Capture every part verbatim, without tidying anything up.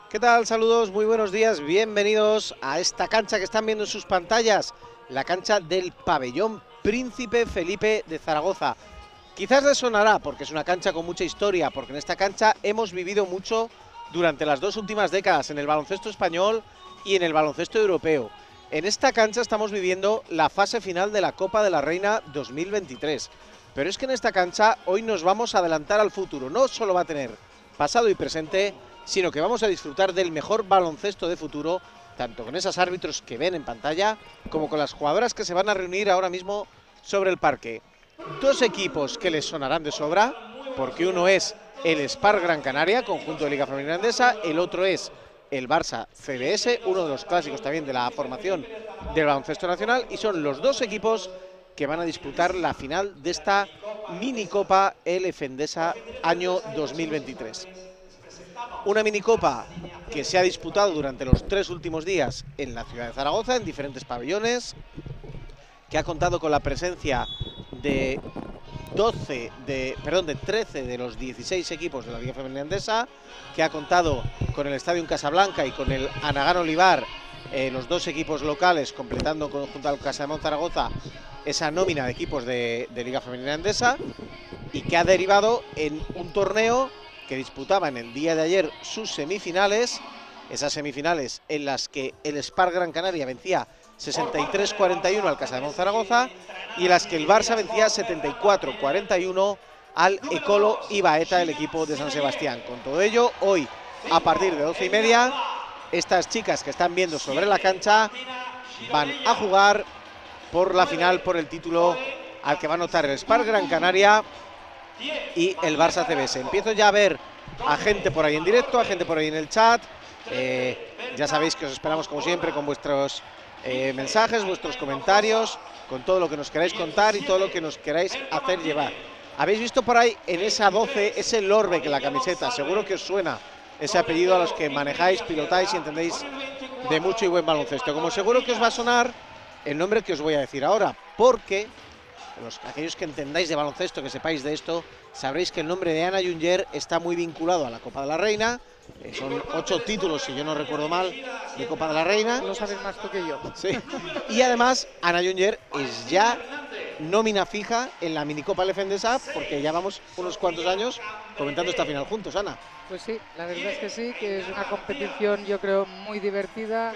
¿Qué tal? Saludos, muy buenos días, bienvenidos a esta cancha que están viendo en sus pantallas, la cancha del Pabellón Príncipe Felipe de Zaragoza. Quizás les sonará porque es una cancha con mucha historia, porque en esta cancha hemos vivido mucho durante las dos últimas décadas en el baloncesto español y en el baloncesto europeo. En esta cancha estamos viviendo la fase final de la Copa de la Reina dos mil veintitrés. Pero es que en esta cancha hoy nos vamos a adelantar al futuro. No solo va a tener pasado y presente, sino que vamos a disfrutar del mejor baloncesto de futuro, tanto con esos árbitros que ven en pantalla, como con las jugadoras que se van a reunir ahora mismo sobre el parque. Dos equipos que les sonarán de sobra, porque uno es el Spar Gran Canaria, conjunto de Liga Femenina Endesa, el otro es el Barça C B S, uno de los clásicos también de la formación del baloncesto nacional, y son los dos equipos que van a disputar la final de esta minicopa L F Endesa año dos mil veintitrés. Una minicopa que se ha disputado durante los tres últimos días en la ciudad de Zaragoza, en diferentes pabellones, que ha contado con la presencia de doce de, perdón, de trece de los dieciséis equipos de la Liga Femenina Endesa, que ha contado con el Estadio Casablanca y con el Anagán Olivar, eh, los dos equipos locales, completando con, junto al Casademont Zaragoza esa nómina de equipos de, de Liga Femenina Endesa, y que ha derivado en un torneo que disputaba en el día de ayer sus semifinales, esas semifinales en las que el Spar Gran Canaria vencía sesenta y tres cuarenta y uno al Casademont Zaragoza y en las que el Barça vencía setenta y cuatro cuarenta y uno al Ecolo Ibaeta, el equipo de San Sebastián. Con todo ello, hoy a partir de doce y media, estas chicas que están viendo sobre la cancha van a jugar por la final, por el título al que va a anotar el Spar Gran Canaria y el Barça C B S. Empiezo ya a ver a gente por ahí en directo, a gente por ahí en el chat. Eh, ya sabéis que os esperamos como siempre con vuestros eh, mensajes, vuestros comentarios, con todo lo que nos queráis contar y todo lo que nos queráis hacer llevar. Habéis visto por ahí en esa doce ese Lorbeck en la camiseta, seguro que os suena ese apellido a los que manejáis, pilotáis y entendéis de mucho y buen baloncesto. Como seguro que os va a sonar el nombre que os voy a decir ahora, porque Los, aquellos que entendáis de baloncesto, que sepáis de esto, sabréis que el nombre de Ana Junger está muy vinculado a la Copa de la Reina. Eh, son ocho títulos, si yo no recuerdo mal, de Copa de la Reina. Lo sabes más tú que yo. Sí. Y además, Ana Junger es ya nómina fija en la minicopa L F Endesa, porque ya vamos unos cuantos años comentando esta final juntos, Ana. Pues sí, la verdad es que sí, que es una competición yo creo muy divertida.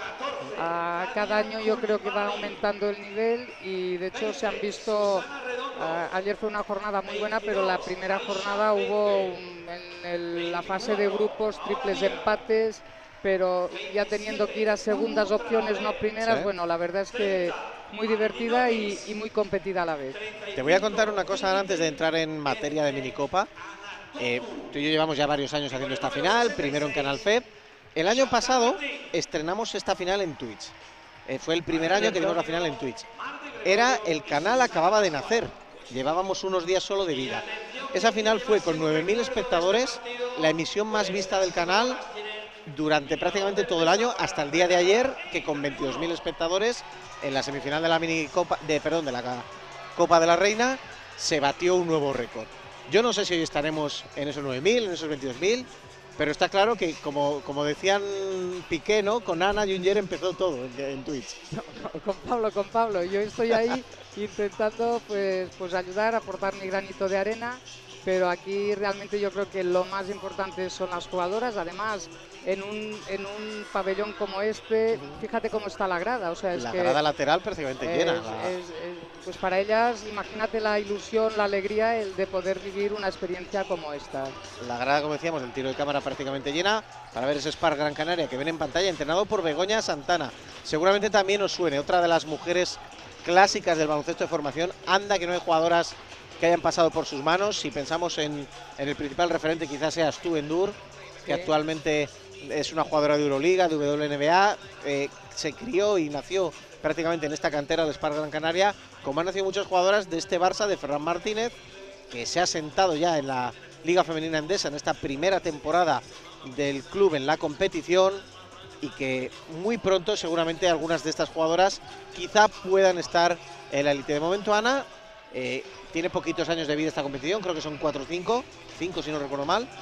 A cada año yo creo que va aumentando el nivel y de hecho se han visto, a, ayer fue una jornada muy buena, pero la primera jornada hubo un, en el, la fase de grupos triples empates, pero ya teniendo que ir a segundas opciones, no primeras, sí. Bueno, la verdad es que muy divertida y, y muy competida a la vez. Te voy a contar una cosa antes de entrar en materia de minicopa. Eh, tú y yo llevamos ya varios años haciendo esta final, primero en Canal F E B. El año pasado estrenamos esta final en Twitch. Eh, fue el primer año que vimos la final en Twitch. Era el canal acababa de nacer, llevábamos unos días solo de vida. Esa final fue con nueve mil espectadores, la emisión más vista del canal durante prácticamente todo el año, hasta el día de ayer, que con veintidós mil espectadores en la semifinal de la minicopa, de perdón, de la Copa de la Reina, se batió un nuevo récord. Yo no sé si hoy estaremos en esos nueve mil, en esos veintidós mil, pero está claro que, como, como decían Piqué, ¿no? Con Ana Junger empezó todo en, en Twitch. No, no, con Pablo, con Pablo. Yo estoy ahí intentando pues, pues ayudar, aportar mi granito de arena, pero aquí realmente yo creo que lo más importante son las jugadoras. Además, en un, en un pabellón como este, fíjate cómo está la grada. O sea, es la que grada lateral prácticamente es, llena. Es, es, pues para ellas, imagínate la ilusión, la alegría, el de poder vivir una experiencia como esta. La grada, como decíamos, el tiro de cámara prácticamente llena, para ver ese Spar Gran Canaria que ven en pantalla, entrenado por Begoña Santana. Seguramente también os suene, otra de las mujeres clásicas del baloncesto de formación. Anda que no hay jugadoras que hayan pasado por sus manos. Si pensamos en, en el principal referente, quizás seas tú, Endur, que sí. Actualmente es una jugadora de Euroliga, de W N B A, eh, se crió y nació prácticamente en esta cantera de Spar Gran Canaria, como han nacido muchas jugadoras de este Barça de Ferran Martínez, que se ha sentado ya en la Liga Femenina Endesa en esta primera temporada del club en la competición, y que muy pronto seguramente algunas de estas jugadoras quizá puedan estar en la élite. De momento, Ana eh, tiene poquitos años de vida esta competición, creo que son cuatro o cinco, cinco si no recuerdo mal,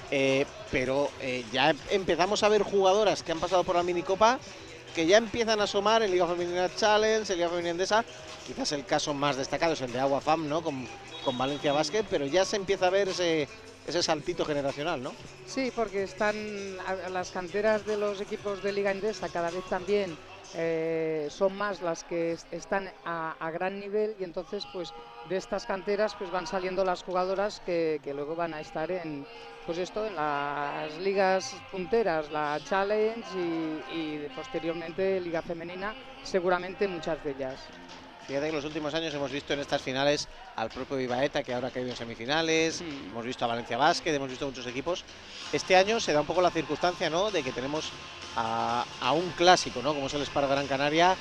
eh, pero eh, ya empezamos a ver jugadoras que han pasado por la minicopa que ya empiezan a asomar en Liga Femenina Challenge, en Liga Femenina Endesa. Quizás el caso más destacado es el de Agua Fam, ¿no? Con, con Valencia Basket, pero ya se empieza a ver ese, ese saltito generacional, ¿no? Sí, porque están a, las canteras de los equipos de Liga Endesa cada vez también eh, son más las que est están a, a gran nivel, y entonces pues de estas canteras pues van saliendo las jugadoras que, que luego van a estar en pues esto en las ligas punteras, la Challenge y, y posteriormente Liga Femenina, seguramente muchas de ellas. Fíjate que en los últimos años hemos visto en estas finales al propio Vivaeta, que ahora ha caído en semifinales, mm. hemos visto a Valencia Basket, hemos visto muchos equipos. Este año se da un poco la circunstancia, ¿no?, de que tenemos a, a un clásico, ¿no?, como es el Spar Gran Canaria,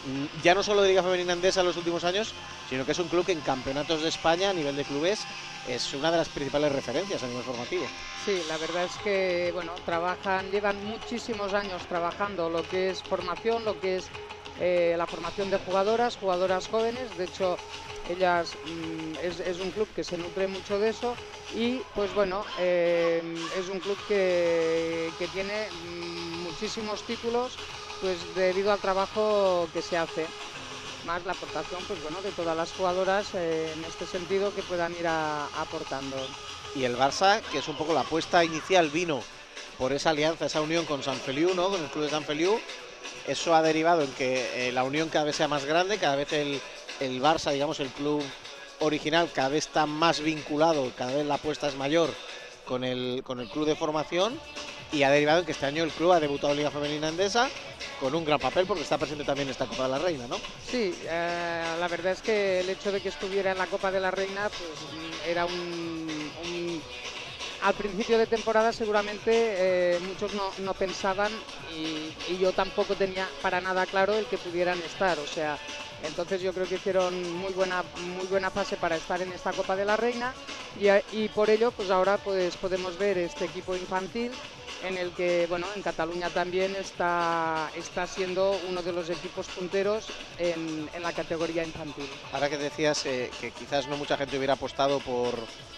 ya no solo de Liga Femenina Endesa en los últimos años, sino que es un club que en campeonatos de España, a nivel de clubes, es una de las principales referencias a nivel formativo. Sí, la verdad es que, bueno, trabajan, llevan muchísimos años trabajando lo que es formación, lo que es Eh, la formación de jugadoras, jugadoras jóvenes. De hecho, ellas mmm, es, es un club que se nutre mucho de eso, y pues bueno, eh, es un club que, que tiene mmm, muchísimos títulos, pues debido al trabajo que se hace, más la aportación pues bueno de todas las jugadoras eh, en este sentido que puedan ir a, a aportando. Y el Barça, que es un poco la apuesta inicial, vino por esa alianza, esa unión con Sant Feliu, ¿no?, con el club de Sant Feliu. Eso ha derivado en que eh, la unión cada vez sea más grande, cada vez el, el Barça, digamos, el club original, cada vez está más vinculado, cada vez la apuesta es mayor con el, con el club de formación, y ha derivado en que este año el club ha debutado en Liga Femenina Endesa con un gran papel, porque está presente también en esta Copa de la Reina, ¿no? Sí, eh, la verdad es que el hecho de que estuviera en la Copa de la Reina pues era un... un al principio de temporada seguramente eh, muchos no, no pensaban, y, y yo tampoco tenía para nada claro el que pudieran estar, o sea, entonces yo creo que hicieron muy buena, muy buena fase para estar en esta Copa de la Reina, y, y por ello pues ahora pues podemos ver este equipo infantil en el que, bueno, en Cataluña también está, está siendo uno de los equipos punteros en, en la categoría infantil. Ahora que decías eh, que quizás no mucha gente hubiera apostado por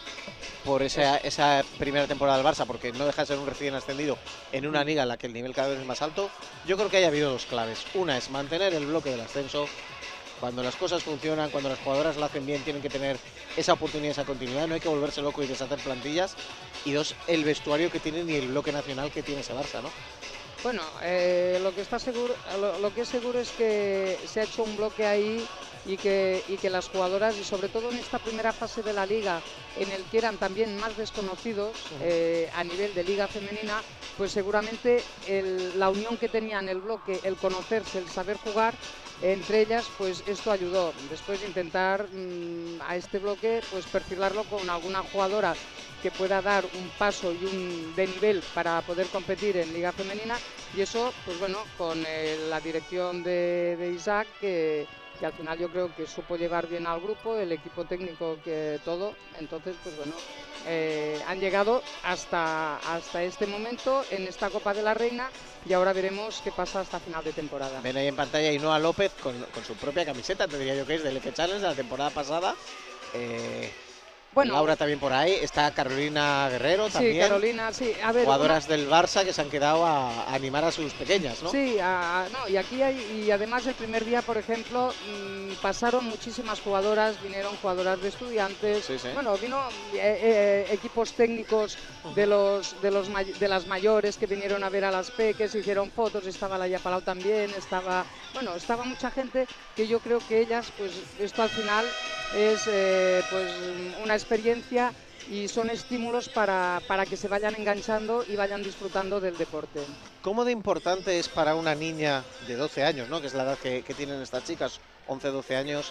por esa, esa primera temporada del Barça, porque no deja de ser un recién ascendido en una liga en la que el nivel cada vez es más alto, yo creo que haya habido dos claves. Una es mantener el bloque del ascenso. Cuando las cosas funcionan, cuando las jugadoras lo hacen bien, tienen que tener esa oportunidad, esa continuidad, no hay que volverse loco y deshacer plantillas. Y dos, el vestuario que tienen y el bloque nacional que tiene ese Barça, ¿no? Bueno, eh, lo que está seguro, lo, lo que es seguro es que se ha hecho un bloque ahí, y que, y que las jugadoras, y sobre todo en esta primera fase de la liga, en el que eran también más desconocidos eh, a nivel de liga femenina, pues seguramente el, la unión que tenían, el bloque, el conocerse, el saber jugar entre ellas, pues esto ayudó. Después de intentar mmm, a este bloque pues perfilarlo con alguna jugadora que pueda dar un paso y un de nivel para poder competir en liga femenina, y eso pues bueno, con eh, la dirección de, de Isaac, que que al final yo creo que supo llevar bien al grupo, el equipo técnico, que todo. Entonces pues bueno, eh, han llegado hasta, hasta este momento en esta Copa de la Reina, y ahora veremos qué pasa hasta final de temporada. Ven ahí en pantalla Ainhoa López con, con su propia camiseta, te diría yo que es del F Challenge de la temporada pasada. eh... Bueno, Laura también por ahí, está Carolina Guerrero también. Sí, Carolina, sí. A ver, jugadoras una... del Barça que se han quedado a, a animar a sus pequeñas, ¿no? Sí, a, no, y aquí hay, y además el primer día, por ejemplo, mmm, pasaron muchísimas jugadoras, vinieron jugadoras de Estudiantes, sí, sí. Bueno, vino eh, eh, equipos técnicos de los de los de las mayores que vinieron a ver a las peques, hicieron fotos, estaba la Yapalau también, estaba, bueno, estaba mucha gente, que yo creo que ellas, pues esto al final es eh, pues una experiencia, y son estímulos para, para que se vayan enganchando y vayan disfrutando del deporte. ¿Cómo de importante es para una niña de doce años, ¿no?, que es la edad que, que tienen estas chicas, once, doce años,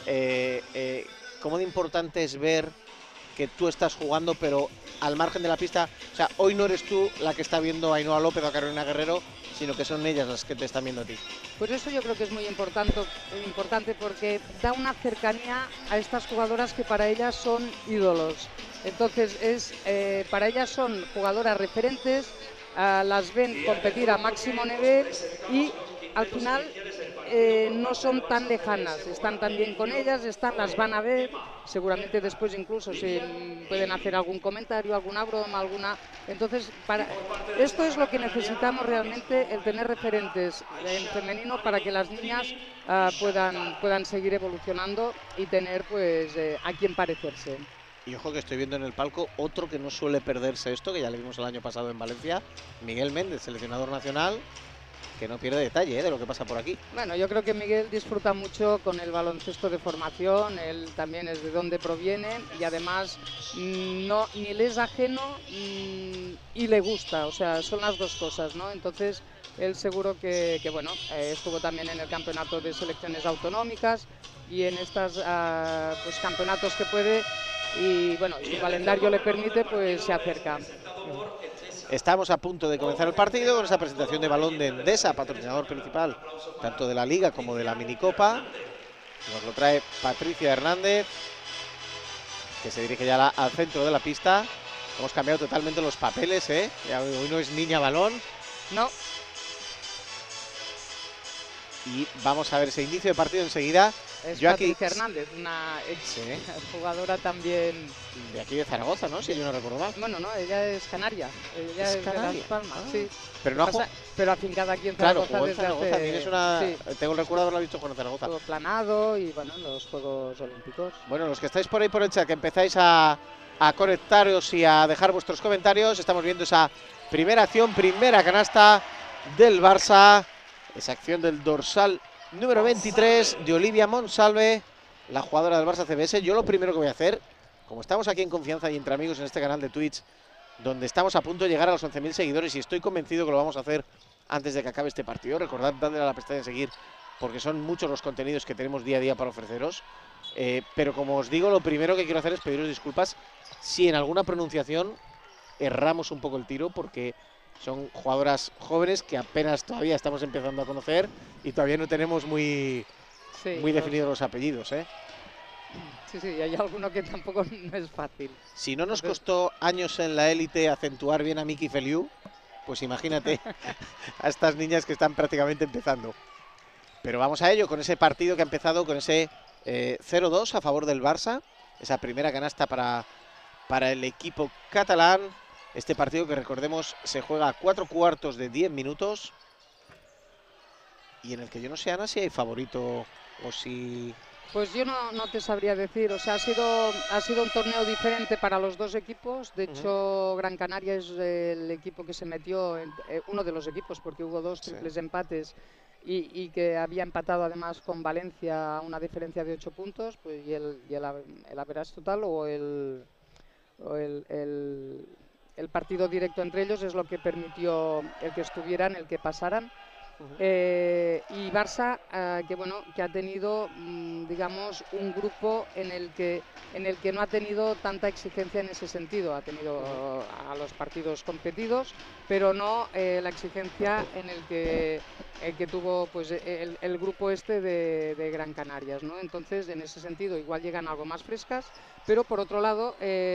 eh, eh, cómo de importante es ver que tú estás jugando, pero al margen de la pista? O sea, hoy no eres tú la que está viendo a Ainhoa López o a Carolina Guerrero, sino que son ellas las que te están viendo a ti. Pues eso yo creo que es muy importante, importante porque da una cercanía a estas jugadoras que para ellas son ídolos. Entonces, es, eh, para ellas son jugadoras referentes, uh, las ven competir a máximo nivel, y al final eh, no son tan lejanas, están también con ellas, están, las van a ver, seguramente después incluso se mm, pueden hacer algún comentario, alguna broma, alguna... Entonces, para esto es lo que necesitamos realmente, el tener referentes en femenino para que las niñas uh, puedan, puedan seguir evolucionando y tener pues eh, a quien parecerse. Y ojo que estoy viendo en el palco otro que no suele perderse esto, que ya le vimos el año pasado en Valencia, Miguel Méndez, seleccionador nacional, que no pierde detalle ¿eh? de lo que pasa por aquí. Bueno, yo creo que Miguel disfruta mucho con el baloncesto de formación, él también es de dónde proviene y además no, ni le es ajeno y le gusta, o sea, son las dos cosas, ¿no? Entonces, él seguro que, que bueno, eh, estuvo también en el campeonato de selecciones autonómicas y en estos uh, pues, campeonatos que puede, y bueno, si el calendario le permite, pues se acerca. Estamos a punto de comenzar el partido con esa presentación de balón de Endesa, patrocinador principal tanto de la Liga como de la Minicopa. Nos lo trae Patricia Hernández, que se dirige ya al centro de la pista. Hemos cambiado totalmente los papeles, ¿eh? Ya hoy no es niña balón. No. Y vamos a ver ese inicio de partido enseguida. Es yo Patricia aquí... Hernández, una ex sí. jugadora también. De aquí de Zaragoza, ¿no? Si yo no recuerdo mal. Bueno, no, ella es canaria. Ella es, es canaria. de Las Palmas, ah. sí. Pero no pasa, pero afincada aquí en Zaragoza. Claro, desde Zaragoza. Hace... Tienes una... sí. Tengo el recuerdo de haberlo visto con Zaragoza. Todo planado y bueno, los Juegos Olímpicos. Bueno, los que estáis por ahí por el chat, que empezáis a, a conectaros y a dejar vuestros comentarios, estamos viendo esa primera acción, primera canasta del Barça. Esa acción del dorsal número veintitrés de Olivia Monsalve, la jugadora del Barça C B S. Yo lo primero que voy a hacer, como estamos aquí en confianza y entre amigos en este canal de Twitch, donde estamos a punto de llegar a los once mil seguidores y estoy convencido que lo vamos a hacer antes de que acabe este partido. Recordad darle a la pestaña de seguir, porque son muchos los contenidos que tenemos día a día para ofreceros. Eh, pero como os digo, lo primero que quiero hacer es pediros disculpas si en alguna pronunciación erramos un poco el tiro, porque son jugadoras jóvenes que apenas todavía estamos empezando a conocer y todavía no tenemos muy, sí, muy definidos los apellidos, ¿eh? Sí, sí, y hay alguno que tampoco no es fácil. Si no nos costó años en la élite acentuar bien a Miki Feliu, pues imagínate a estas niñas que están prácticamente empezando. Pero vamos a ello, con ese partido que ha empezado con ese eh, cero dos a favor del Barça, esa primera canasta para, para el equipo catalán. Este partido que, recordemos, se juega a cuatro cuartos de diez minutos y en el que yo no sé, Ana, si hay favorito o si... Pues yo no, no te sabría decir, o sea, ha sido, ha sido un torneo diferente para los dos equipos. De hecho, uh-huh. Gran Canaria es el equipo que se metió, en, eh, uno de los equipos, porque hubo dos triples sí. empates y, y que había empatado además con Valencia a una diferencia de ocho puntos, pues, y el, y el, el average total o el... O el, el El partido directo entre ellos es lo que permitió el que estuvieran, el que pasaran. Uh-huh. eh, y Barça, eh, que bueno, que ha tenido, mmm, digamos, un grupo en el que en el que no ha tenido tanta exigencia en ese sentido. Ha tenido uh, a los partidos competidos, pero no eh, la exigencia en el que el que tuvo pues el, el grupo este de, de Gran Canarias, ¿no? Entonces, en ese sentido, igual llegan algo más frescas. Pero por otro lado,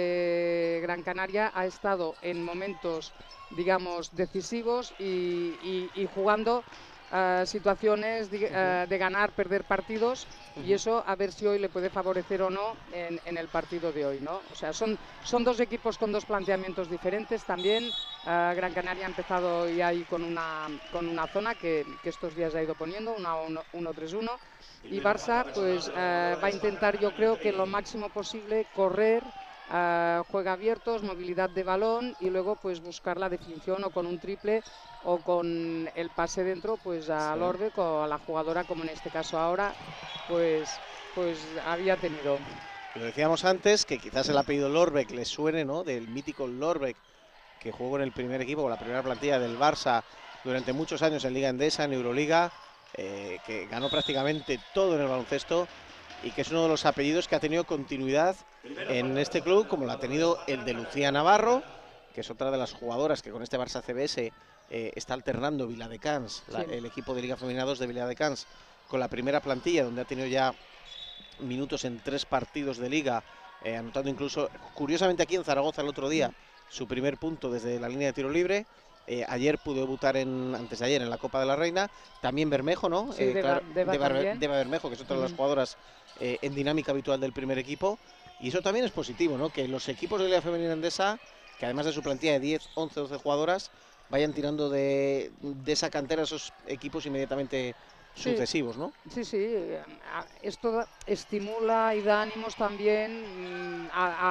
eh, Gran Canaria ha estado en momentos, digamos, decisivos y, y, y jugando uh, situaciones de, uh, de ganar, perder partidos, uh-huh. y eso a ver si hoy le puede favorecer o no en, en el partido de hoy, ¿no? O sea, son, son dos equipos con dos planteamientos diferentes también. Uh, Gran Canaria ha empezado ya ahí con una, con una zona que, que estos días ha ido poniendo, una uno tres uno. Y Barça pues uh, va a intentar, yo creo que lo máximo posible correr, uh, juega abiertos, movilidad de balón y luego pues buscar la definición o con un triple o con el pase dentro pues a sí. Lorbeck o a la jugadora, como en este caso ahora pues, pues había tenido. Lo decíamos antes, que quizás el apellido Lorbeck le suene, ¿no? Del mítico Lorbeck que jugó en el primer equipo o la primera plantilla del Barça durante muchos años en Liga Endesa, en Euroliga. Eh, que ganó prácticamente todo en el baloncesto y que es uno de los apellidos que ha tenido continuidad en este club, como lo ha tenido el de Lucía Navarro, que es otra de las jugadoras que con este Barça C B S eh, está alternando Viladecans, sí. el equipo de Liga Femenina dos de Viladecans, con la primera plantilla, donde ha tenido ya minutos en tres partidos de Liga, eh, anotando incluso, curiosamente aquí en Zaragoza el otro día, su primer punto desde la línea de tiro libre. eh, ayer pudo debutar, en, antes de ayer, en la Copa de la Reina. También Bermejo, ¿no? Sí, Eh, Deva, claro, Deva Deva, también. Deva Bermejo, que es otra de las Ujú. jugadoras eh, en dinámica habitual del primer equipo. Y eso también es positivo, ¿no? Que los equipos de Liga Femenina Endesa, que además de su plantilla de diez, once, doce jugadoras, vayan tirando de, de esa cantera esos equipos inmediatamente Sí, sucesivos, ¿no? sí, sí. eh, a- Esto da- estimula y da ánimos también mm,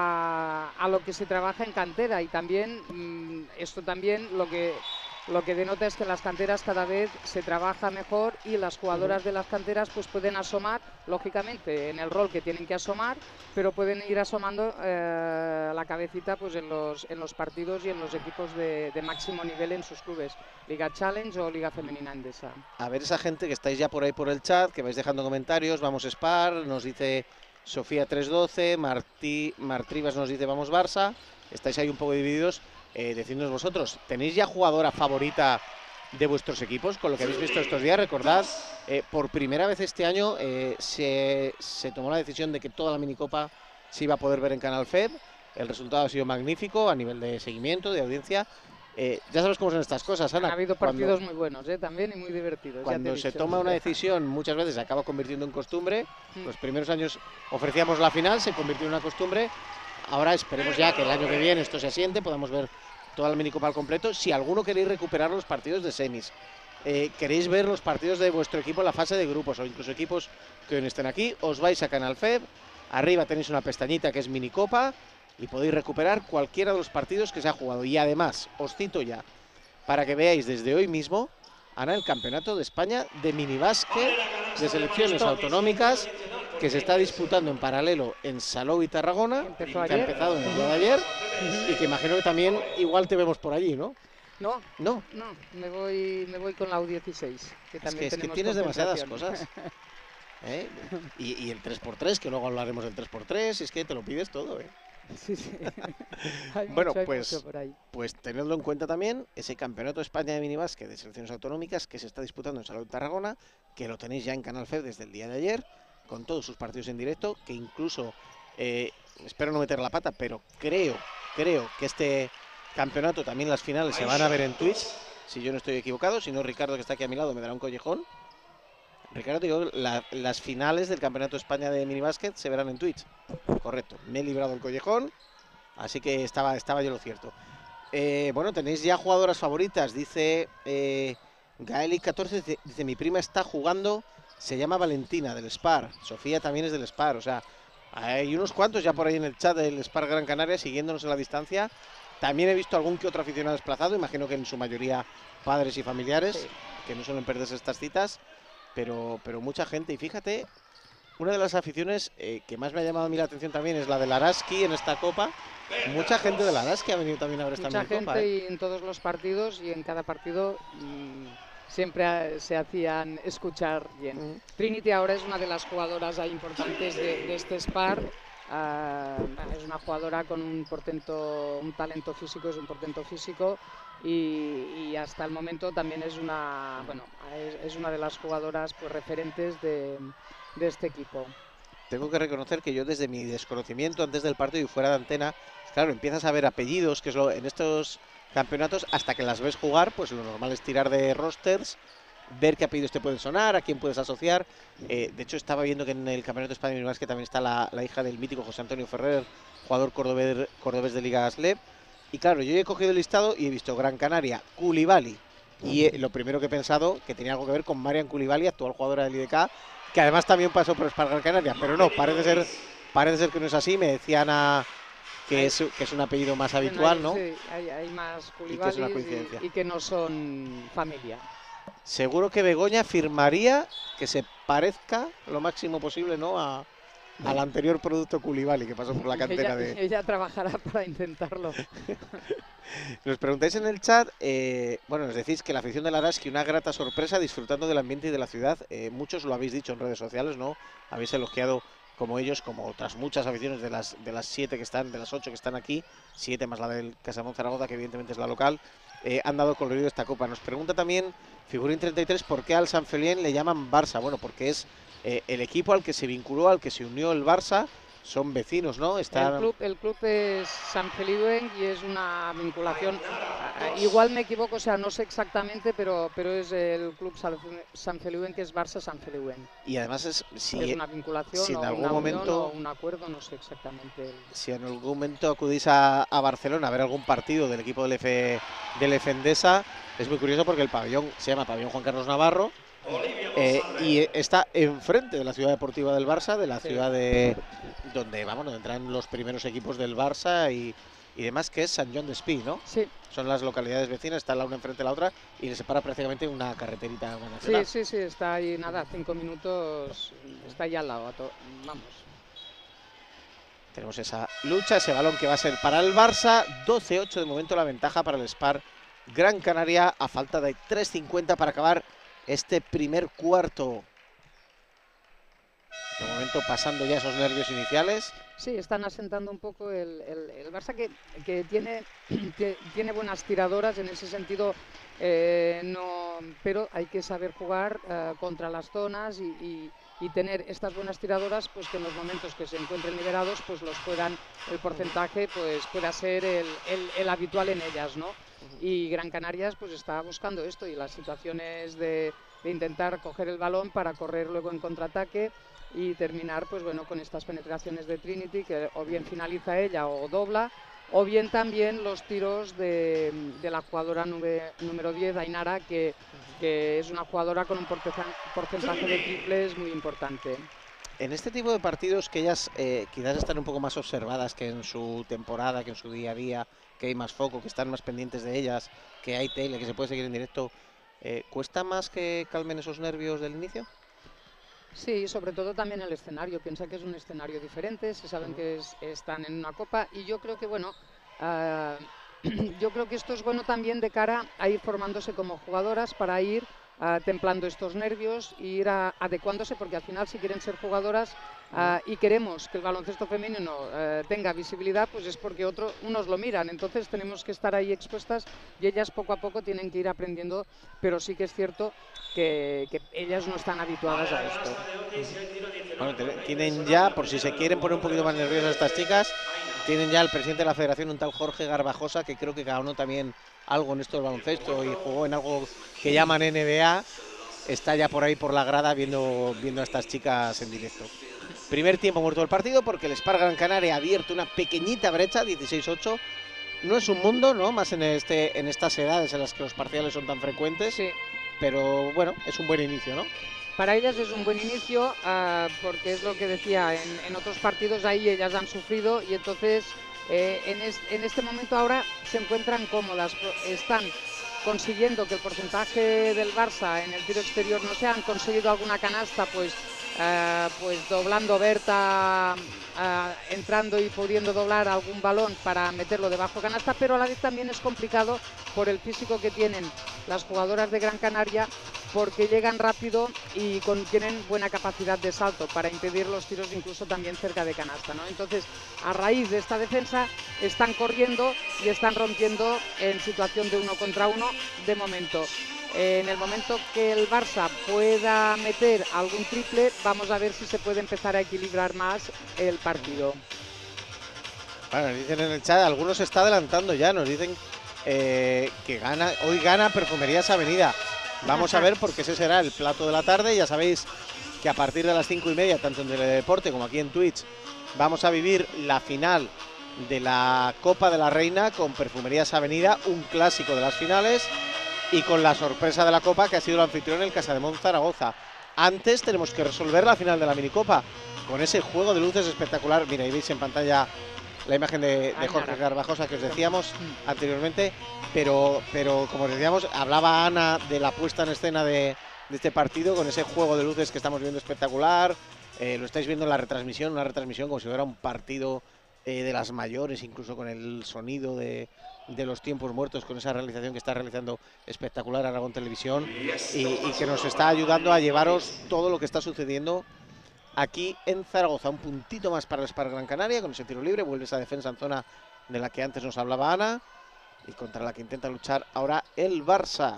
a, a- a lo que se trabaja en cantera y también mm, esto también lo que lo que denota es que en las canteras cada vez se trabaja mejor y las jugadoras Uh-huh. de las canteras pues pueden asomar lógicamente en el rol que tienen que asomar, pero pueden ir asomando eh, la cabecita pues en los en los partidos y en los equipos de, de máximo nivel en sus clubes, Liga Challenge o Liga Femenina Endesa. A ver esa gente que estáis ya por ahí por el chat, que vais dejando comentarios. Vamos Spar, nos dice Sofía tres doce, Martí, Martrivas nos dice vamos Barça. Estáis ahí un poco divididos. Eh, decidnos vosotros, ¿tenéis ya jugadora favorita de vuestros equipos? Con lo que habéis visto estos días, recordad, eh, por primera vez este año eh, se, se tomó la decisión de que toda la minicopa se iba a poder ver en Canal F E B. El resultado ha sido magnífico a nivel de seguimiento, de audiencia. Eh, ya sabes cómo son estas cosas, Ana. Han habido Cuando, partidos muy buenos ¿eh? También y muy divertidos. cuando ya te he se dicho. toma una decisión, muchas veces se acaba convirtiendo en costumbre. Mm. Los primeros años ofrecíamos la final, se convirtió en una costumbre. Ahora esperemos ya que el año que viene esto se asiente, podamos ver toda la minicopa al completo. Si alguno queréis recuperar los partidos de semis, eh, queréis ver los partidos de vuestro equipo en la fase de grupos o incluso equipos que hoy no estén aquí, os vais a Canal F E B, arriba tenéis una pestañita que es minicopa y podéis recuperar cualquiera de los partidos que se ha jugado. Y además, os cito ya, para que veáis desde hoy mismo, Ana, el Campeonato de España de minibásquet de selecciones autonómicas que se está disputando en paralelo en Salou y Tarragona, Empezó que ha ayer. empezado en el día de ayer, uh-huh. Y que imagino que también igual te vemos por allí, ¿no? No, no, no, me voy, me voy con la U dieciséis. Que es también que, es que tenemos tienes demasiadas cosas. ¿Eh? Y, y el tres por tres, que luego hablaremos del tres por tres, es que te lo pides todo, ¿eh? Sí, sí. Hay bueno, mucho, hay pues, mucho por ahí. pues tenedlo en cuenta también, ese Campeonato de España de minibásquet de selecciones autonómicas que se está disputando en Salou y Tarragona, que lo tenéis ya en Canal F E B desde el día de ayer, con todos sus partidos en directo, que incluso, eh, espero no meter la pata, pero creo, creo que este campeonato también las finales se van a ver en Twitch, si yo no estoy equivocado, si no Ricardo, que está aquí a mi lado, me dará un collejón. Ricardo, digo, la, las finales del Campeonato de España de minibásquet se verán en Twitch. Correcto, me he librado el collejón, así que estaba, estaba yo lo cierto. Eh, bueno, tenéis ya jugadoras favoritas, dice eh, Gaelic catorce, dice, dice, mi prima está jugando, se llama Valentina, del Spar. Sofía también es del Spar, o sea, hay unos cuantos ya por ahí en el chat del Spar Gran Canaria siguiéndonos en la distancia. También he visto algún que otro aficionado desplazado, imagino que en su mayoría padres y familiares, sí, que no suelen perderse estas citas. Pero, pero mucha gente, y fíjate, una de las aficiones eh, que más me ha llamado a mí la atención también es la del Araski en esta Copa. Mucha gente del Araski ha venido también a ver esta Mucha gente Copa, ¿eh? Y en todos los partidos y en cada partido mmm, siempre se hacían escuchar bien. Mm. Trinity ahora es una de las jugadoras importantes de, de este Spar. Uh, es una jugadora con un portento, un talento físico, es un portento físico y, y hasta el momento también es una, bueno, es, es una de las jugadoras pues, referentes de, de este equipo. Tengo que reconocer que yo desde mi desconocimiento antes del partido y fuera de antena, claro, empiezas a ver apellidos, que es lo en estos campeonatos, hasta que las ves jugar, pues lo normal es tirar de rosters, ver qué apellidos te pueden sonar, a quién puedes asociar. Eh, de hecho, estaba viendo que en el Campeonato de España de Minibásquet también está la, la hija del mítico José Antonio Ferrer, jugador cordobés, cordobés de Liga Aslep. Y claro, yo he cogido el listado y he visto Gran Canaria, Koulibaly. Y eh, lo primero que he pensado, que tenía algo que ver con Marian Koulibaly, actual jugadora del I D K, que además también pasó por Spar Gran Canaria. Pero no, parece ser, parece ser que no es así. Me decían a... Que es, que es un apellido más habitual, bueno, hay, ¿no? Sí, hay, hay más Koulibaly y que es una coincidencia. Y, y que no son familia. Seguro que Begoña firmaría que se parezca lo máximo posible, ¿no? A, al anterior producto Koulibaly que pasó por la cantera ella, de... Ella trabajará para intentarlo. Nos preguntáis en el chat, eh, bueno, nos decís que la afición del Araski, una grata sorpresa disfrutando del ambiente y de la ciudad. Eh, muchos lo habéis dicho en redes sociales, ¿no? Habéis elogiado como ellos, como otras muchas aficiones de las de las siete que están, de las ocho que están aquí, siete más la del Casamón Zaragoza, que evidentemente es la local, eh, han dado colorido esta copa. Nos pregunta también Figurín treinta y tres, ¿por qué al San Felién le llaman Barça? Bueno, porque es eh, el equipo al que se vinculó, al que se unió el Barça son vecinos, ¿no? Están... El club, el club es Sant Feliuenc y es una vinculación, uh, igual me equivoco, o sea, no sé exactamente, pero, pero es el club Sant Feliuenc, que es Barça Sant Feliuenc. Y además es, si, es una vinculación si en o algún una momento, unión o un acuerdo, no sé exactamente. El... Si en algún momento acudís a, a Barcelona a ver algún partido del equipo del, F, del F Endesa, es muy curioso porque el pabellón se llama Pabellón Juan Carlos Navarro, Eh, y está enfrente de la ciudad deportiva del Barça, de la sí. ciudad de donde vamos, donde entran los primeros equipos del Barça y, y demás, que es Sant Joan d'Espí, ¿no? Sí. Son las localidades vecinas, está la una enfrente de la otra y les separa prácticamente una carreterita nacional. Sí, sí, sí, está ahí, nada, cinco minutos, está ahí al lado, vamos. Tenemos esa lucha, ese balón que va a ser para el Barça, doce ocho de momento la ventaja para el Spar Gran Canaria, a falta de tres cincuenta para acabar este primer cuarto. De momento pasando ya esos nervios iniciales. Sí, están asentando un poco el, el, el Barça que, que tiene, que tiene buenas tiradoras en ese sentido, eh, no, pero hay que saber jugar uh, contra las zonas y, y, y tener estas buenas tiradoras, pues que en los momentos que se encuentren liberados, pues los puedan, el porcentaje pues pueda ser el, el, el habitual en ellas, ¿no? Y Gran Canarias pues está buscando esto y las situaciones de, de intentar coger el balón para correr luego en contraataque y terminar pues bueno con estas penetraciones de Trinity, que o bien finaliza ella o dobla, o bien también los tiros de, de la jugadora nube, número diez, Ainara, que, que es una jugadora con un porcentaje de triples muy importante. En este tipo de partidos que ellas eh, quizás están un poco más observadas que en su temporada, que en su día a día, que hay más foco, que están más pendientes de ellas, que hay tele, que se puede seguir en directo, eh, ¿cuesta más que calmen esos nervios del inicio? Sí, sobre todo también el escenario. Piensa que es un escenario diferente, se saben que es, están en una copa y yo creo que bueno, uh, yo creo que esto es bueno también de cara a ir formándose como jugadoras para ir uh, templando estos nervios e ir a, adecuándose, porque al final si quieren ser jugadoras uh, y queremos que el baloncesto femenino uh, tenga visibilidad, pues es porque otro, unos lo miran, entonces tenemos que estar ahí expuestas y ellas poco a poco tienen que ir aprendiendo, pero sí que es cierto que, que ellas no están habituadas a esto. Bueno, tienen ya, por si se quieren poner un poquito más nerviosas estas chicas, tienen ya el presidente de la federación, un tal Jorge Garbajosa, que creo que ganó también algo en esto del baloncesto y jugó en algo que llaman N B A. Está ya por ahí por la grada viendo, viendo a estas chicas en directo. Primer tiempo muerto del partido porque el Spar Gran Canaria ha abierto una pequeñita brecha, dieciséis ocho. No es un mundo, ¿no? Más en, este, en estas edades en las que los parciales son tan frecuentes. Sí. Pero bueno, es un buen inicio, ¿no? Para ellas es un buen inicio uh, porque es lo que decía, en, en otros partidos ahí ellas han sufrido y entonces eh, en, es, en este momento ahora se encuentran cómodas, están consiguiendo que el porcentaje del Barça en el tiro exterior no sea, han conseguido alguna canasta pues, uh, pues doblando Berta, uh, entrando y pudiendo doblar algún balón para meterlo debajo canasta, pero a la vez también es complicado por el físico que tienen las jugadoras de Gran Canaria, porque llegan rápido y con, tienen buena capacidad de salto para impedir los tiros incluso también cerca de canasta, ¿no? Entonces, a raíz de esta defensa, están corriendo y están rompiendo en situación de uno contra uno de momento. Eh, en el momento que el Barça pueda meter algún triple, vamos a ver si se puede empezar a equilibrar más el partido. Bueno, nos dicen en el chat, algunos se está adelantando ya, nos dicen eh, que gana, hoy gana Perfumerías Avenida. Vamos a ver porque ese será el plato de la tarde. Ya sabéis que a partir de las cinco y media, tanto en Teledeporte como aquí en Twitch, vamos a vivir la final de la Copa de la Reina con Perfumerías Avenida, un clásico de las finales, y con la sorpresa de la Copa que ha sido el anfitrión el Casademont Zaragoza. Antes tenemos que resolver la final de la minicopa con ese juego de luces espectacular. Mira, ahí veis en pantalla la imagen de, de Jorge Garbajosa que os decíamos anteriormente, pero, pero como os decíamos, hablaba Ana de la puesta en escena de, de este partido con ese juego de luces que estamos viendo espectacular. Eh, lo estáis viendo en la retransmisión, una retransmisión como si fuera un partido eh, de las mayores, incluso con el sonido de, de los tiempos muertos, con esa realización que está realizando espectacular Aragón Televisión y, y que nos está ayudando a llevaros todo lo que está sucediendo aquí en Zaragoza. Un puntito más para el Spar Gran Canaria con ese tiro libre. Vuelve esa defensa en zona de la que antes nos hablaba Ana y contra la que intenta luchar ahora el Barça.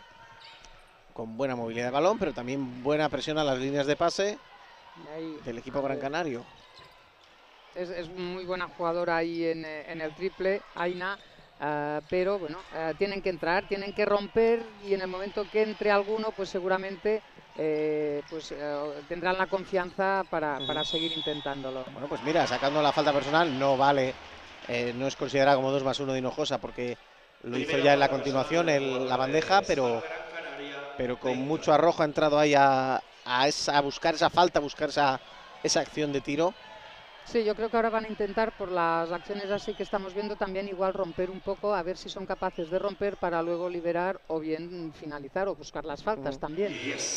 Con buena movilidad de balón, pero también buena presión a las líneas de pase del equipo gran canario. es, es muy buena jugadora ahí en, en el triple, Aina. Uh, pero bueno, uh, tienen que entrar, tienen que romper y en el momento que entre alguno, pues seguramente eh, pues, uh, tendrán la confianza para, para seguir intentándolo. Bueno, pues mira, sacando la falta personal no vale, eh, no es considerada como dos más uno de Hinojosa porque lo hizo ya en la continuación en la bandeja, pero, pero con mucho arrojo ha entrado ahí a, a, esa, a buscar esa falta, a buscar esa, esa acción de tiro. Sí, yo creo que ahora van a intentar, por las acciones así que estamos viendo, también igual romper un poco, a ver si son capaces de romper para luego liberar o bien finalizar o buscar las faltas uh-huh. también.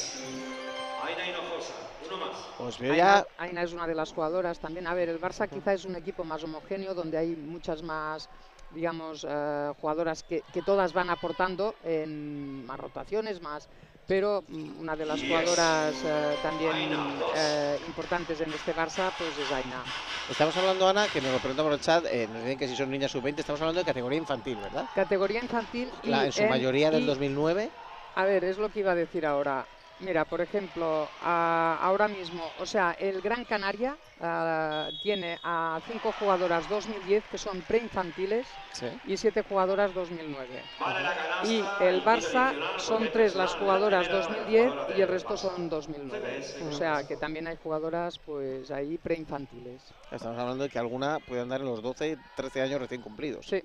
Aina Hinojosa, uno más. Os veo ya. Aina, Aina es una de las jugadoras también. A ver, el Barça uh-huh. quizá es un equipo más homogéneo, donde hay muchas más, digamos, uh, jugadoras que, que todas van aportando en más rotaciones, más... pero una de las jugadoras eh, también eh, importantes en este Barça pues es Aina. Estamos hablando, Ana, que nos lo preguntan por el chat, eh, nos dicen que si son niñas sub veinte, estamos hablando de categoría infantil, ¿verdad? Categoría infantil. La, y en su en, mayoría del y, dos mil nueve. A ver, es lo que iba a decir ahora. Mira, por ejemplo, a, ahora mismo, o sea, el Gran Canaria a, tiene a cinco jugadoras dos mil diez que son preinfantiles sí. y siete jugadoras dos mil nueve. Y el Barça son tres las jugadoras dos mil diez y el resto son dos mil nueve. O sea, que también hay jugadoras pues ahí preinfantiles. Estamos hablando de que alguna puede andar en los doce, trece años recién cumplidos. Sí.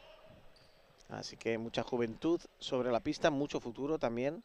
Así que mucha juventud sobre la pista, mucho futuro también.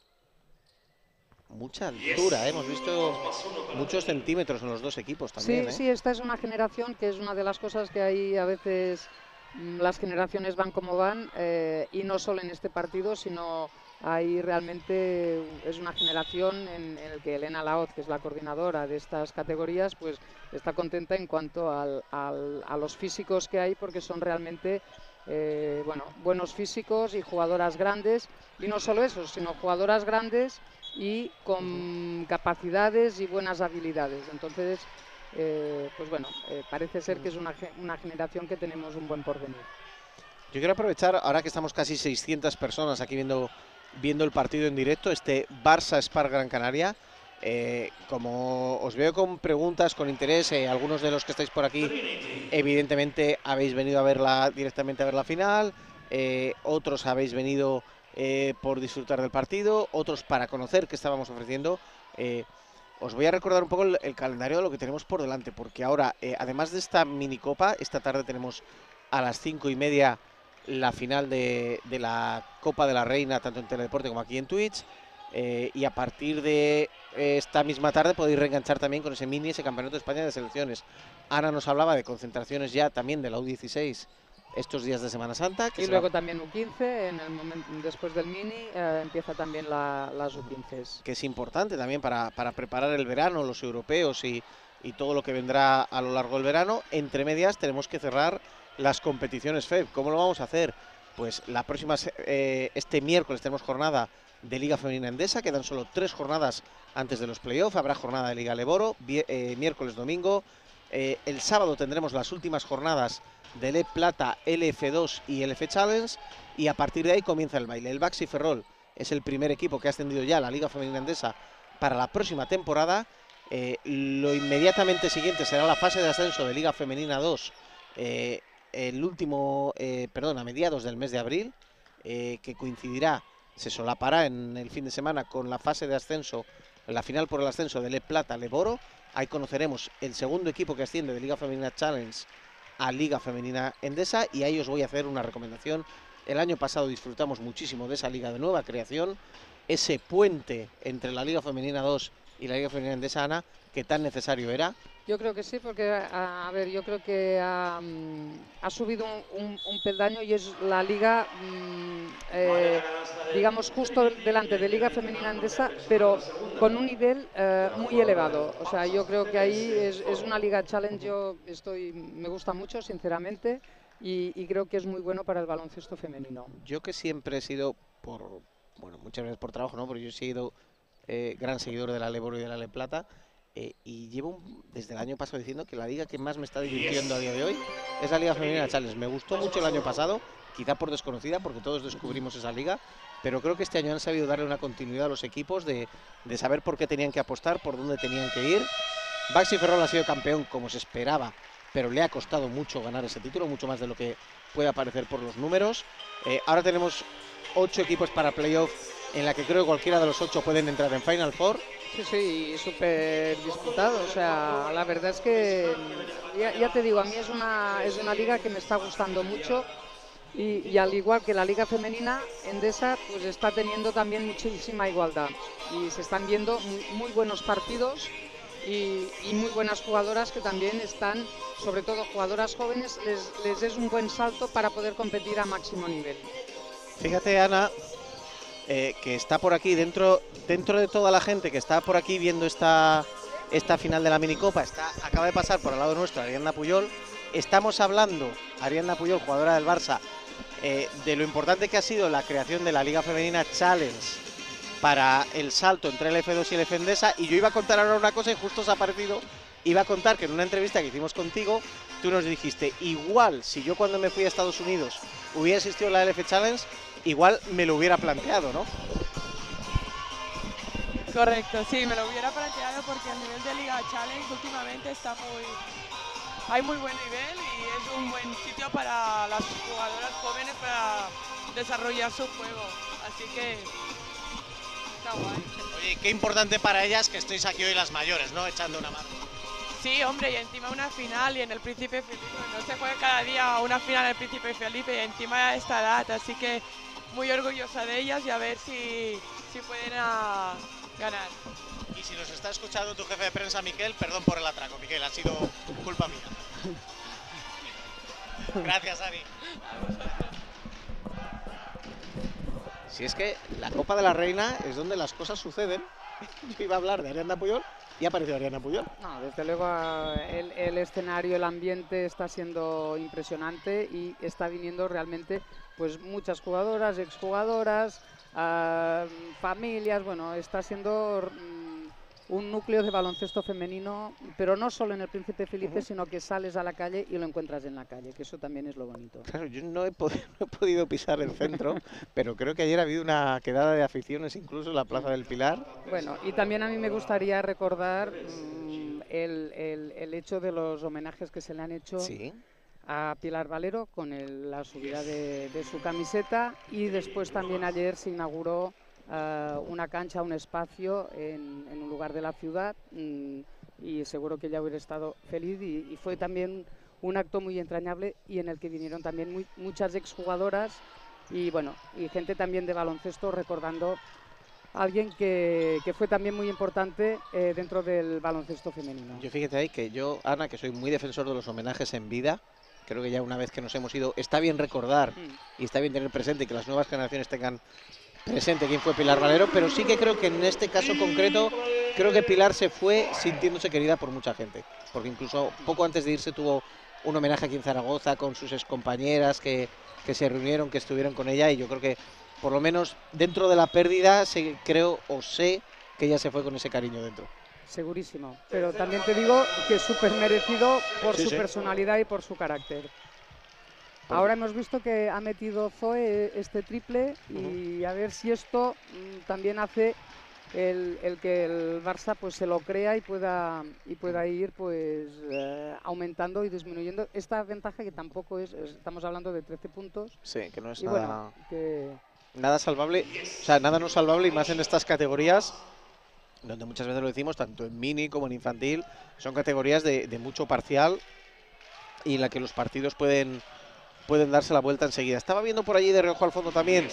Mucha altura, ¿eh? Hemos visto muchos centímetros en los dos equipos también. Sí, ¿eh? sí, esta es una generación que es una de las cosas que hay a veces, mmm, las generaciones van como van, eh, y no solo en este partido, sino hay realmente, es una generación en, en la que Elena Laoz, que es la coordinadora de estas categorías, pues está contenta en cuanto al, al, a los físicos que hay, porque son realmente... Eh, bueno, buenos físicos y jugadoras grandes, y no solo eso, sino jugadoras grandes y con capacidades y buenas habilidades. Entonces, eh, pues bueno, eh, parece ser que es una, una generación que tenemos un buen porvenir. Yo quiero aprovechar, ahora que estamos casi seiscientas personas aquí viendo, viendo el partido en directo, este Barça-Spar Gran Canaria. Eh, como os veo con preguntas, con interés, eh, algunos de los que estáis por aquí evidentemente habéis venido a verla directamente a ver la final, eh, otros habéis venido eh, por disfrutar del partido, otros para conocer qué estábamos ofreciendo. eh, os voy a recordar un poco el, el calendario de lo que tenemos por delante, porque ahora, eh, además de esta minicopa, esta tarde tenemos a las cinco y media la final de, de la Copa de la Reina, tanto en Teledeporte como aquí en Twitch. Eh, y a partir de esta misma tarde podéis reenganchar también con ese mini, ese Campeonato de España de Selecciones. Ana nos hablaba de concentraciones ya también de la U dieciséis estos días de Semana Santa. Que y luego también U quince, en el momento, después del mini, eh, empieza también la, las U quince. Que es importante también para, para preparar el verano, los europeos y, y todo lo que vendrá a lo largo del verano. Entre medias tenemos que cerrar las competiciones F E B. ¿Cómo lo vamos a hacer? Pues la próxima, eh, este miércoles tenemos jornada de Liga Femenina Endesa, quedan solo tres jornadas antes de los playoffs, habrá jornada de Liga Leboro, eh, miércoles, domingo, eh, el sábado tendremos las últimas jornadas de L E Plata, L F dos y L F Challenge, y a partir de ahí comienza el baile. El Baxi Ferrol es el primer equipo que ha ascendido ya a la Liga Femenina Endesa para la próxima temporada. Eh, lo inmediatamente siguiente será la fase de ascenso de Liga Femenina dos, eh, el último, eh, perdón, a mediados del mes de abril, eh, que coincidirá, se solapará en el fin de semana con la fase de ascenso, la final por el ascenso de Le Plata, Leboro. Ahí conoceremos el segundo equipo que asciende de Liga Femenina Challenge a Liga Femenina Endesa, y ahí os voy a hacer una recomendación. El año pasado disfrutamos muchísimo de esa liga de nueva creación, ese puente entre la Liga Femenina dos y la Liga Femenina Endesa, Ana, que tan necesario era. Yo creo que sí, porque, a, a ver, yo creo que ha, ha subido un, un, un peldaño y es la liga, mmm, eh, digamos, justo delante de Liga Femenina Endesa, pero con un nivel eh, muy elevado. O sea, yo creo que ahí es, es una liga challenge, yo estoy, me gusta mucho, sinceramente, y, y creo que es muy bueno para el baloncesto femenino. Yo que siempre he sido, por, bueno, muchas veces por trabajo, ¿no? Pero yo he sido eh, gran seguidor de la Leboro y de la Le Plata. Eh, y llevo un, desde el año pasado diciendo que la liga que más me está divirtiendo a día de hoy es la Liga Femenina Challenge. Me gustó mucho el año pasado, quizá por desconocida, porque todos descubrimos esa liga, pero creo que este año han sabido darle una continuidad a los equipos de, de saber por qué tenían que apostar, por dónde tenían que ir. Baxi Ferrol ha sido campeón como se esperaba, pero le ha costado mucho ganar ese título, mucho más de lo que puede aparecer por los números. Eh, ahora tenemos ocho equipos para playoff, en la que creo que cualquiera de los ocho pueden entrar en Final Four. Sí, sí, súper disputado. O sea, la verdad es que, ya, ya te digo, a mí es una, es una liga que me está gustando mucho. Y, y al igual que la liga femenina, Endesa pues está teniendo también muchísima igualdad. Y se están viendo muy, muy buenos partidos y, y muy buenas jugadoras que también están, sobre todo jugadoras jóvenes, les, les es un buen salto para poder competir a máximo nivel. Fíjate, Ana, eh, que está por aquí, dentro, dentro de toda la gente que está por aquí viendo esta, esta final de la minicopa, está, acaba de pasar por al lado nuestro Ariadna Puyol. Estamos hablando, Ariadna Puyol, jugadora del Barça, eh, de lo importante que ha sido la creación de la Liga Femenina Challenge para el salto entre el F dos y el F Endesa, y yo iba a contar ahora una cosa y justo se ha aparecido. Iba a contar que en una entrevista que hicimos contigo, tú nos dijiste, igual si yo cuando me fui a Estados Unidos hubiera existido la L F Challenge, igual me lo hubiera planteado, ¿no? Correcto, sí, me lo hubiera planteado porque el nivel de Liga Challenge últimamente está muy... Hay muy buen nivel y es un buen sitio para las jugadoras jóvenes para desarrollar su juego, así que está guay. Oye, qué importante para ellas que estéis aquí hoy las mayores, ¿no? Echando una mano. Sí, hombre, y encima una final y en el Príncipe Felipe, no se juega cada día una final en el Príncipe Felipe y encima a esta edad, así que muy orgullosa de ellas y a ver si, si pueden a ganar. Y si nos está escuchando tu jefe de prensa, Miquel, perdón por el atraco, Miquel, ha sido culpa mía. Gracias, Ari. Si es que la Copa de la Reina es donde las cosas suceden. Yo iba a hablar de Ariadna Puyol y ha aparecido Ariadna Puyol. No, desde luego el, el escenario, el ambiente está siendo impresionante y está viniendo realmente pues muchas jugadoras, exjugadoras, uh, familias. Bueno, está siendo um, un núcleo de baloncesto femenino, pero no solo en el Príncipe Felipe, uh-huh. sino que sales a la calle y lo encuentras en la calle, que eso también es lo bonito. Claro, yo no he podido, no he podido pisar el centro, pero creo que ayer ha habido una quedada de aficiones incluso en la Plaza del Pilar. Bueno, y también a mí me gustaría recordar um, el, el, el hecho de los homenajes que se le han hecho ¿Sí? a Pilar Valero con el, la subida de, de su camiseta, y después también ayer se inauguró Uh, una cancha, un espacio en, en un lugar de la ciudad, mm, y seguro que ella hubiera estado feliz, y, y fue también un acto muy entrañable y en el que vinieron también muy, muchas exjugadoras y bueno, y gente también de baloncesto recordando a alguien que, que fue también muy importante eh, dentro del baloncesto femenino. Yo fíjate ahí que yo, Ana, que soy muy defensor de los homenajes en vida, creo que ya una vez que nos hemos ido, está bien recordar mm. y está bien tener presente y que las nuevas generaciones tengan presente quién fue Pilar Valero, pero sí que creo que en este caso concreto, creo que Pilar se fue sintiéndose querida por mucha gente, porque incluso poco antes de irse tuvo un homenaje aquí en Zaragoza con sus excompañeras que, que se reunieron, que estuvieron con ella, y yo creo que por lo menos dentro de la pérdida se, creo o sé que ella se fue con ese cariño dentro. Segurísimo, pero también te digo que es súper merecido por sí, su sí. personalidad y por su carácter. Ahora hemos visto que ha metido Zoe este triple y a ver si esto mmm, también hace el, el que el Barça pues se lo crea y pueda y pueda ir pues eh, aumentando y disminuyendo esta ventaja, que tampoco es, es, estamos hablando de trece puntos. Sí, que no es y nada, bueno, que... nada salvable, o sea, nada no salvable, y más en estas categorías donde muchas veces lo decimos, tanto en mini como en infantil, son categorías de, de mucho parcial y en la que los partidos pueden pueden darse la vuelta enseguida. Estaba viendo por allí de reojo al fondo también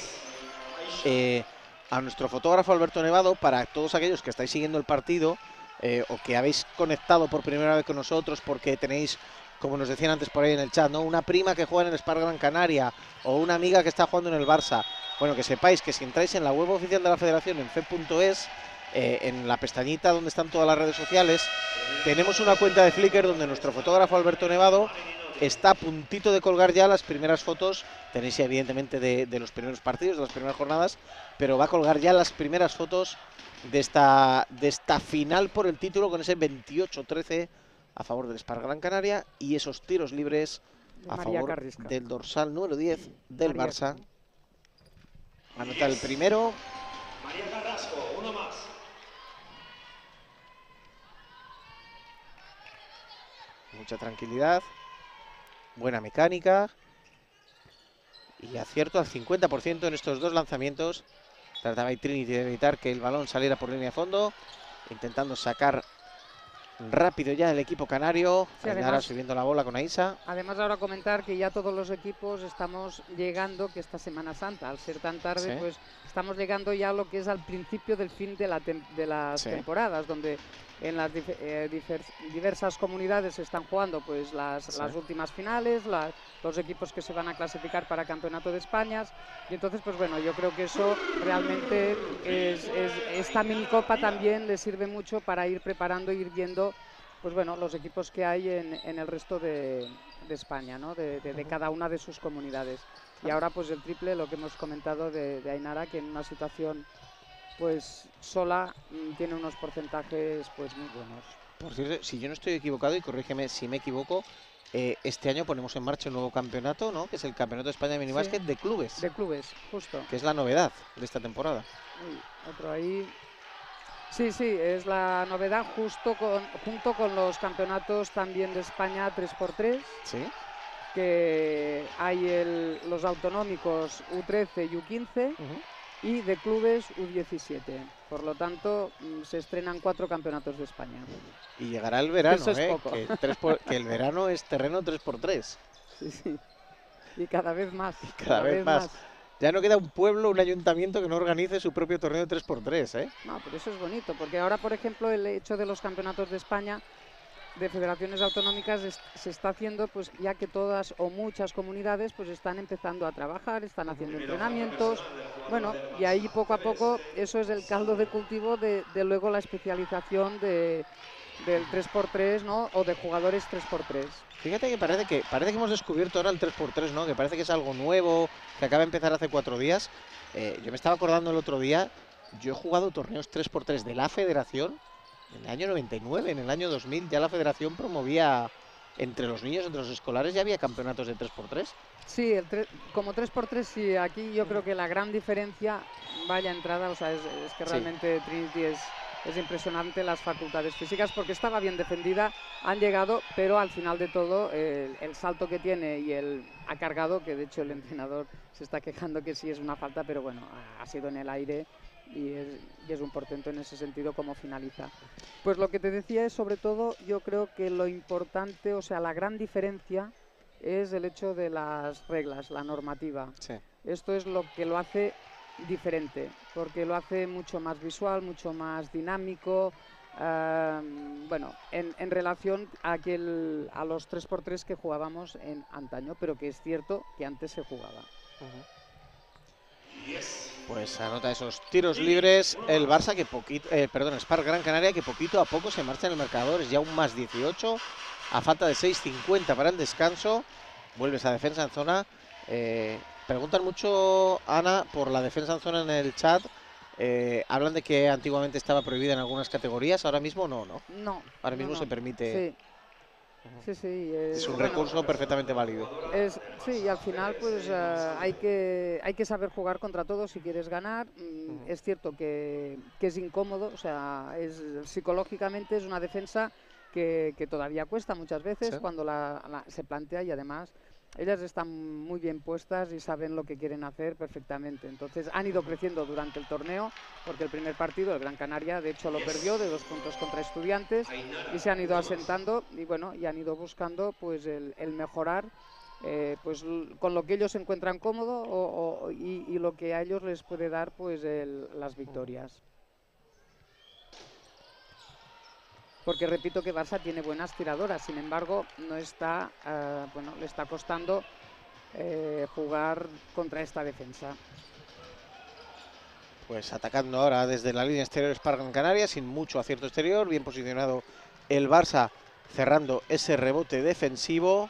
eh, a nuestro fotógrafo Alberto Nevado. Para todos aquellos que estáis siguiendo el partido eh, o que habéis conectado por primera vez con nosotros porque tenéis, como nos decían antes por ahí en el chat, ¿no?, una prima que juega en el Spar Gran Canaria o una amiga que está jugando en el Barça, bueno, que sepáis que si entráis en la web oficial de la Federación, en fe punto es, eh, en la pestañita donde están todas las redes sociales, tenemos una cuenta de Flickr donde nuestro fotógrafo Alberto Nevado está a puntito de colgar ya las primeras fotos. Tenéis evidentemente de, de los primeros partidos, de las primeras jornadas, pero va a colgar ya las primeras fotos de esta, de esta final por el título, con ese veintiocho trece a favor del Spar Gran Canaria y esos tiros libres a María favor Carrisca. del dorsal número diez del María. Barça. Anota el primero. María Carrasco, uno más. mucha tranquilidad, buena mecánica y acierto al cincuenta por ciento en estos dos lanzamientos. Trataba y Trinity de evitar que el balón saliera por línea de fondo, intentando sacar rápido ya el equipo canario. Sí, Ainara además, subiendo la bola con Aisa. Además, ahora comentar que ya todos los equipos estamos llegando, que esta Semana Santa, al ser tan tarde, Sí. pues estamos llegando ya a lo que es al principio del fin de, la tem de las Sí. temporadas, donde en las dif eh, diversas comunidades se están jugando pues las, Sí. las últimas finales, la, los equipos que se van a clasificar para Campeonato de España. Y entonces, pues bueno, yo creo que eso realmente es, es, esta minicopa también le sirve mucho para ir preparando, ir viendo pues bueno, los equipos que hay en, en el resto de, de España, ¿no? de, de, de cada una de sus comunidades. Y ahora pues el triple, lo que hemos comentado de, de Ainara, que en una situación pues sola mm, tiene unos porcentajes pues muy buenos. Por cierto, si yo no estoy equivocado, y corrígeme si me equivoco, eh, este año ponemos en marcha un nuevo campeonato, ¿no? Que es el Campeonato de España de Minibásquet Sí. de clubes, De clubes, justo. que es la novedad de esta temporada. Uy, otro ahí. Sí, sí, es la novedad justo con, junto con los campeonatos también de España tres por tres, Sí. que hay el, los autonómicos U trece y U quince Ujú. y de clubes U diecisiete. Por lo tanto, mm, se estrenan cuatro campeonatos de España. Y llegará el verano, Eso es ¿eh? poco. Que, tres por- que el verano es terreno tres por tres. Sí, sí. Y cada vez más. cada vez más. Ya no queda un pueblo, un ayuntamiento que no organice su propio torneo de tres por tres, ¿eh? No, pero eso es bonito, porque ahora, por ejemplo, el hecho de los campeonatos de España de federaciones autonómicas es- se está haciendo, pues ya que todas o muchas comunidades pues están empezando a trabajar, están haciendo entrenamientos, bueno, y ahí poco a poco eso es el caldo de cultivo de, de luego la especialización de, del tres por tres, ¿no? O de jugadores tres por tres. Fíjate que parece que parece que hemos descubierto ahora el tres por tres, ¿no? Que parece que es algo nuevo, que acaba de empezar hace cuatro días. Eh, yo me estaba acordando el otro día, yo he jugado torneos tres por tres de la federación en el año noventa y nueve, en el año dos mil ya la federación promovía entre los niños, entre los escolares, ya había campeonatos de tres por tres. Sí, el tre- como tres por tres, sí, aquí yo creo que la gran diferencia, vaya entrada, o sea, es, es que Sí. realmente Trinity es, es impresionante las facultades físicas, porque estaba bien defendida, han llegado, pero al final de todo, el, el salto que tiene y el ha cargado, que de hecho el entrenador se está quejando que sí es una falta, pero bueno, ha, ha sido en el aire y es, y es un portento en ese sentido como finaliza. Pues lo que te decía es, sobre todo, yo creo que lo importante, o sea, la gran diferencia es el hecho de las reglas, la normativa. Sí. Esto es lo que lo hace diferente, porque lo hace mucho más visual, mucho más dinámico, eh, bueno, en, en relación a, aquel, a los tres por tres que jugábamos en antaño, pero que es cierto que antes se jugaba. Pues anota esos tiros libres el Barça, que poquito, eh, perdón, Spark Gran Canaria, que poquito a poco se marcha en el marcador, es ya un más dieciocho, a falta de seis cincuenta para el descanso. Vuelve esa defensa en zona. Eh, preguntan mucho, Ana, por la defensa en zona en el chat. Eh, hablan de que antiguamente estaba prohibida en algunas categorías, ahora mismo no, ¿no? No. Ahora no, mismo no. se permite. Sí. Sí, sí. Es, Es un bueno, recurso perfectamente válido. Es, sí, y al final pues uh, hay, que, hay que saber jugar contra todos si quieres ganar. Mm, Uh-huh. Es cierto que, que es incómodo, o sea, es, psicológicamente es una defensa que, que todavía cuesta muchas veces Sí. cuando la, la, se plantea, y además ellas están muy bien puestas y saben lo que quieren hacer perfectamente. Entonces han ido creciendo durante el torneo, porque el primer partido, el Gran Canaria, de hecho lo perdió de dos puntos contra Estudiantes, y se han ido asentando y bueno, y han ido buscando pues el, el mejorar eh, pues con lo que ellos se encuentran cómodo o, o, y, y lo que a ellos les puede dar pues el, las victorias. Porque repito que Barça tiene buenas tiradoras, sin embargo no está, uh, bueno, le está costando eh, jugar contra esta defensa. Pues atacando ahora desde la línea exterior Spark Gran Canaria, sin mucho acierto exterior, bien posicionado el Barça, cerrando ese rebote defensivo.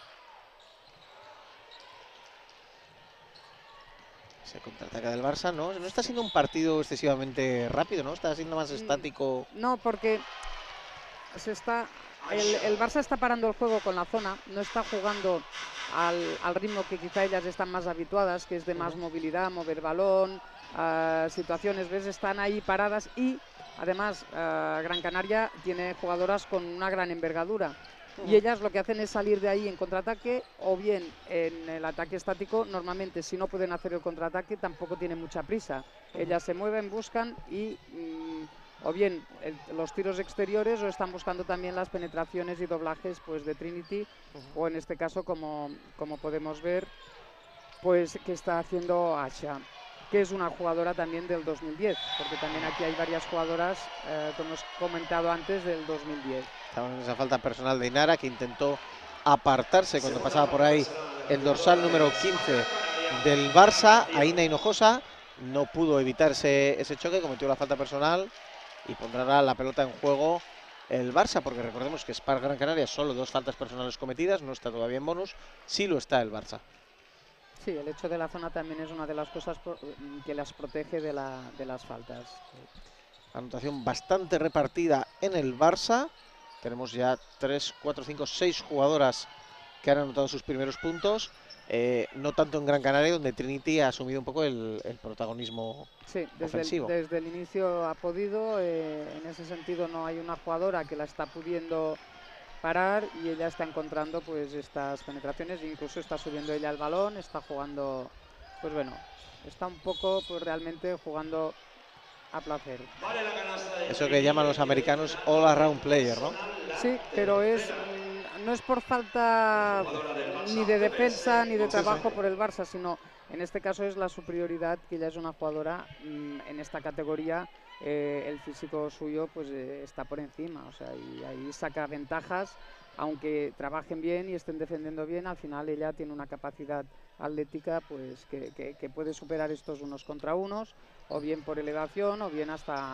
Se contraataca del Barça, ¿no? No está siendo un partido excesivamente rápido, ¿no? Está siendo más estático. No, porque se está el, el Barça está parando el juego con la zona, no está jugando al, al ritmo que quizá ellas están más habituadas, que es de más movilidad, mover balón, uh, situaciones, ¿ves? Están ahí paradas y además uh, Gran Canaria tiene jugadoras con una gran envergadura. y ellas lo que hacen es salir de ahí en contraataque o bien en el ataque estático. Normalmente, si no pueden hacer el contraataque, tampoco tienen mucha prisa. Ellas se mueven, buscan y mmm, o bien el, los tiros exteriores, o están buscando también las penetraciones y doblajes pues de Trinity, uh-huh. o en este caso, como, como podemos ver, pues que está haciendo Asha, que es una jugadora también del dos mil diez, porque también aquí hay varias jugadoras, eh, como hemos comentado antes, del dos mil diez. Estamos en esa falta personal de Inara, que intentó apartarse cuando pasaba por ahí el dorsal número quince del Barça, Aina Hinojosa. No pudo evitar ese, ese choque, cometió la falta personal y pondrá la pelota en juego el Barça, porque recordemos que Spark Gran Canaria solo dos faltas personales cometidas, no está todavía en bonus, sí lo está el Barça. Sí, el hecho de la zona también es una de las cosas que las protege de, la, de las faltas. Anotación bastante repartida en el Barça. Tenemos ya tres, cuatro, cinco, seis jugadoras que han anotado sus primeros puntos. Eh, no tanto en Gran Canaria, donde Trinity ha asumido un poco el, el protagonismo sí, desde ofensivo. El, desde el inicio ha podido, eh, en ese sentido no hay una jugadora que la está pudiendo parar y ella está encontrando pues estas penetraciones, incluso está subiendo ella el balón, está jugando, pues bueno, está un poco pues realmente jugando a placer. Eso que llaman los americanos all around player, ¿no? Sí, pero es no es por falta ni de defensa ni de trabajo por el Barça, sino en este caso es la superioridad, que ella es una jugadora mmm, en esta categoría, eh, el físico suyo pues eh, está por encima, o sea, y ahí saca ventajas, aunque trabajen bien y estén defendiendo bien, al final ella tiene una capacidad atlética pues que, que, que puede superar estos unos contra unos, o bien por elevación, o bien hasta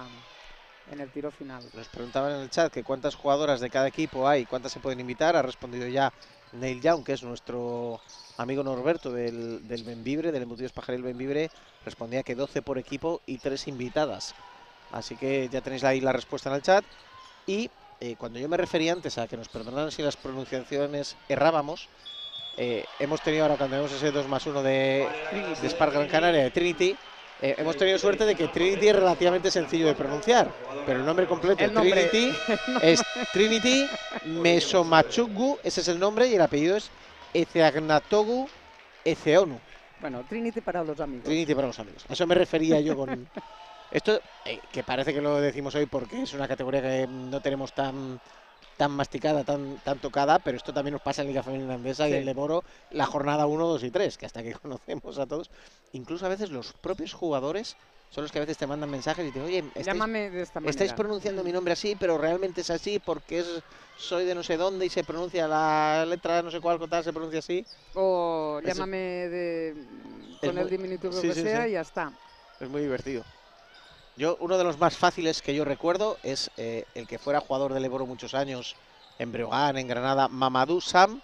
en el tiro final. Nos preguntaban en el chat que cuántas jugadoras de cada equipo hay, cuántas se pueden invitar. Ha respondido ya Neil Young, que es nuestro amigo Norberto del, del Benvibre, del Embutidos Pajaril Benvibre. Respondía que doce por equipo y tres invitadas. Así que ya tenéis ahí la respuesta en el chat. Y eh, cuando yo me refería antes a que nos perdonaran si las pronunciaciones errábamos, eh, hemos tenido ahora, cuando vemos ese dos más uno de, de Spark Gran Canaria, de Trinity, Eh, hemos tenido suerte de que Trinity es relativamente sencillo de pronunciar, pero el nombre completo de Trinity es Trinity Mesomachugu, ese es el nombre, y el apellido es Ezeagnatogu Ezeonu. Bueno, Trinity para los amigos. Trinity para los amigos. A eso me refería yo con esto, eh, que parece que lo decimos hoy porque es una categoría que no tenemos tan tan masticada, tan, tan tocada, pero esto también nos pasa en Liga Femenina Andesa sí. y en Leboro, la jornada uno, dos y tres, que hasta que conocemos a todos, incluso a veces los propios jugadores son los que a veces te mandan mensajes y te dicen, oye, estáis, llámame de esta manera. Estáis pronunciando mi nombre así, pero realmente es así porque es, soy de no sé dónde y se pronuncia la letra no sé cuál, tal, se pronuncia así. O es, llámame de, con el muy, diminutivo sí, que sí, sea sí. y ya está. Es muy divertido. Yo, uno de los más fáciles que yo recuerdo es eh, el que fuera jugador del Eboro muchos años en Breogán, en Granada, Mamadou Sam,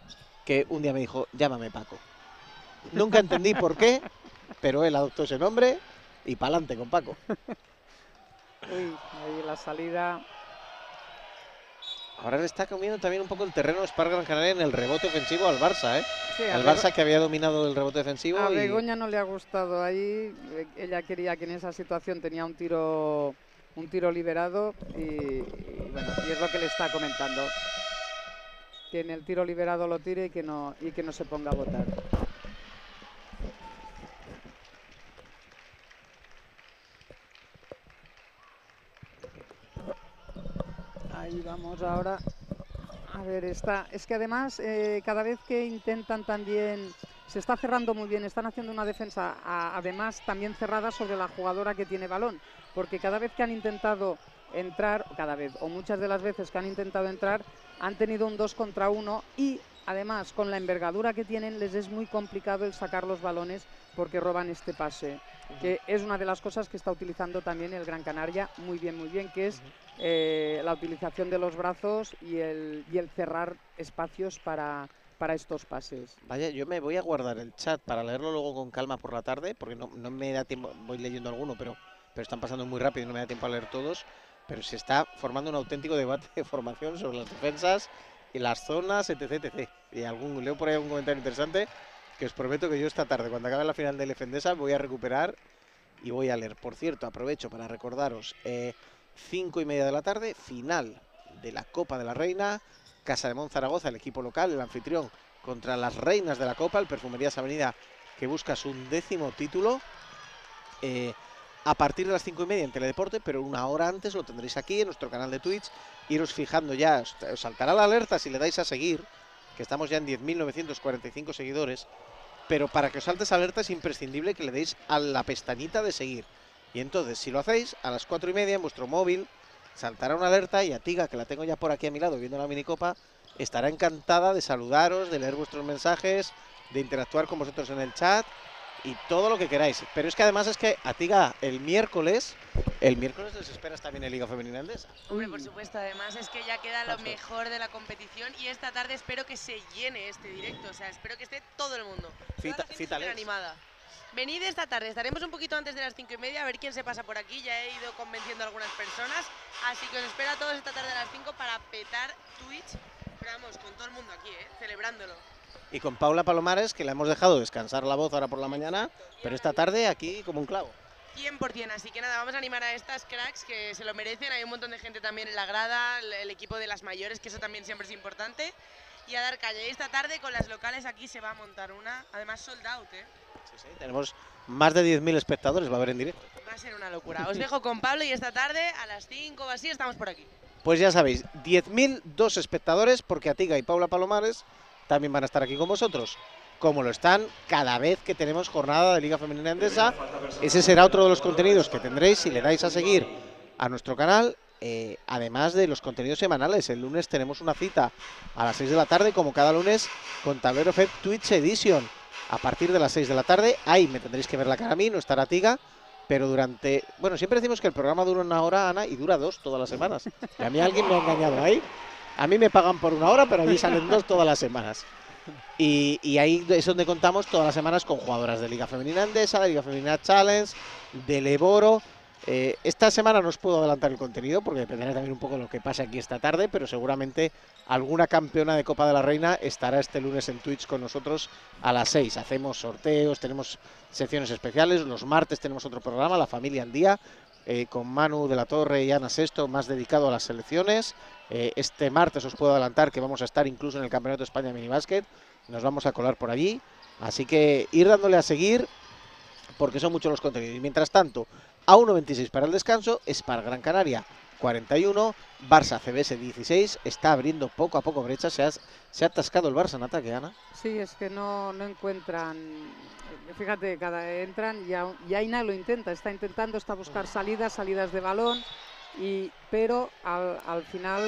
que un día me dijo, llámame Paco. Nunca entendí por qué, pero él adoptó ese nombre y pa'lante con Paco. Uy, ahí la salida. Ahora le está comiendo también un poco el terreno Spark Gran Canaria en el rebote ofensivo al Barça, ¿eh? Sí, al Barça que había dominado el rebote defensivo. A y... Begoña no le ha gustado ahí. Ella quería que en esa situación tenía un tiro, un tiro liberado y, y bueno, y es lo que le está comentando. Que en el tiro liberado lo tire y que no, y que no se ponga a votar. Ahí vamos ahora. A ver, está. Es que además, eh, cada vez que intentan también, se está cerrando muy bien, están haciendo una defensa, a, además también cerrada sobre la jugadora que tiene balón, porque cada vez que han intentado entrar, cada vez, o muchas de las veces que han intentado entrar, han tenido un dos contra uno y además con la envergadura que tienen les es muy complicado el sacar los balones porque roban este pase, que es una de las cosas que está utilizando también el Gran Canaria muy bien, muy bien, que es eh, la utilización de los brazos y el, y el cerrar espacios para, para estos pases. Vaya, yo me voy a guardar el chat para leerlo luego con calma por la tarde, porque no, no me da tiempo, voy leyendo alguno, pero, pero están pasando muy rápido y no me da tiempo a leer todos, pero se está formando un auténtico debate de formación sobre las defensas y las zonas, etc, etcétera. Y algún, leo por ahí algún comentario interesante que os prometo que yo esta tarde, cuando acabe la final del Efendesa, voy a recuperar y voy a leer. Por cierto, aprovecho para recordaros, eh, cinco y media de la tarde, final de la Copa de la Reina Casa de Mon Zaragoza, el equipo local, el anfitrión, contra las reinas de la Copa, el Perfumerías Avenida, que busca su undécimo título. Eh, a partir de las cinco y media en Teledeporte, pero una hora antes lo tendréis aquí en nuestro canal de Twitch. Iros fijando ya, os, os saltará la alerta si le dais a seguir, que estamos ya en diez mil novecientos cuarenta y cinco seguidores, pero para que os salte esa alerta es imprescindible que le deis a la pestañita de seguir. Y entonces, si lo hacéis, a las cuatro y media en vuestro móvil saltará una alerta y a Tiga, que la tengo ya por aquí a mi lado viendo la minicopa, estará encantada de saludaros, de leer vuestros mensajes, de interactuar con vosotros en el chat y todo lo que queráis. Pero es que además es que a Tiga el miércoles, el miércoles les esperas también en Liga Femenina Endesa. Hombre, por supuesto, además es que ya queda lo mejor de la competición y esta tarde espero que se llene este directo, o sea, espero que esté todo el mundo. Cita, cítales. Animada. Venid esta tarde, estaremos un poquito antes de las cinco y media a ver quién se pasa por aquí, ya he ido convenciendo a algunas personas, así que os espero a todos esta tarde a las cinco para petar Twitch, pero vamos, con todo el mundo aquí, ¿eh? Celebrándolo. Y con Paula Palomares, que la hemos dejado descansar la voz ahora por la mañana, pero esta tarde aquí como un clavo. cien por cien, así que nada, vamos a animar a estas cracks que se lo merecen, hay un montón de gente también en la grada, el, el equipo de las mayores, que eso también siempre es importante, y a dar calle. Y esta tarde con las locales aquí se va a montar una, además sold out, ¿eh? Sí, sí, tenemos más de diez mil espectadores, va a haber en directo. Va a ser una locura. Os dejo con Pablo y esta tarde a las cinco o así estamos por aquí. Pues ya sabéis, diez mil dos espectadores, porque Atiga y Paula Palomares también van a estar aquí con vosotros, como lo están cada vez que tenemos jornada de Liga Femenina Endesa. Ese será otro de los contenidos que tendréis si le dais a seguir a nuestro canal, eh, además de los contenidos semanales. El lunes tenemos una cita a las seis de la tarde, como cada lunes, con Tablero F E P Twitch Edition. A partir de las seis de la tarde, ahí me tendréis que ver la cara a mí, no estará Tiga, pero durante... Bueno, siempre decimos que el programa dura una hora, Ana, y dura dos todas las semanas. Y a mí alguien me ha engañado ahí. A mí me pagan por una hora, pero a mí salen dos todas las semanas. Y, y ahí es donde contamos todas las semanas con jugadoras de Liga Femenina Endesa, de Liga Femenina Challenge, del Eboro. Eh, esta semana no os puedo adelantar el contenido porque dependerá también un poco de lo que pase aquí esta tarde, pero seguramente alguna campeona de Copa de la Reina estará este lunes en Twitch con nosotros a las seis. Hacemos sorteos, tenemos secciones especiales, los martes tenemos otro programa, La Familia en Día, eh, con Manu de la Torre y Ana Sesto, más dedicado a las selecciones. Eh, este martes os puedo adelantar que vamos a estar incluso en el Campeonato de España de Minibásquet, nos vamos a colar por allí, así que ir dándole a seguir porque son muchos los contenidos. Y mientras tanto, A uno veintiséis para el descanso, Spar Gran Canaria cuarenta y uno, Barça C B S dieciséis, está abriendo poco a poco brecha, se ha, se ha atascado el Barça en ataque, Ana. Sí, es que no, no encuentran, fíjate, cada entran y, a, y Aina lo intenta, está intentando, está a buscar salidas, salidas de balón, y, pero al, al final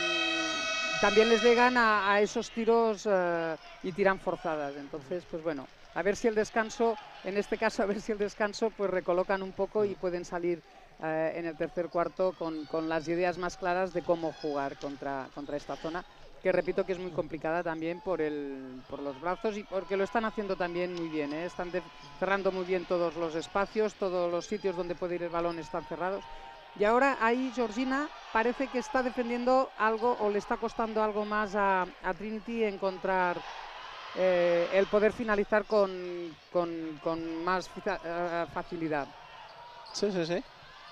también les llegan a, a esos tiros uh, y tiran forzadas, entonces pues bueno, a ver si el descanso, en este caso a ver si el descanso pues recolocan un poco y pueden salir uh, en el tercer cuarto con, con las ideas más claras de cómo jugar contra, contra esta zona, que repito que es muy complicada también por, el, por los brazos y porque lo están haciendo también muy bien, ¿eh? Están de, cerrando muy bien todos los espacios, todos los sitios donde puede ir el balón están cerrados. Y ahora ahí Georgina parece que está defendiendo algo o le está costando algo más a, a Trinity encontrar eh, el poder finalizar con, con, con más uh, facilidad. Sí, sí, sí.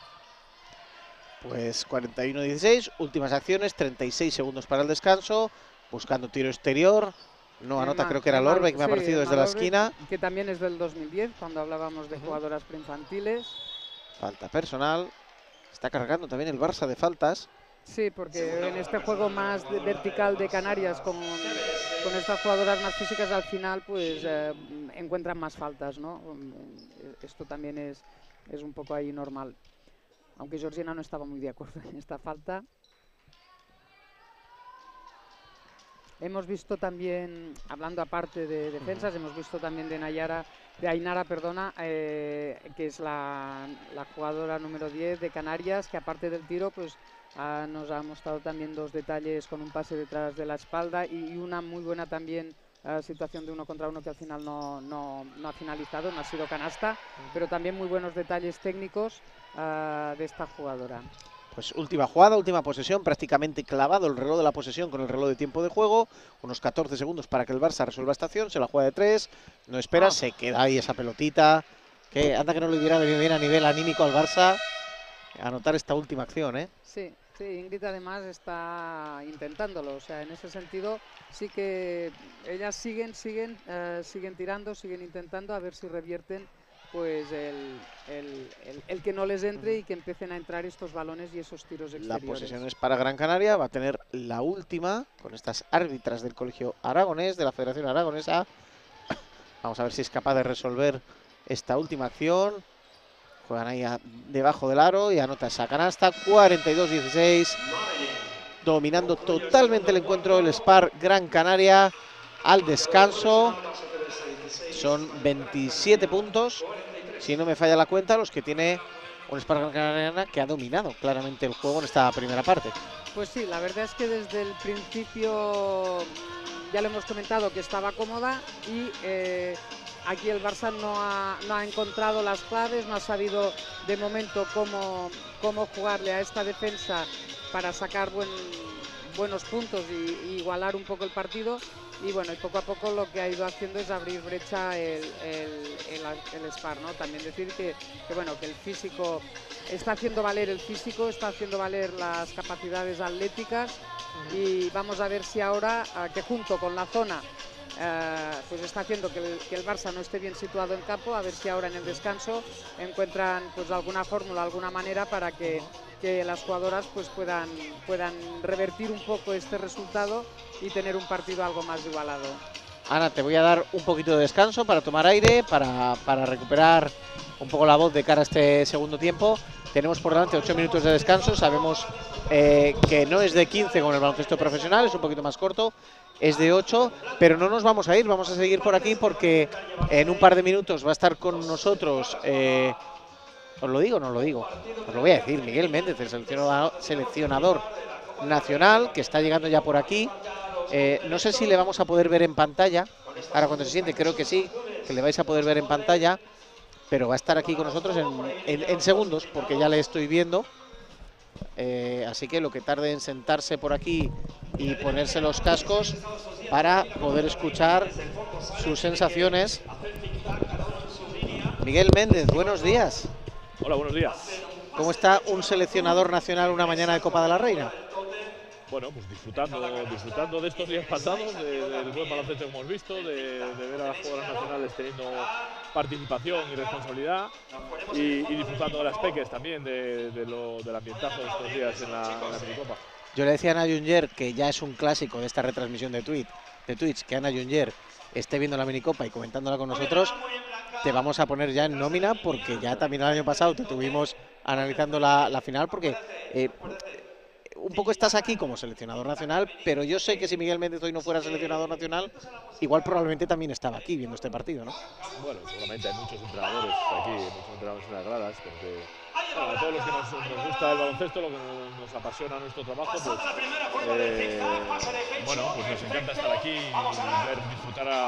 Pues cuarenta y uno dieciséis, últimas acciones, treinta y seis segundos para el descanso, buscando tiro exterior. No anota, creo que era Lorbeck, me ha parecido desde la esquina. Que también es del dos mil diez, cuando hablábamos de jugadoras preinfantiles. Falta personal. Está cargando también el Barça de faltas. Sí, porque en este juego más de vertical de Canarias, con, con estas jugadoras más físicas, al final pues eh, encuentran más faltas, ¿no? Esto también es, es un poco ahí normal. Aunque Georgina no estaba muy de acuerdo en esta falta. Hemos visto también, hablando aparte de defensas, hemos visto también de Nayara, de Ainara, perdona, eh, que es la, la jugadora número diez de Canarias, que aparte del tiro, pues ah, nos ha mostrado también dos detalles con un pase detrás de la espalda y, y una muy buena también uh, situación de uno contra uno que al final no, no, no ha finalizado, no ha sido canasta, pero también muy buenos detalles técnicos uh, de esta jugadora. Pues última jugada, última posesión, prácticamente clavado el reloj de la posesión con el reloj de tiempo de juego. Unos catorce segundos para que el Barça resuelva esta acción, se la juega de tres, no espera, oh. se queda ahí esa pelotita. Que anda que no le hubiera venido bien a nivel anímico al Barça anotar esta última acción, ¿eh? Sí, Sí, Ingrid además está intentándolo, o sea, en ese sentido sí que ellas siguen, siguen, eh, siguen tirando, siguen intentando a ver si revierten pues el, el, el, el que no les entre y que empiecen a entrar estos balones y esos tiros exteriores. La posesión es para Gran Canaria, va a tener la última con estas árbitras del Colegio Aragonés, de la Federación Aragonesa. Vamos a ver si es capaz de resolver esta última acción. Juegan ahí a, debajo del aro y anota esa canasta, cuarenta y dos dieciséis. Dominando totalmente el encuentro el Spar Gran Canaria al descanso. Son veintisiete puntos, si no me falla la cuenta, los que tiene un Spar Gran Canaria que ha dominado claramente el juego en esta primera parte. Pues sí, la verdad es que desde el principio ya lo hemos comentado que estaba cómoda y eh, aquí el Barça no ha, no ha encontrado las claves, no ha sabido de momento cómo, cómo jugarle a esta defensa para sacar buen, buenos puntos y, y igualar un poco el partido. Y bueno, y poco a poco lo que ha ido haciendo es abrir brecha el, el, el, el Spar, ¿no? También decir que, que, bueno, que el físico está haciendo valer el físico, está haciendo valer las capacidades atléticas y vamos a ver si ahora, que junto con la zona, Uh, pues está haciendo que el, que el Barça no esté bien situado en campo, a ver si ahora en el descanso encuentran pues alguna fórmula, alguna manera para que, que las jugadoras pues puedan, puedan revertir un poco este resultado y tener un partido algo más igualado. Ana, te voy a dar un poquito de descanso para tomar aire, para, para recuperar un poco la voz de cara a este segundo tiempo. Tenemos por delante ocho minutos de descanso, sabemos eh, que no es de quince con el baloncesto profesional, es un poquito más corto, es de ocho, pero no nos vamos a ir, vamos a seguir por aquí porque en un par de minutos va a estar con nosotros, eh, ¿os lo digo o no os lo digo? Os lo voy a decir, Miguel Méndez, el seleccionador, seleccionador nacional, que está llegando ya por aquí. Eh, no sé si le vamos a poder ver en pantalla, ahora cuando se siente creo que sí, que le vais a poder ver en pantalla, pero va a estar aquí con nosotros en, en, en segundos, porque ya le estoy viendo. Eh, así que lo que tarde en sentarse por aquí y ponerse los cascos para poder escuchar sus sensaciones. Miguel Méndez, buenos días. Hola, buenos días. ¿Cómo está un seleccionador nacional una mañana de Copa de la Reina? Bueno, pues disfrutando, disfrutando de estos días pasados, de, del buen baloncesto que hemos visto, de, de ver a las jugadoras nacionales teniendo participación y responsabilidad y, y disfrutando de las peques también, de, de lo, del ambientazo de estos días en la, en la minicopa. Yo le decía a Ana Junger, que ya es un clásico de esta retransmisión de Twitch, de Twitch, que Ana Junger esté viendo la minicopa y comentándola con nosotros. Te vamos a poner ya en nómina porque ya también el año pasado te tuvimos analizando la, la final porque eh, un poco estás aquí como seleccionador nacional, pero yo sé que si Miguel Méndez hoy no fuera seleccionador nacional, igual probablemente también estaba aquí viendo este partido, ¿no? Bueno, seguramente hay muchos entrenadores aquí, muchos entrenadores en las gradas, porque bueno, a todos los que nos, nos gusta el baloncesto, lo que nos, nos apasiona nuestro trabajo, pues eh, bueno, pues nos encanta estar aquí y ver disfrutar a,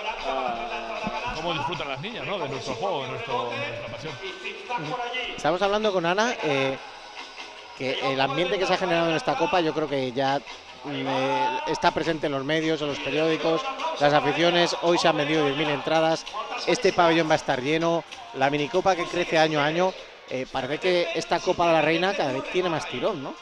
a, a cómo disfrutan las niñas, ¿no? De nuestro juego, de, nuestro, de nuestra pasión. Estamos hablando con Ana. Eh, que el ambiente que se ha generado en esta Copa yo creo que ya eh, está presente en los medios, en los periódicos, las aficiones. Hoy se han vendido diez mil entradas, este pabellón va a estar lleno, la minicopa que crece año a año. Eh, parece que esta Copa de la Reina cada vez tiene más tirón, ¿no?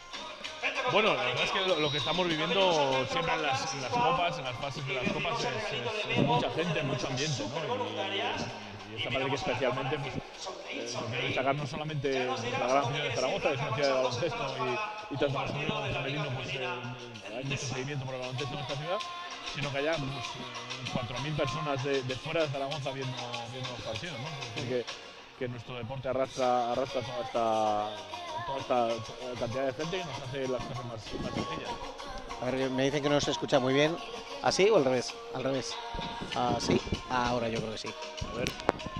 Bueno, la verdad es que lo, lo que estamos viviendo siempre en las, en las copas, en las fases de las copas, es, es, es mucha gente, mucho ambiente, ¿no? Y, y esta parece que especialmente pues, eh, nos quiere destacar no solamente la gran ciudad de Zaragoza, que es una ciudad de baloncesto y, y tanto masculino como femenino, pues eh, hay mucho seguimiento por el baloncesto en esta ciudad, sino que haya pues, eh, cuatro mil personas de, de fuera de Zaragoza viendo, viendo los partidos, ¿no? Porque que nuestro deporte arrastra, arrastra toda esta, toda esta cantidad de gente que nos hace las cosas más, más sencillas. A ver, me dicen que no se escucha muy bien. ¿Así o al revés? Al revés. ¿Así? Ahora yo creo que sí. A ver.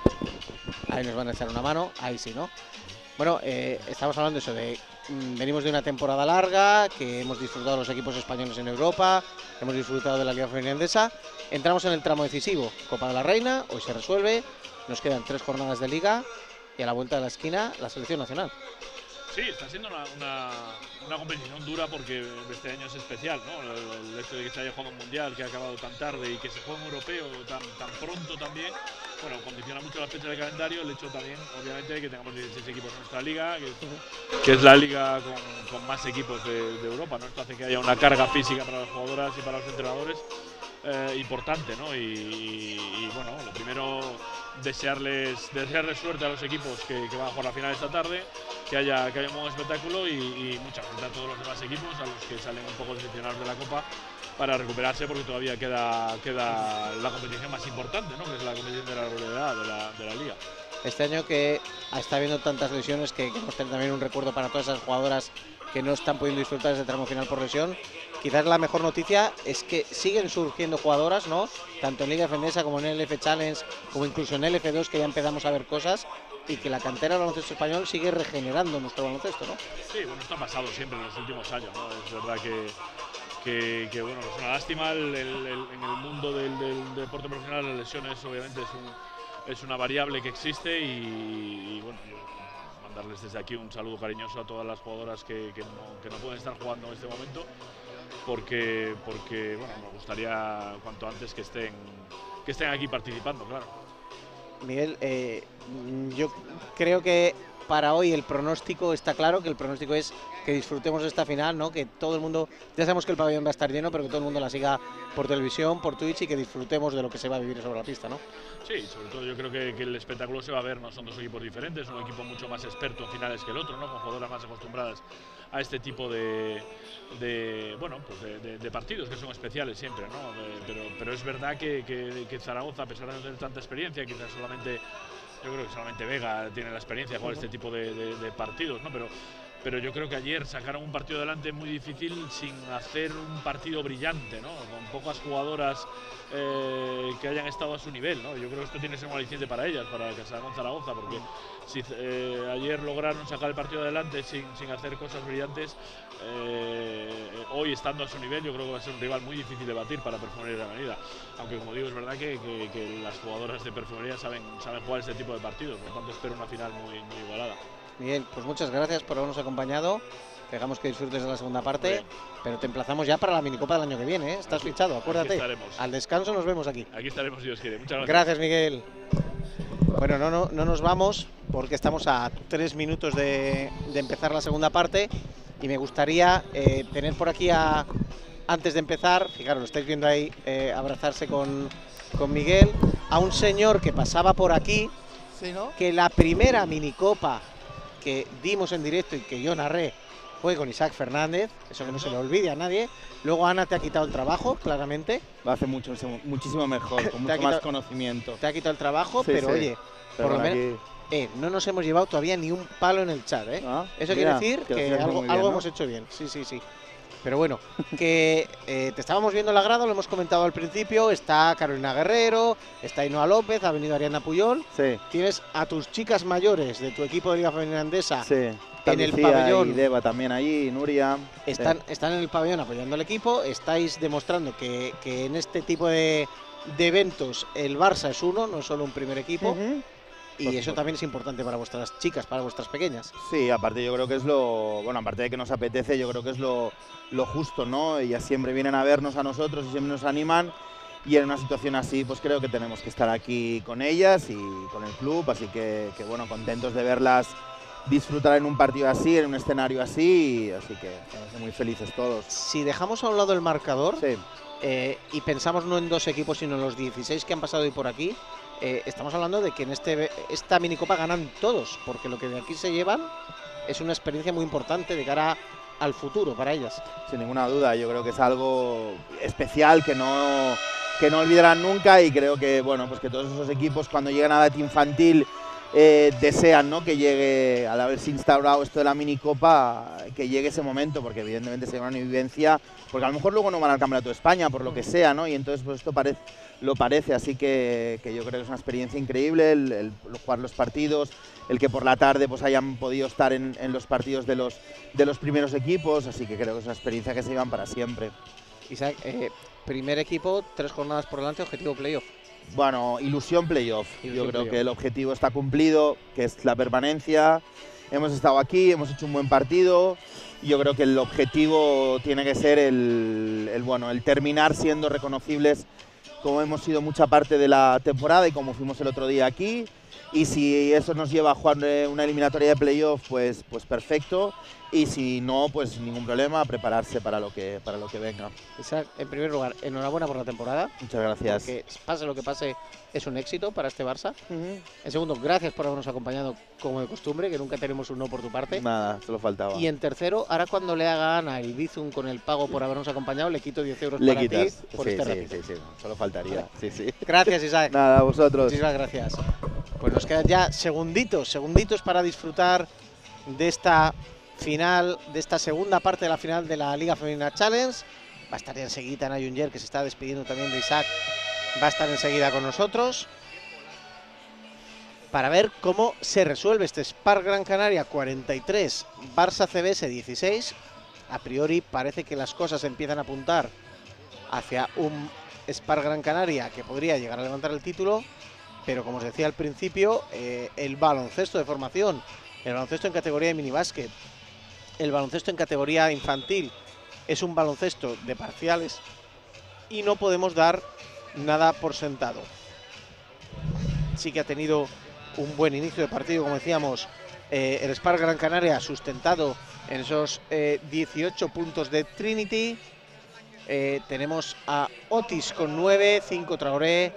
Ahí nos van a echar una mano. Ahí sí, ¿no? Bueno, eh, estamos hablando de eso, de mmm, venimos de una temporada larga, que hemos disfrutado los equipos españoles en Europa, hemos disfrutado de la Liga Femenina Endesa. Entramos en el tramo decisivo, Copa de la Reina, hoy se resuelve, nos quedan tres jornadas de Liga y a la vuelta de la esquina la selección nacional. Sí, está siendo una, una, una competición dura porque este año es especial, ¿no? El, el hecho de que se haya jugado un mundial, que ha acabado tan tarde y que se juegue un europeo tan, tan pronto también, bueno, condiciona mucho la fecha del calendario. El hecho también, obviamente, de que tengamos dieciséis equipos en nuestra liga, que, que es la liga con, con más equipos de, de Europa, ¿no? Esto hace que haya una carga física para las jugadoras y para los entrenadores eh, importante, ¿no? Y, y, y bueno, lo primero, desearles, desearles suerte a los equipos que, que van a jugar la final esta tarde, que haya, que haya un buen espectáculo y, y mucha suerte a todos los demás equipos, a los que salen un poco decepcionados de la Copa, para recuperarse, porque todavía queda, queda la competición más importante, ¿no? Que es la competición de la regularidad de la, de la Liga. Este año que está habiendo tantas lesiones, que queremos tener también un recuerdo para todas esas jugadoras que no están pudiendo disfrutar de ese tramo final por lesión. Quizás la mejor noticia es que siguen surgiendo jugadoras, ¿no? Tanto en Liga F Endesa como en el F Challenge, como incluso en el F dos, que ya empezamos a ver cosas, y que la cantera del baloncesto español sigue regenerando nuestro baloncesto, ¿no? Sí, bueno, esto ha pasado siempre en los últimos años, ¿no? Es verdad que, que, que bueno, es una lástima el, el, el, en el mundo del, del deporte profesional. Las lesiones obviamente es, un, es una variable que existe y, y bueno, yo mandarles desde aquí un saludo cariñoso a todas las jugadoras que, que, no, que no pueden estar jugando en este momento, porque, porque bueno, me gustaría cuanto antes que estén, que estén aquí participando, claro. Miguel, eh, yo creo que para hoy el pronóstico está claro, que el pronóstico es que disfrutemos de esta final, ¿no? Que todo el mundo, ya sabemos que el pabellón va a estar lleno, pero que todo el mundo la siga por televisión, por Twitch, y que disfrutemos de lo que se va a vivir sobre la pista, ¿no? Sí, sobre todo yo creo que, que el espectáculo se va a ver, no son dos equipos diferentes, un equipo mucho más experto en finales que el otro, ¿no? Con jugadoras más acostumbradas a este tipo de, de bueno, pues de, de, de partidos que son especiales siempre, ¿no? De, pero, pero es verdad que, que, que Zaragoza, a pesar de no tener tanta experiencia, quizás solamente, yo creo que solamente Vega tiene la experiencia de jugar este tipo de, de, de partidos, ¿no? Pero, pero yo creo que ayer sacaron un partido adelante muy difícil sin hacer un partido brillante, ¿no? Con pocas jugadoras eh, que hayan estado a su nivel, ¿no? Yo creo que esto tiene que ser un aliciente para ellas, para que salgan Zaragoza, porque si eh, ayer lograron sacar el partido adelante sin, sin hacer cosas brillantes, eh, hoy estando a su nivel, yo creo que va a ser un rival muy difícil de batir para Perfumería de la Avenida. Aunque, como digo, es verdad que, que, que las jugadoras de Perfumería saben, saben jugar este tipo de partidos, por lo tanto espero una final muy, muy igualada. Miguel, pues muchas gracias por habernos acompañado. Dejamos que disfrutes de la segunda parte, pero te emplazamos ya para la minicopa del año que viene, ¿eh? Estás Aquí, fichado, acuérdate. Al descanso nos vemos aquí. Aquí estaremos, si Dios quiere. Muchas gracias. Gracias, Miguel. Bueno, no, no, no nos vamos porque estamos a tres minutos de, de empezar la segunda parte y me gustaría eh, tener por aquí a, antes de empezar, fijaros, lo estáis viendo ahí, eh, abrazarse con, con Miguel, a un señor que pasaba por aquí, sí, ¿no? Que la primera minicopa que dimos en directo y que yo narré fue con Isaac Fernández, eso que no se le olvide a nadie. Luego Ana te ha quitado el trabajo, claramente. Lo hace mucho, muchísimo mejor, con mucho quitado, más conocimiento. Te ha quitado el trabajo, sí, pero sí. oye, pero por lo aquí... menos eh, no nos hemos llevado todavía ni un palo en el chat, ¿eh? Ah, eso mira, quiere decir que, que algo, bien, algo ¿no? hemos hecho bien, sí, sí, sí. Pero bueno, que eh, te estábamos viendo en la grada, lo hemos comentado al principio, está Carolina Guerrero, está Ainhoa López, ha venido Ariana Puyol. Sí. Tienes a tus chicas mayores de tu equipo de Liga Femenina Endesa. Sí. En el Lucía pabellón. Y Deva también allí, Nuria. Están, sí. están en el pabellón apoyando al equipo, estáis demostrando que, que en este tipo de, de eventos el Barça es uno, no es solo un primer equipo. Uh-huh. Y Por eso supuesto. también es importante para vuestras chicas, para vuestras pequeñas. Sí, aparte yo creo que es lo, bueno, aparte de que nos apetece, yo creo que es lo, lo justo, ¿no? Ellas siempre vienen a vernos a nosotros y siempre nos animan, y en una situación así pues creo que tenemos que estar aquí con ellas y con el club, así que, que bueno, contentos de verlas disfrutar en un partido así, en un escenario así, así que estamos muy felices todos. Si dejamos a un lado el marcador, sí. eh, y pensamos no en dos equipos sino en los dieciséis que han pasado hoy por aquí, eh, estamos hablando de que en este, esta minicopa ganan todos, porque lo que de aquí se llevan es una experiencia muy importante de cara al futuro para ellas. Sin ninguna duda, yo creo que es algo especial que no, que no olvidarán nunca, y creo que, bueno, pues que todos esos equipos cuando llegan a la edad infantil eh, desean, ¿no?, que llegue, al haberse instaurado esto de la minicopa, que llegue ese momento, porque evidentemente sería una vivencia, porque a lo mejor luego no van al Campeonato de España, por lo que sea, ¿no? Y entonces pues esto parece, lo parece, así que, que yo creo que es una experiencia increíble el, el, el jugar los partidos, el que por la tarde pues hayan podido estar en, en los partidos de los, de los primeros equipos, así que creo que es una experiencia que se llevan para siempre. Isaac, eh, primer equipo, tres jornadas por delante, objetivo playoff. Bueno, ilusión playoff. Ilusión Yo creo playoff. que el objetivo está cumplido, que es la permanencia, hemos estado aquí, hemos hecho un buen partido. Yo creo que el objetivo tiene que ser el, el, bueno, el terminar siendo reconocibles como hemos sido mucha parte de la temporada y como fuimos el otro día aquí. Y si eso nos lleva a jugar una eliminatoria de playoff, pues, pues perfecto. Y si no, pues ningún problema, a prepararse para lo que, para lo que venga. Isaac, en primer lugar, enhorabuena por la temporada. Muchas gracias. Porque pase lo que pase, es un éxito para este Barça. Uh-huh. En segundo, gracias por habernos acompañado como de costumbre, que nunca tenemos un no por tu parte. Nada, solo faltaba. Y en tercero, ahora cuando le hagan a el Bizum con el pago por habernos acompañado, le quito diez euros le para quitas. ti por sí, este sí, ratito. sí, sí, solo faltaría. Sí, sí. Gracias, Isaac. Nada, a vosotros. Muchísimas gracias. Pues nos quedan ya segunditos, segunditos para disfrutar de esta final, de esta segunda parte de la final de la Liga Femenina Challenge. Va a estar ya enseguida Ana Junger, que se está despidiendo también de Isaac, va a estar enseguida con nosotros para ver cómo se resuelve este Spark Gran Canaria cuarenta y tres, Barça C B S dieciséis. A priori parece que las cosas empiezan a apuntar hacia un Spark Gran Canaria que podría llegar a levantar el título, pero como os decía al principio, eh, el baloncesto de formación, el baloncesto en categoría de minibásquet, el baloncesto en categoría infantil, es un baloncesto de parciales y no podemos dar nada por sentado. Sí que ha tenido un buen inicio de partido, como decíamos, eh, el Spark Gran Canaria sustentado en esos eh, dieciocho puntos de Trinity. Eh, tenemos a Otis con nueve, cinco Traoré,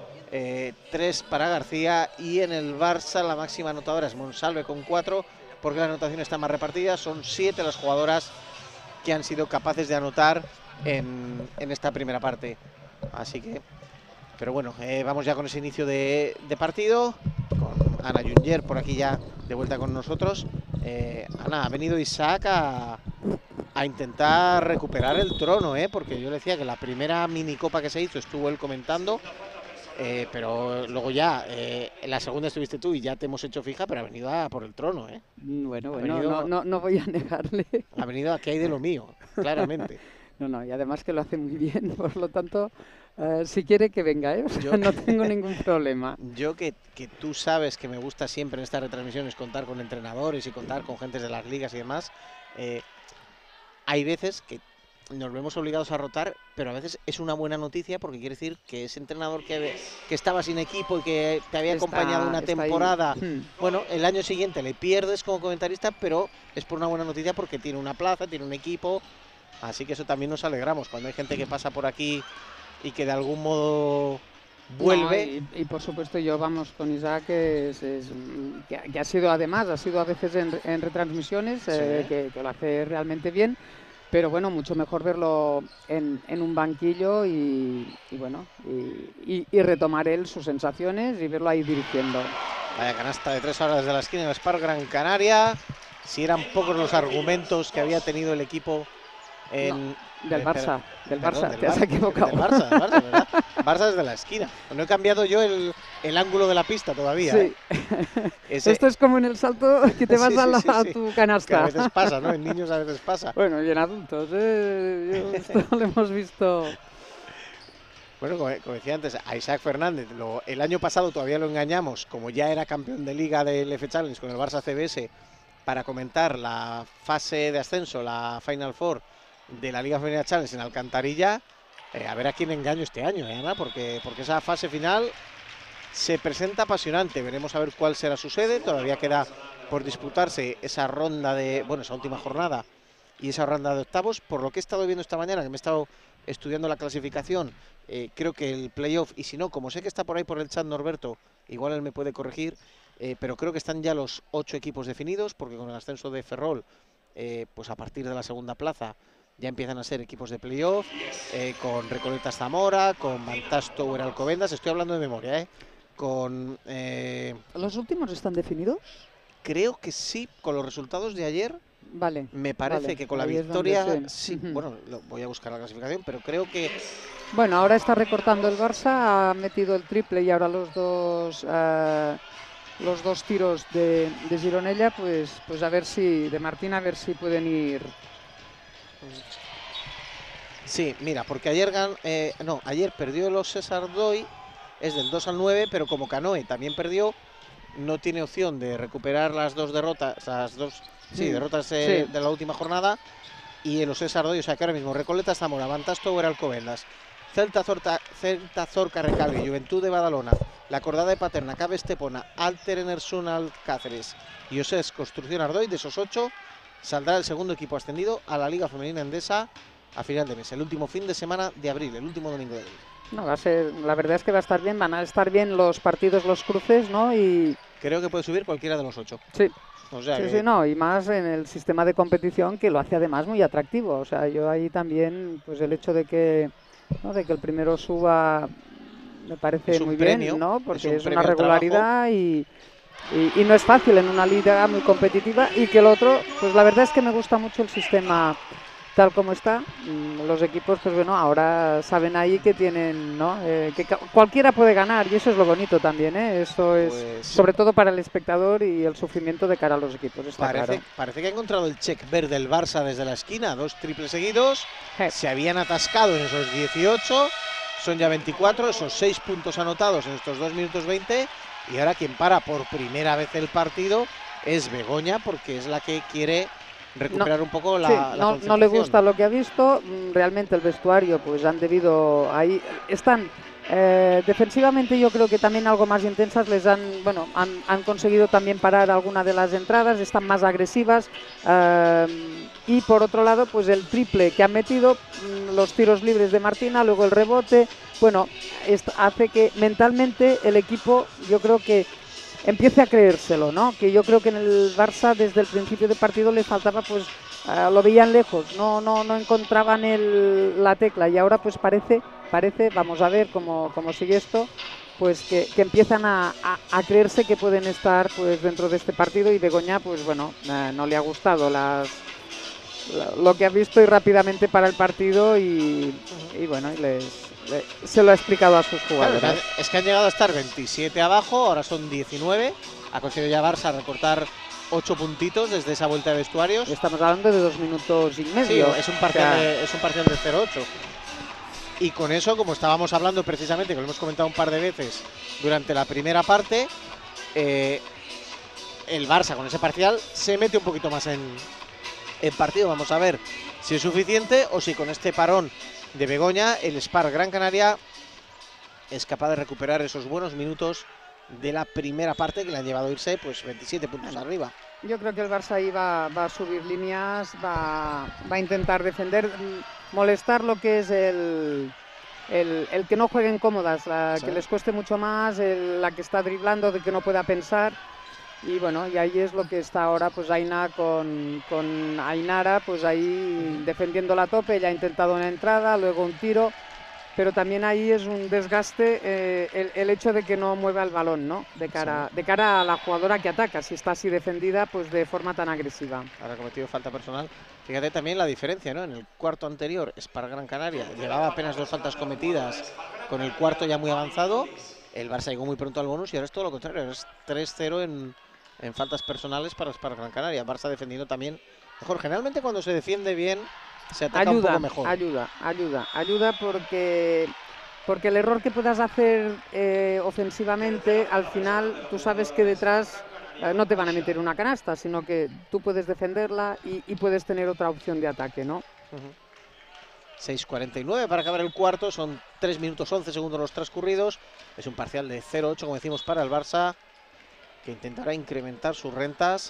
eh, tres para García, y en el Barça la máxima anotadora es Monsalve con cuatro, porque la anotación está más repartida. Son siete las jugadoras que han sido capaces de anotar en, en esta primera parte. Así que, pero bueno, eh, vamos ya con ese inicio de, de partido, con Ana Junger por aquí ya de vuelta con nosotros. Eh, Ana, ha venido Isaac a, a intentar recuperar el trono, ¿eh? Porque yo le decía que la primera minicopa que se hizo estuvo él comentando, eh, pero luego ya, eh, en la segunda estuviste tú y ya te hemos hecho fija, pero ha venido a por el trono, ¿eh? Bueno, Ha bueno, venido- no, no, no voy a negarle. Ha venido a que hay de lo mío, claramente. No, no, y además que lo hace muy bien, por lo tanto, eh, si quiere que venga, ¿eh? O sea, Yo- no tengo ningún problema. Yo que, que tú sabes que me gusta siempre en estas retransmisiones contar con entrenadores y contar con gentes de las ligas y demás, eh, hay veces que nos vemos obligados a rotar, pero a veces es una buena noticia porque quiere decir que ese entrenador que, que estaba sin equipo y que te había Está- acompañado una está ahí. temporada, Hmm. bueno, el año siguiente le pierdes como comentarista, pero es por una buena noticia porque tiene una plaza, tiene un equipo, así que eso también nos alegramos cuando hay gente que pasa por aquí y que de algún modo vuelve. No, y, y por supuesto yo vamos con Isaac, que, es, es, mm, que, ha- que ha sido además, ha sido a veces en, en retransmisiones, eh, Sí. que, que lo hace realmente bien, pero bueno, mucho mejor verlo en, en un banquillo y, y bueno, y, y- y retomar él sus sensaciones y verlo ahí dirigiendo. Vaya canasta de tres horas desde la esquina en el Spark Gran Canaria. Si eran pocos los argumentos que había tenido el equipo en... Del Eh, Barça, del perdón, Barça, del te has Bar- equivocado. Del Barça, del Barça, ¿verdad? Barça desde la esquina. No he cambiado yo el, el ángulo de la pista todavía. Sí. ¿eh? Ese- Esto es como en el salto que te vas Sí, a, sí, la- sí, a sí. tu que a canasta. veces pasa, ¿no? En niños a veces pasa. Bueno, y en adultos, ¿eh? Yo esto lo hemos visto. Bueno, como, como decía antes, a Isaac Fernández, lo- el año pasado todavía lo engañamos, como ya era campeón de liga del F Challenge con el Barça C B S, para comentar la fase de ascenso, la Final Four de la Liga Femenina Challenge en Alcantarilla. Eh, a ver a quién engaño este año, ¿eh, Ana? Porque, porque esa fase final se presenta apasionante. Veremos a ver cuál será su sede. Todavía queda por disputarse esa ronda de, bueno, esa última jornada y esa ronda de octavos. Por lo que he estado viendo esta mañana, que me he estado estudiando la clasificación, eh, creo que el playoff, y si no, como sé que está por ahí por el chat Norberto, igual él me puede corregir, eh, pero creo que están ya los ocho equipos definidos, porque con el ascenso de Ferrol, eh, pues a partir de la segunda plaza ya empiezan a ser equipos de playoff, eh, con Recoletas Zamora, con Vantage Tower Alcobendas, estoy hablando de memoria, ¿eh? Con, eh, ¿Los últimos están definidos? creo que sí, con los resultados de ayer, Vale. me parece Vale, que con la ahí es donde victoria, sí. sí, Ujú. bueno, lo- voy a buscar la clasificación, pero creo que Bueno, ahora está recortando el Barça, ha metido el triple y ahora los dos eh, los dos tiros de, de Gironella, pues pues a ver si, de Martín, a ver si pueden ir. sí, mira, porque ayer gan- eh, no, ayer perdió los César Doy, es del dos al nueve, pero como Canoe también perdió, no tiene opción de recuperar las dos derrotas, las dos sí, Mm, derrotas eh, sí. de la última jornada, y el Osés Ardoy, o sea que ahora mismo Recoleta, Zamora, Bantasto, Alcobendas, Celta, Zorta, Celta Zorca, Recalvi, Juventud de Badalona, La Cordada de Paterna, Cabe Estepona, Alter Enersun Cáceres y Osés Construcción Ardoy. De esos ocho saldrá el segundo equipo ascendido a la Liga Femenina Endesa a final de mes, el último fin de semana de abril, el último domingo de abril. No, va a ser, la verdad es que va a estar bien, van a estar bien los partidos, los cruces, ¿no? Y Creo que puede subir cualquiera de los ocho. sí, O sea sí, que sí, no, y más en el sistema de competición que lo hace además muy atractivo. O sea, yo ahí también, pues el hecho de que, ¿no? de que el primero suba me parece Es un muy premio, bien, ¿no? es Porque un es, premio una al trabajo. regularidad y, y, y no es fácil en una liga muy competitiva. Y que el otro, pues la verdad es que me gusta mucho el sistema tal como está. Mm, Los equipos, pues bueno, ahora saben ahí que tienen, ¿no? Eh, que ca- cualquiera puede ganar y eso es lo bonito también, ¿eh? Eso es, Pues- sobre todo para el espectador y el sufrimiento de cara a los equipos, está Parece, claro. parece que ha encontrado el check verde el Barça desde la esquina, dos triples seguidos, Je. se habían atascado en esos dieciocho, son ya veinticuatro, esos seis puntos anotados en estos dos minutos veinte, y ahora quien para por primera vez el partido es Begoña, porque es la que quiere recuperar un poco la, Sí, la no, no le concentración. gusta lo que ha visto, mm, realmente el vestuario pues han debido, ahí están eh, defensivamente yo creo que también algo más intensas, les han, bueno, han, han conseguido también parar alguna de las entradas, están más agresivas eh, y por otro lado pues el triple que han metido, mm, los tiros libres de Martina, luego el rebote, bueno, esto hace que mentalmente el equipo yo creo que empiece a creérselo, ¿no? Que yo creo que en el Barça desde el principio de partido le faltaba, pues uh, lo veían lejos, no, no, no encontraban el, la tecla y ahora pues parece, parece, vamos a ver cómo, cómo sigue esto, pues que, que empiezan a, a, a creerse que pueden estar pues dentro de este partido y Begoña pues bueno, uh, no le ha gustado las, la, lo que ha visto y rápidamente para el partido y, y bueno, y les... se lo ha explicado a sus jugadores. Claro, es que han llegado a estar veintisiete abajo, ahora son diecinueve, ha conseguido ya Barça recortar ocho puntitos desde esa vuelta de vestuarios. Estamos hablando de dos minutos y Sí, medio. es un parcial, O sea, de, es un parcial de cero ocho. Y con eso, como estábamos hablando precisamente, que lo hemos comentado un par de veces durante la primera parte, eh, el Barça con ese parcial se mete un poquito más en, en partido. Vamos a ver si es suficiente o si con este parón de Begoña el Spar Gran Canaria es capaz de recuperar esos buenos minutos de la primera parte que le han llevado a irse pues veintisiete puntos bueno, arriba. yo creo que el Barça ahí va, va a subir líneas, va, va a intentar defender, molestar lo que es el, el, el que no jueguen cómodas, la, sí. que les cueste mucho más, el, la que está driblando, de que no pueda pensar. Y bueno, y ahí es lo que está ahora pues Aina con, con Ainara, pues ahí defendiendo la tope. Ella ha intentado una entrada, luego un tiro, pero también ahí es un desgaste eh, el, el hecho de que no mueva el balón, ¿no? De cara, sí. de cara a la jugadora que ataca, si está así defendida pues de forma tan agresiva. Ahora ha cometido falta personal. Fíjate también la diferencia, ¿no? En el cuarto anterior, Spar Gran Canaria llevaba apenas dos faltas cometidas, con el cuarto ya muy avanzado. El Barça llegó muy pronto al bonus y ahora es todo lo contrario, es tres cero en, en faltas personales para Spar Gran Canaria. Barça defendiendo también mejor. Generalmente cuando se defiende bien se ataca ayuda, un poco mejor. Ayuda, ayuda, ayuda porque, porque el error que puedas hacer eh, ofensivamente, al final tú sabes que detrás eh, no te van a meter una canasta, sino que tú puedes defenderla y, y puedes tener otra opción de ataque, ¿no? Uh-huh. seis cuarenta y nueve para acabar el cuarto, son tres minutos once segundos los transcurridos. Es un parcial de cero ocho, como decimos, para el Barça, que intentará incrementar sus rentas.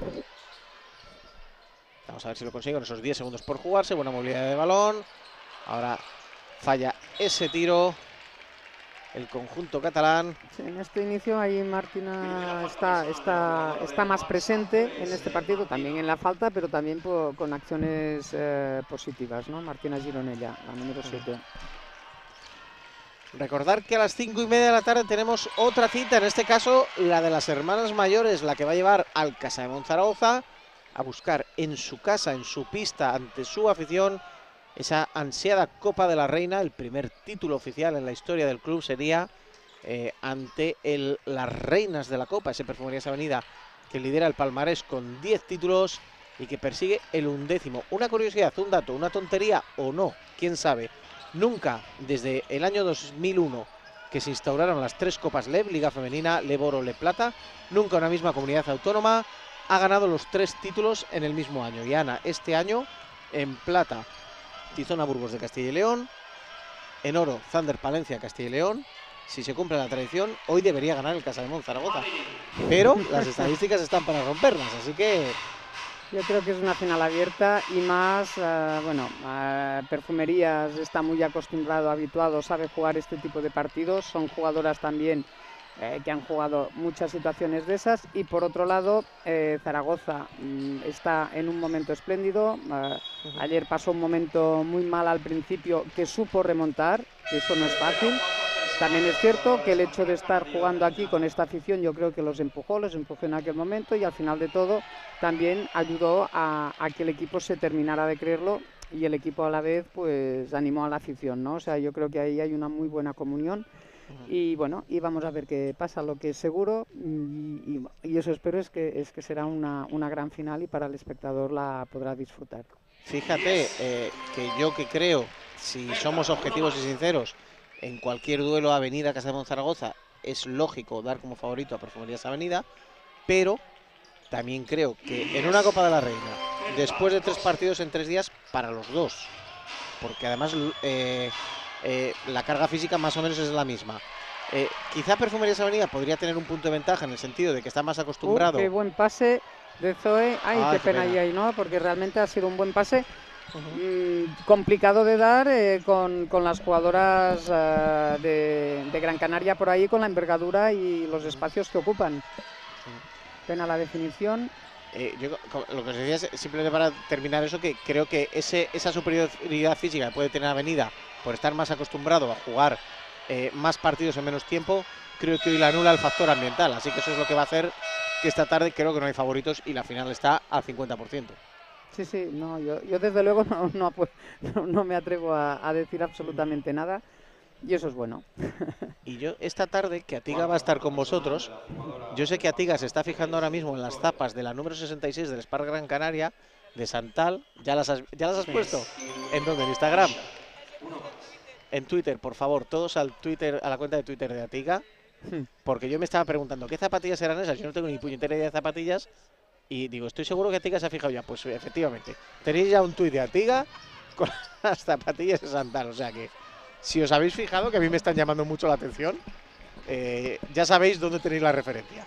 Vamos a ver si lo consigue con esos diez segundos por jugarse. Buena movilidad de balón. Ahora falla ese tiro el conjunto catalán. Sí, en este inicio ahí Martina está, está, está más presente en este partido, también en la falta, pero también por, con acciones eh, positivas, ¿no? Martina Gironella, la número siete. Recordar que a las cinco y media de la tarde tenemos otra cita, en este caso la de las hermanas mayores, la que va a llevar al Casa de Monzaragoza a buscar en su casa, en su pista, ante su afición, esa ansiada Copa de la Reina. El primer título oficial en la historia del club sería eh, ante el, las reinas de la Copa, ese Perfumerías Avenida que lidera el palmarés con diez títulos y que persigue el undécimo. Una curiosidad, un dato, una tontería o no, quién sabe. Nunca desde el año dos mil uno que se instauraron las tres Copas L E B, Liga Femenina, L E B Oro, L E B Plata. Nunca una misma comunidad autónoma ha ganado los tres títulos en el mismo año. Y Ana, este año, en plata, Tizona Burgos de Castilla y León, en oro, Thunder Palencia, Castilla y León. Si se cumple la tradición, hoy debería ganar el Casademont Zaragoza. Pero las estadísticas están para romperlas, así que... Yo creo que es una final abierta y más, uh, bueno, uh, Perfumerías está muy acostumbrado, habituado, sabe jugar este tipo de partidos. Son jugadoras también eh, que han jugado muchas situaciones de esas. Y por otro lado, eh, Zaragoza mm, está en un momento espléndido. Uh, uh-huh. Ayer pasó un momento muy mal al principio que supo remontar, que eso no es fácil. También es cierto que el hecho de estar jugando aquí con esta afición yo creo que los empujó, los empujó en aquel momento y al final de todo también ayudó a, a que el equipo se terminara de creerlo y el equipo a la vez pues animó a la afición, ¿no? O sea, yo creo que ahí hay una muy buena comunión y bueno, y vamos a ver qué pasa, lo que es seguro y, y, y eso espero es que, es que será una, una gran final y para el espectador la podrá disfrutar. Fíjate eh, que yo que creo, si somos objetivos y sinceros, en cualquier duelo Avenida Casademont Zaragoza es lógico dar como favorito a Perfumerías Avenida, pero también creo que en una Copa de la Reina, después de tres partidos en tres días, para los dos, porque además eh, eh, la carga física más o menos es la misma. Eh, quizá Perfumerías Avenida podría tener un punto de ventaja en el sentido de que está más acostumbrado. Uh, qué buen pase de Zoe. Ay, ah, qué, qué pena, pena. Y ahí, ¿no? Porque realmente ha sido un buen pase. Uh-huh. mm, complicado de dar eh, con, con las jugadoras uh, de, de Gran Canaria por ahí, con la envergadura y los espacios que ocupan. Pena la definición. Eh, yo lo que os decía es simplemente para terminar eso, que creo que ese, esa superioridad física que puede tener Avenida por estar más acostumbrado a jugar eh, más partidos en menos tiempo, creo que hoy la anula el factor ambiental, así que eso es lo que va a hacer que esta tarde creo que no hay favoritos y la final está al cincuenta por ciento. Sí, sí, no, yo, yo desde luego no, no, no, no me atrevo a, a decir absolutamente nada y eso es bueno. Y yo esta tarde, que Atiga va a estar con vosotros, yo sé que Atiga se está fijando ahora mismo en las zapas de la número sesenta y seis del Spark Gran Canaria, de Santal. ¿Ya las has, ya las has puesto? ¿En dónde? ¿En Instagram? En Twitter, por favor, todos al Twitter, a la cuenta de Twitter de Atiga, porque yo me estaba preguntando, ¿qué zapatillas eran esas? Yo no tengo ni puñetera idea de zapatillas. Y digo, estoy seguro que Atiga se ha fijado ya. Pues efectivamente, tenéis ya un tuit de Atiga con las zapatillas de Santal. O sea que, si os habéis fijado, que a mí me están llamando mucho la atención, eh, ya sabéis dónde tenéis la referencia.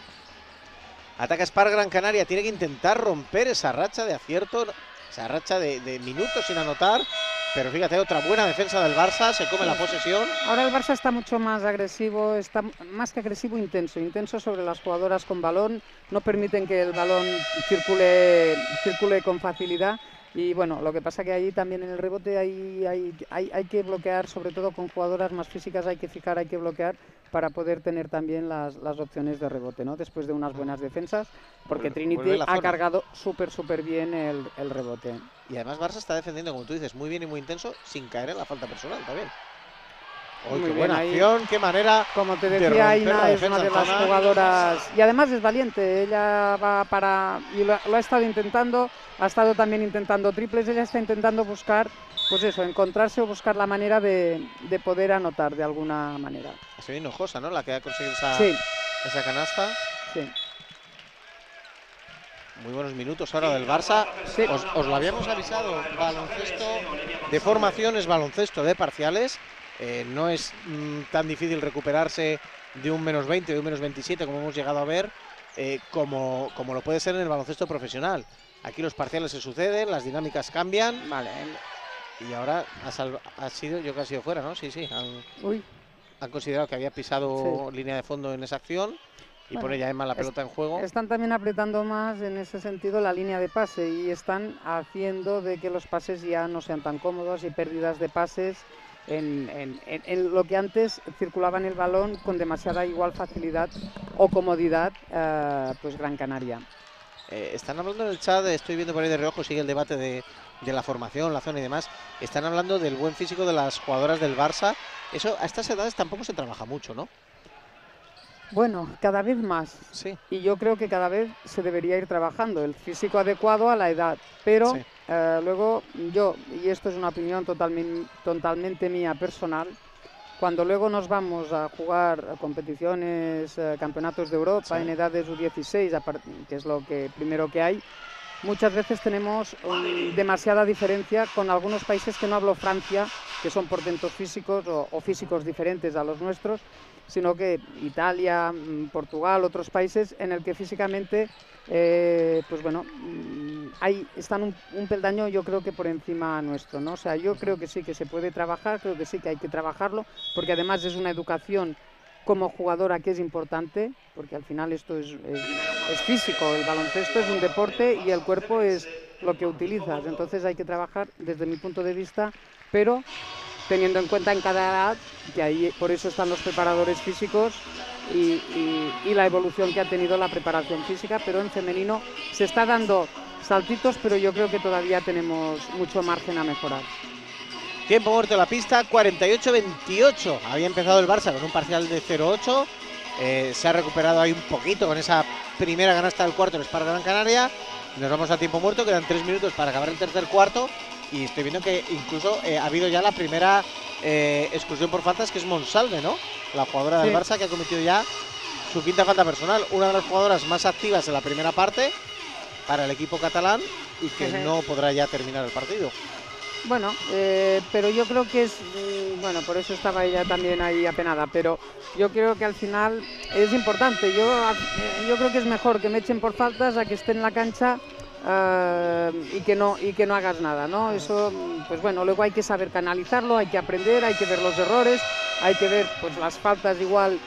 Ataca Spark Gran Canaria, tiene que intentar romper esa racha de acierto, esa racha de, de minutos sin anotar. Pero fíjate, otra buena defensa del Barça, se come la posesión. Ahora el Barça está mucho más agresivo, está más que agresivo, intenso, intenso sobre las jugadoras con balón, no permiten que el balón circule, circule con facilidad. Y bueno, lo que pasa que ahí también en el rebote hay, hay, hay, hay que bloquear, sobre todo con jugadoras más físicas, hay que fijar, hay que bloquear para poder tener también las, las opciones de rebote, ¿no? Después de unas buenas defensas, porque Trinity ha cargado súper, súper bien el, el rebote. Y además Barça está defendiendo, como tú dices, muy bien y muy intenso, sin caer en la falta personal también. Oh, qué buena ahí, acción, qué manera. Como te decía, Aina es una de las jugadoras y además es valiente. Ella va para y lo, lo ha estado intentando, ha estado también intentando triples. Ella está intentando buscar, pues eso, encontrarse o buscar la manera de, de poder anotar de alguna manera. Ha sido Hinojosa, ¿no? La que ha conseguido esa, sí. esa canasta. Sí. Muy buenos minutos ahora del Barça. Sí. Os, os lo habíamos avisado. Baloncesto de formaciones, baloncesto de parciales. Eh, no es mm, tan difícil recuperarse de un menos veinte, de un menos veintisiete, como hemos llegado a ver, eh, como, como lo puede ser en el baloncesto profesional. Aquí los parciales se suceden, las dinámicas cambian. Vale. Y ahora ha, salvo, ha sido, yo que ha sido fuera, ¿no? Sí, sí. Han, Uy. han considerado que había pisado sí. línea de fondo en esa acción. Y bueno, pone ya Emma la pelota en juego. Están también apretando más en ese sentido la línea de pase y están haciendo de que los pases ya no sean tan cómodos y pérdidas de pases. En, en, en, en lo que antes circulaba en el balón con demasiada igual facilidad o comodidad, eh, pues Gran Canaria. Eh, están hablando en el chat, estoy viendo por ahí de reojo, sigue el debate de, de la formación, la zona y demás. Están hablando del buen físico de las jugadoras del Barça. Eso a estas edades tampoco se trabaja mucho, ¿no? Bueno, cada vez más. Sí. Y yo creo que cada vez se debería ir trabajando el físico adecuado a la edad. Pero sí. eh, luego yo, y esto es una opinión totalmente, totalmente mía personal, Cuando luego nos vamos a jugar a competiciones, eh, campeonatos de Europa, sí, en edades U dieciséis, que es lo que primero que hay, muchas veces tenemos um, demasiada diferencia con algunos países, que no hablo Francia, que son portentos físicos o, o físicos diferentes a los nuestros, sino que Italia, Portugal, otros países en el que físicamente, eh, pues bueno, hay, están un, un peldaño, yo creo que por encima nuestro, ¿no? O sea, yo creo que sí que se puede trabajar, creo que sí que hay que trabajarlo, porque además es una educación como jugadora que es importante, porque al final esto es, es, es físico, el baloncesto es un deporte y el cuerpo es lo que utilizas, entonces hay que trabajar desde mi punto de vista, pero teniendo en cuenta en cada edad, que ahí por eso están los preparadores físicos y, y, y la evolución que ha tenido la preparación física, pero en femenino se está dando saltitos, pero yo creo que todavía tenemos mucho margen a mejorar. Tiempo muerto en la pista, cuarenta y ocho veintiocho. Había empezado el Barça con un parcial de cero ocho. Eh, se ha recuperado ahí un poquito con esa primera canasta del cuarto en Spar Gran Canaria. Nos vamos a tiempo muerto, quedan tres minutos para acabar el tercer cuarto. Y estoy viendo que incluso eh, ha habido ya la primera eh, exclusión por faltas, que es Monsalve, ¿no? La jugadora del sí. Barça, que ha cometido ya su quinta falta personal. Una de las jugadoras más activas en la primera parte para el equipo catalán y que uh-huh. no podrá ya terminar el partido. Bueno, eh, pero yo creo que es, eh, bueno, por eso estaba ella también ahí apenada, pero yo creo que al final es importante. Yo, eh, yo creo que es mejor que me echen por faltas a que esté en la cancha uh, y, que no, y que no hagas nada, ¿no? Eso, pues bueno, luego hay que saber canalizarlo, hay que aprender, hay que ver los errores, hay que ver pues las faltas igual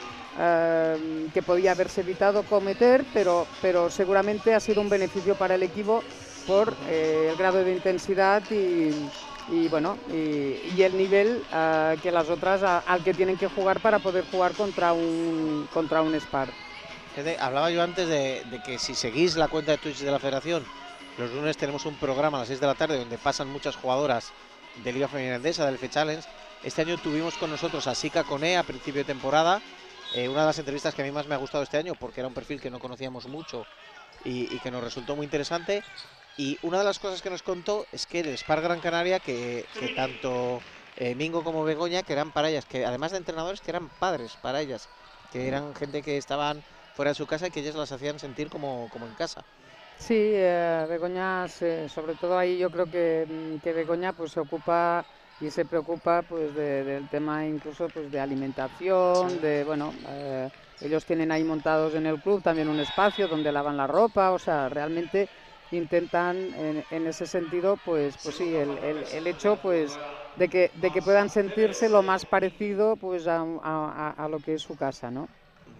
uh, que podía haberse evitado cometer, pero, pero seguramente ha sido un beneficio para el equipo por eh, el grado de intensidad y, y bueno y, y el nivel uh, que las otras a, al que tienen que jugar para poder jugar contra un contra un Spar. Hablaba yo antes de, de que si seguís la cuenta de Twitch de la Federación, los lunes tenemos un programa a las seis de la tarde donde pasan muchas jugadoras de Liga Femenina Endesa, del F Challenge. Este año tuvimos con nosotros a Sika Koné a principio de temporada, eh, una de las entrevistas que a mí más me ha gustado este año porque era un perfil que no conocíamos mucho y, y que nos resultó muy interesante. Y una de las cosas que nos contó es que el Spar Gran Canaria, que, que tanto eh, Mingo como Begoña, que eran para ellas, que además de entrenadores, que eran padres para ellas, que eran gente que estaban fuera de su casa y que ellas las hacían sentir como, como en casa. Sí, eh, Begoña, sobre todo ahí yo creo que, que Begoña pues se ocupa y se preocupa pues de, del tema incluso pues de alimentación, sí. de bueno, eh, ellos tienen ahí montados en el club también un espacio donde lavan la ropa, o sea, realmente intentan en, en ese sentido pues pues sí el, el, el hecho pues de que de que puedan sentirse lo más parecido pues a, a, a lo que es su casa, ¿no?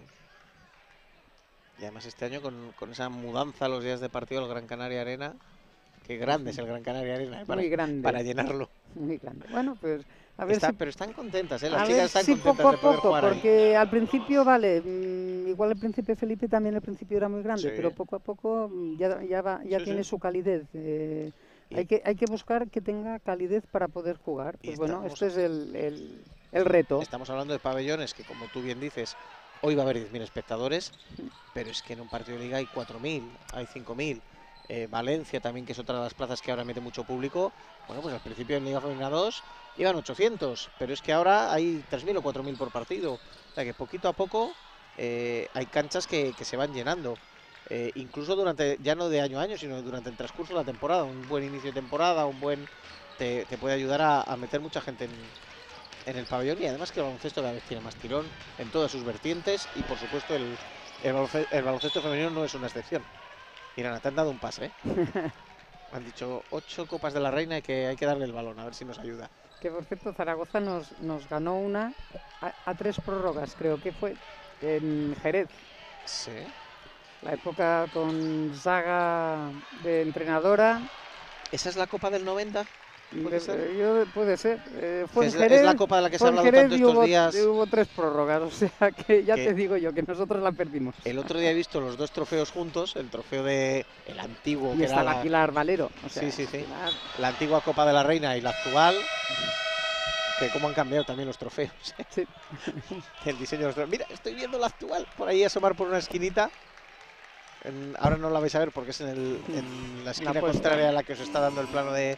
Y además este año con, con esa mudanza a los días de partido al Gran Canaria Arena, qué grande es el Gran Canaria Arena, ¿eh? para, muy grande, para llenarlo. Muy grande. Bueno, pues a ver Está, si, pero están contentas, ¿eh? Las a chicas ver están si contentas poco a de poder poco, jugar porque ahí. Al principio, vale, mmm, igual el Príncipe Felipe también al principio era muy grande, sí. pero poco a poco ya, ya, va, ya sí, tiene sí. su calidez. Eh, hay, que, hay que buscar que tenga calidez para poder jugar. Pues bueno, este es el, el, el reto. Estamos hablando de pabellones que, como tú bien dices, hoy va a haber diez mil espectadores, pero es que en un partido de liga hay cuatro mil, hay cinco mil. Eh, Valencia también, que es otra de las plazas que ahora mete mucho público. Bueno, pues al principio en Liga Femenina dos iban ochocientos, pero es que ahora hay tres mil o cuatro mil por partido. O sea que poquito a poco eh, hay canchas que, que se van llenando. Eh, incluso durante, ya no de año a año, sino durante el transcurso de la temporada. Un buen inicio de temporada, un buen te, te puede ayudar a, a meter mucha gente en, en el pabellón. Y además que el baloncesto cada vez tiene más tirón en todas sus vertientes. Y por supuesto el, el, baloncesto, el baloncesto femenino no es una excepción. Mira, te han dado un pase, ¿eh? Han dicho ocho copas de la reina y que hay que darle el balón, a ver si nos ayuda. Que por cierto, Zaragoza nos, nos ganó una a, a tres prórrogas, creo que fue en Jerez. Sí. La época con Zaga de entrenadora. ¿Esa es la copa del noventa? ¿Puede de, ser? Yo, puede ser. Eh, fue es, en Jerez, es la copa de la que se ha hablado Jerez tanto estos hubo, días. Hubo tres prórrogas, o sea que ya que te digo yo que nosotros la perdimos. El otro día he visto los dos trofeos juntos, el trofeo de el antiguo. Y que está era la Pilar Valero. O sea, sí, sí, sí. Pilar... La antigua Copa de la Reina y la actual. Que cómo han cambiado también los trofeos. Sí. El diseño de los trofeos. Mira, estoy viendo la actual por ahí asomar por una esquinita. En, ahora no la vais a ver porque es en, el, en la esquina la contraria a la que os está dando el plano de,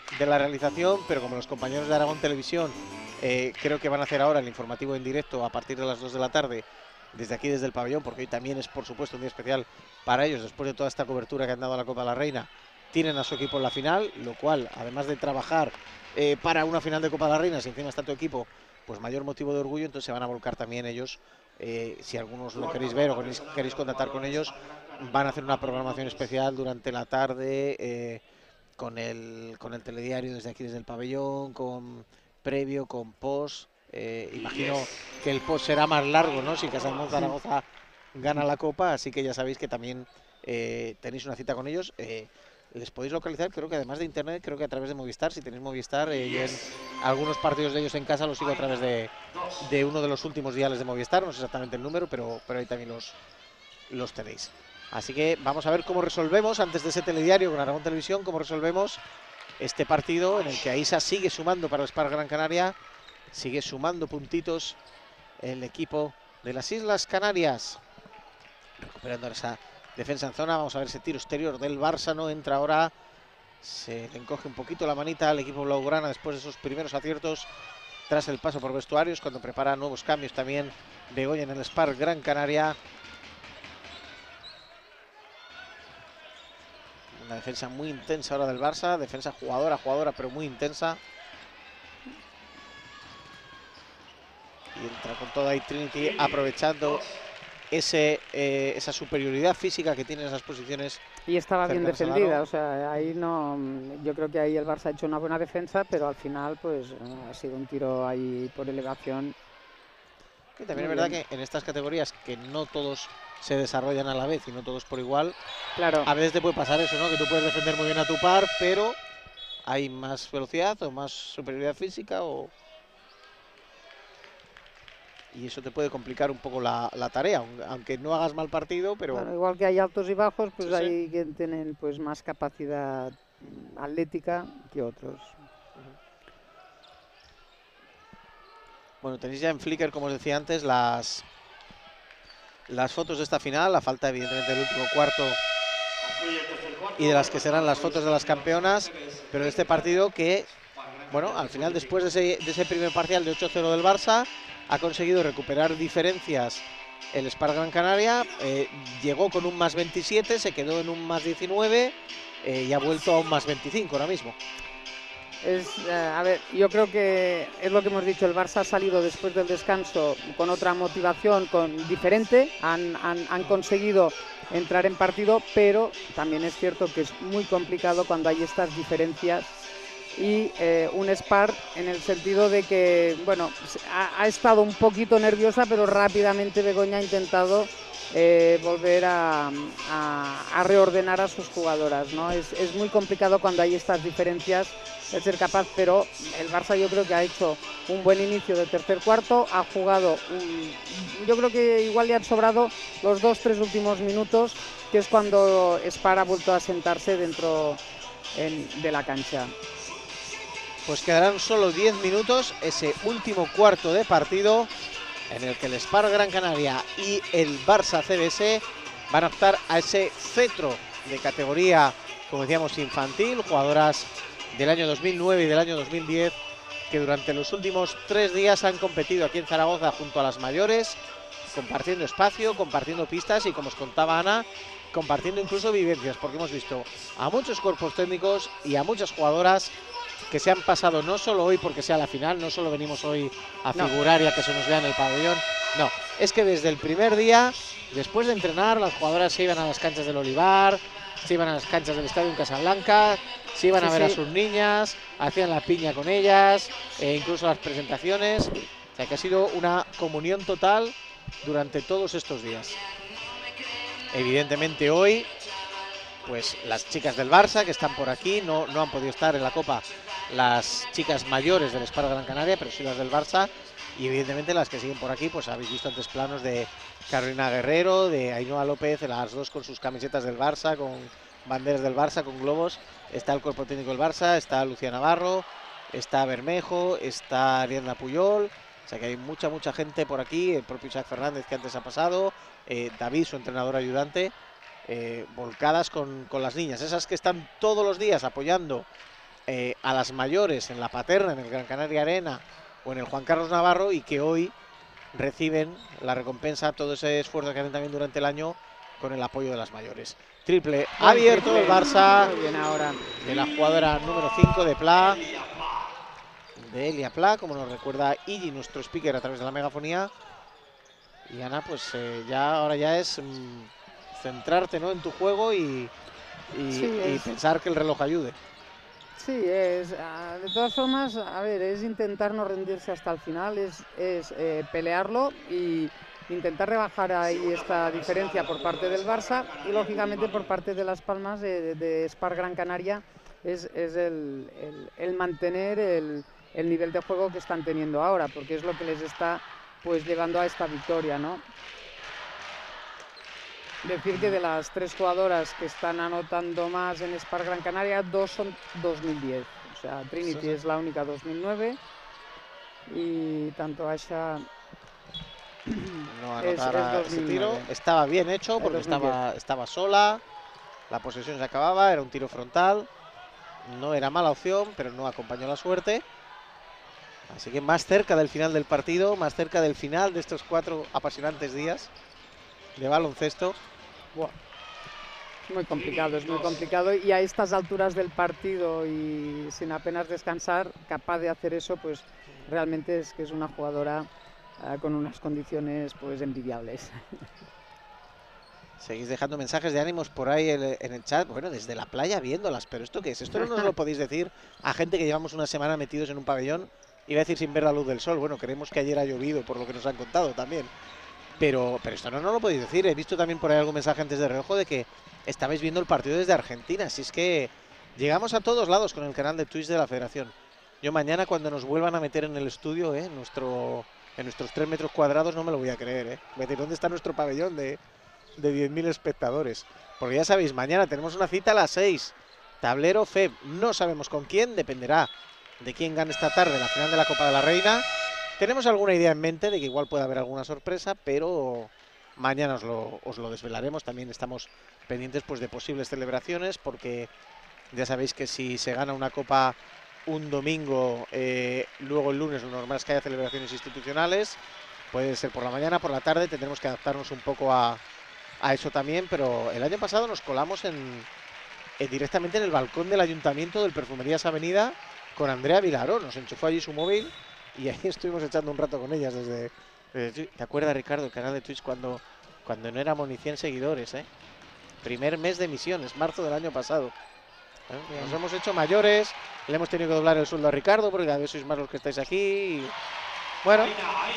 de la realización, pero como los compañeros de Aragón Televisión eh, creo que van a hacer ahora el informativo en directo a partir de las dos de la tarde, desde aquí, desde el pabellón, porque hoy también es, por supuesto, un día especial para ellos, después de toda esta cobertura que han dado a la Copa de la Reina, tienen a su equipo en la final, lo cual, además de trabajar eh, para una final de Copa de la Reina, si encima está tu equipo, pues mayor motivo de orgullo, entonces se van a volcar también ellos. Eh, si algunos lo queréis ver o queréis, queréis contactar con ellos, van a hacer una programación especial durante la tarde eh, con, el, con el telediario desde aquí, desde el pabellón, con previo, con post. Eh, imagino que el post será más largo, ¿no? Si Casalmón Zaragoza gana la Copa, así que ya sabéis que también eh, tenéis una cita con ellos. Eh, les podéis localizar, creo que además de internet, creo que a través de Movistar, si tenéis Movistar, eh, yo en algunos partidos de ellos en casa los sigo a través de, de uno de los últimos diales de Movistar, no sé exactamente el número, pero, pero ahí también los, los tenéis. Así que vamos a ver cómo resolvemos, antes de ese telediario con Aragón Televisión, cómo resolvemos este partido en el que Aisa sigue sumando para el Spar Gran Canaria, sigue sumando puntitos el equipo de las Islas Canarias, recuperando esa defensa en zona. Vamos a ver ese tiro exterior del Barça, no entra ahora, se le encoge un poquito la manita al equipo blaugrana después de esos primeros aciertos tras el paso por vestuarios, cuando prepara nuevos cambios también Begoña en el Spar Gran Canaria. Una defensa muy intensa ahora del Barça, defensa jugadora, jugadora, pero muy intensa. Y entra con toda ahí Trinity, aprovechando ese, eh, esa superioridad física que tiene en esas posiciones. Y estaba bien cercanas al defendida, aro. o sea, ahí no, yo creo que ahí el Barça ha hecho una buena defensa, pero al final pues ha sido un tiro ahí por elevación. Y también Muy es verdad bien. que en estas categorías que no todos se desarrollan a la vez y no todos por igual, Claro, a veces te puede pasar eso, ¿no? Que tú puedes defender muy bien a tu par, pero hay más velocidad o más superioridad física o... y eso te puede complicar un poco la, la tarea, aun- aunque no hagas mal partido, pero bueno, igual que hay altos y bajos, pues Sí, sí. hay que tienen pues más capacidad mm, atlética que otros. bueno, tenéis ya en Flickr, como os decía antes, las, las fotos de esta final, la falta evidentemente del último cuarto y de las que serán las fotos de las campeonas, pero de este partido que, bueno, al final después de ese, de ese primer parcial de ocho cero del Barça, ha conseguido recuperar diferencias el Spar Gran Canaria, eh, llegó con un más veintisiete, se quedó en un más diecinueve eh, y ha vuelto a un más veinticinco ahora mismo. Es, eh, a ver, yo creo que es lo que hemos dicho, el Barça ha salido después del descanso con otra motivación con, diferente, han, han, han conseguido entrar en partido, pero también es cierto que es muy complicado cuando hay estas diferencias y eh, un Spar en el sentido de que, bueno, ha, ha estado un poquito nerviosa, pero rápidamente Begoña ha intentado eh, volver a, a, a reordenar a sus jugadoras, ¿no? Es, es muy complicado cuando hay estas diferencias de ser capaz, pero el Barça yo creo que ha hecho un buen inicio de tercer cuarto, ha jugado, un, yo creo que igual le han sobrado los dos, tres últimos minutos, que es cuando Spar ha vuelto a sentarse dentro en, de la cancha. Pues quedarán solo diez minutos, ese último cuarto de partido en el que el Spar Gran Canaria y el Barça C B S van a optar a ese cetro de categoría, como decíamos, infantil, jugadoras del año dos mil nueve y del año dos mil diez que durante los últimos tres días han competido aquí en Zaragoza junto a las mayores, compartiendo espacio, compartiendo pistas y, como os contaba Ana, compartiendo incluso vivencias, porque hemos visto a muchos cuerpos técnicos y a muchas jugadoras que se han pasado no solo hoy porque sea la final, no solo venimos hoy a No. figurar y a que se nos vea en el pabellón, no, es que desde el primer día, después de entrenar, las jugadoras se iban a las canchas del Olivar, se iban a las canchas del Estadio en Casablanca, se iban Sí, a ver sí. a sus niñas, hacían la piña con ellas, e incluso las presentaciones, o sea que ha sido una comunión total durante todos estos días. Evidentemente hoy, pues las chicas del Barça que están por aquí, no, no han podido estar en la Copa las chicas mayores del Spar Gran Canaria, pero sí las del Barça, y evidentemente las que siguen por aquí, pues habéis visto antes planos de Carolina Guerrero, de Ainhoa López, las dos con sus camisetas del Barça, con banderas del Barça, con globos. Está el cuerpo técnico del Barça, está Lucía Navarro, está Bermejo, está Ariadna Puyol, o sea que hay mucha, mucha gente por aquí, el propio Isaac Fernández que antes ha pasado, eh, David, su entrenador ayudante, eh, volcadas con, con las niñas, esas que están todos los días apoyando eh, a las mayores en la Paterna, en el Gran Canaria Arena o en el Juan Carlos Navarro, y que hoy reciben la recompensa, todo ese esfuerzo que hacen también durante el año con el apoyo de las mayores. Triple Buen abierto triple. el Barça Muy bien ahora. de la jugadora número cinco de Pla, de Elia Pla, como nos recuerda Iggy, nuestro speaker a través de la megafonía. Y Ana, pues eh, ya ahora ya es mmm, centrarte, ¿no?, en tu juego y, y, Sí, y es- pensar que el reloj ayude. Sí, es, ah, de todas formas, a ver, es intentar no rendirse hasta el final, es, es eh, pelearlo y intentar rebajar ahí esta diferencia por parte del Barça y lógicamente por parte de Las Palmas, de, de Spar Gran Canaria, es, es el, el- el mantener el, el nivel de juego que están teniendo ahora, porque es lo que les está pues llevando a esta victoria, ¿no? Decir que de las tres jugadoras que están anotando más en Spar Gran Canaria, dos son dos mil diez. O sea, Trinity Sí, sí. es la única dos mil nueve y tanto Asha No es, es anotara ese tiro. dos mil nueve. Estaba bien hecho Eh, porque dos mil diez. estaba, estaba sola, la posesión se acababa, era un tiro frontal. No era mala opción, pero no acompañó la suerte. Así que más cerca del final del partido, más cerca del final de estos cuatro apasionantes días de baloncesto. Buah. Es muy complicado, es muy complicado y a estas alturas del partido y sin apenas descansar, capaz de hacer eso, pues realmente es que es una jugadora ah, con unas condiciones pues envidiables. Seguís dejando mensajes de ánimos por ahí en el, en el chat. Bueno, desde la playa viéndolas, pero ¿esto qué es? Esto no nos lo podéis decir a gente que llevamos una semana metidos en un pabellón. Iba a decir sin ver la luz del sol. Bueno, creemos que ayer ha llovido por lo que nos han contado también. Pero, pero esto no nos lo podéis decir. He visto también por ahí algún mensaje antes de reojo de que estabais viendo el partido desde Argentina. Así es que llegamos a todos lados con el canal de Twitch de la Federación. Yo mañana cuando nos vuelvan a meter en el estudio, ¿eh? nuestro, en nuestros tres metros cuadrados, no me lo voy a creer. ¿eh? Voy a decir, ¿dónde está nuestro pabellón de, de diez mil espectadores? Porque ya sabéis, mañana tenemos una cita a las seis. Tablero F E B. No sabemos con quién, dependerá de quién gane esta tarde la final de la Copa de la Reina. Tenemos alguna idea en mente de que igual puede haber alguna sorpresa, pero mañana os lo, os lo desvelaremos. También estamos pendientes pues, de posibles celebraciones, porque ya sabéis que si se gana una copa un domingo, eh, luego el lunes lo normal es que haya celebraciones institucionales. Puede ser por la mañana, por la tarde, tendremos que adaptarnos un poco a, a eso también, pero el año pasado nos colamos en, en directamente en el balcón del Ayuntamiento del Perfumerías Avenida con Andrea Vilaró. Nos enchufó allí su móvil y ahí estuvimos echando un rato con ellas desde, desde ¿te acuerdas, Ricardo, el canal de Twitch cuando, cuando no éramos ni cien seguidores? ¿eh? Primer mes de emisiones, marzo del año pasado. ¿eh? Nos hemos hecho mayores, le hemos tenido que doblar el sueldo a Ricardo porque cada vez sois más los que estáis aquí. Y, bueno,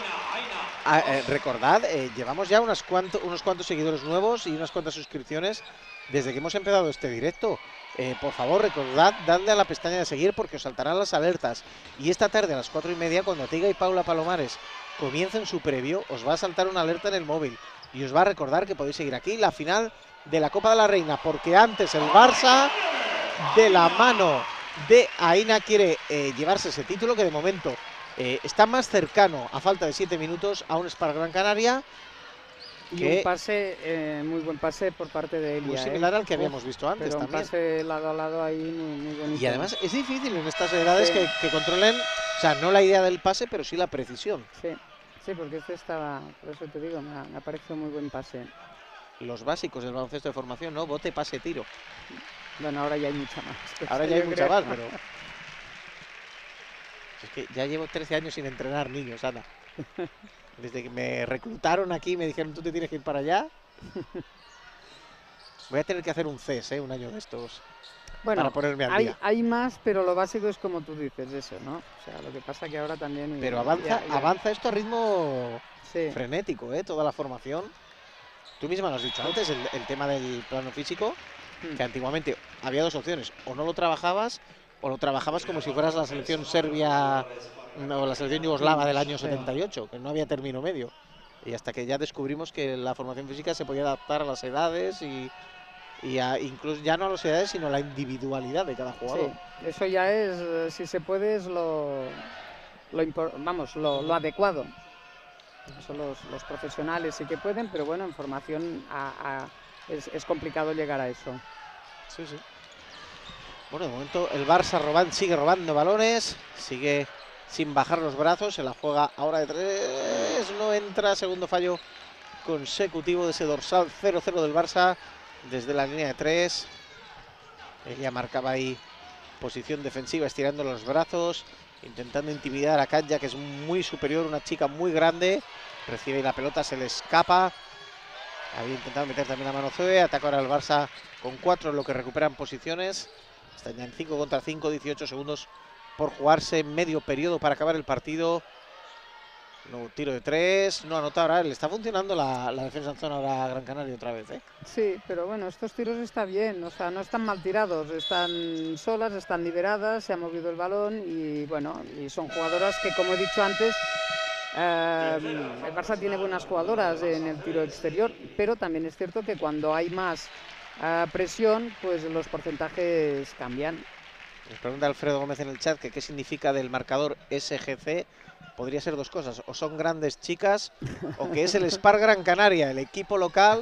a, eh, recordad, eh, llevamos ya unas cuanto, unos cuantos seguidores nuevos y unas cuantas suscripciones desde que hemos empezado este directo. Eh, por favor, recordad, dadle a la pestaña de seguir porque os saltarán las alertas. Y esta tarde a las cuatro y media, cuando Tiga y Paula Palomares comiencen su previo, os va a saltar una alerta en el móvil y os va a recordar que podéis seguir aquí la final de la Copa de la Reina, porque antes el Barça, de la mano de Aina, quiere eh, llevarse ese título que de momento eh, está más cercano, a falta de siete minutos, a un Spar Gran Canaria. Y Que un pase, eh, muy buen pase por parte de Elia. muy ¿eh? similar al que Uf, habíamos visto antes pero también. un pase lado a lado ahí muy, muy bonito. Y además es difícil en estas edades Sí. que, que controlen, o sea, no la idea del pase, pero sí la precisión. Sí, sí, porque este estaba, por eso te digo, me ha, me ha parecido muy buen pase. Los básicos del baloncesto de formación, ¿no? Bote, pase, tiro. Bueno, ahora ya hay mucha más. Ahora ya hay yo mucha creo. más, pero... Es que ya llevo trece años sin entrenar niños, Ana. Desde que me reclutaron aquí, me dijeron, tú te tienes que ir para allá. Voy a tener que hacer un C E S, ¿eh? Un año de estos, Bueno, para ponerme al hay, día. hay más, pero lo básico es como tú dices, eso, ¿no? O sea, lo que pasa que ahora también... Pero ya- avanza, ya- avanza esto a ritmo Sí, frenético, ¿eh? Toda la formación. Tú misma lo has dicho antes, el, el tema del plano físico, Mm. que antiguamente había dos opciones, o no lo trabajabas, o lo trabajabas como si fueras la selección serbia o la selección yugoslava del año Sí. setenta y ocho, que no había término medio. Y hasta que ya descubrimos que la formación física se podía adaptar a las edades y, y a, incluso ya no a las edades, sino a la individualidad de cada jugador. sí, eso ya es, eh, si se puede, es lo, lo impor- vamos, lo, lo adecuado. Eso los, los profesionales sí que pueden, pero bueno, en formación a- a- es, es complicado llegar a eso. Sí, sí. Bueno, de momento el Barça robando, sigue robando balones, sigue sin bajar los brazos, se la juega ahora de tres, no entra, segundo fallo consecutivo de ese dorsal cero cero del Barça desde la línea de tres. Ella marcaba ahí posición defensiva, estirando los brazos, intentando intimidar a Katja, que es muy superior, una chica muy grande. Recibe la pelota, se le escapa. Había intentado meter también la mano Zoe. Ataca ahora el Barça con cuatro, lo que recuperan posiciones. Están ya en cinco contra cinco, dieciocho segundos por jugarse, medio periodo para acabar el partido. No, tiro de tres, no anota ahora. Le está funcionando la, la defensa en zona ahora a Gran Canaria otra vez, ¿eh? Sí, pero bueno, estos tiros están bien, o sea, no están mal tirados, están solas, están liberadas, se ha movido el balón y bueno, y son jugadoras que, como he dicho antes, eh, el Barça tiene buenas jugadoras en el tiro exterior, pero también es cierto que cuando hay más eh, presión, pues los porcentajes cambian. Nos pregunta Alfredo Gómez en el chat que qué significa del marcador S G C. Podría ser dos cosas, o son grandes chicas o que es el Spar Gran Canaria, el equipo local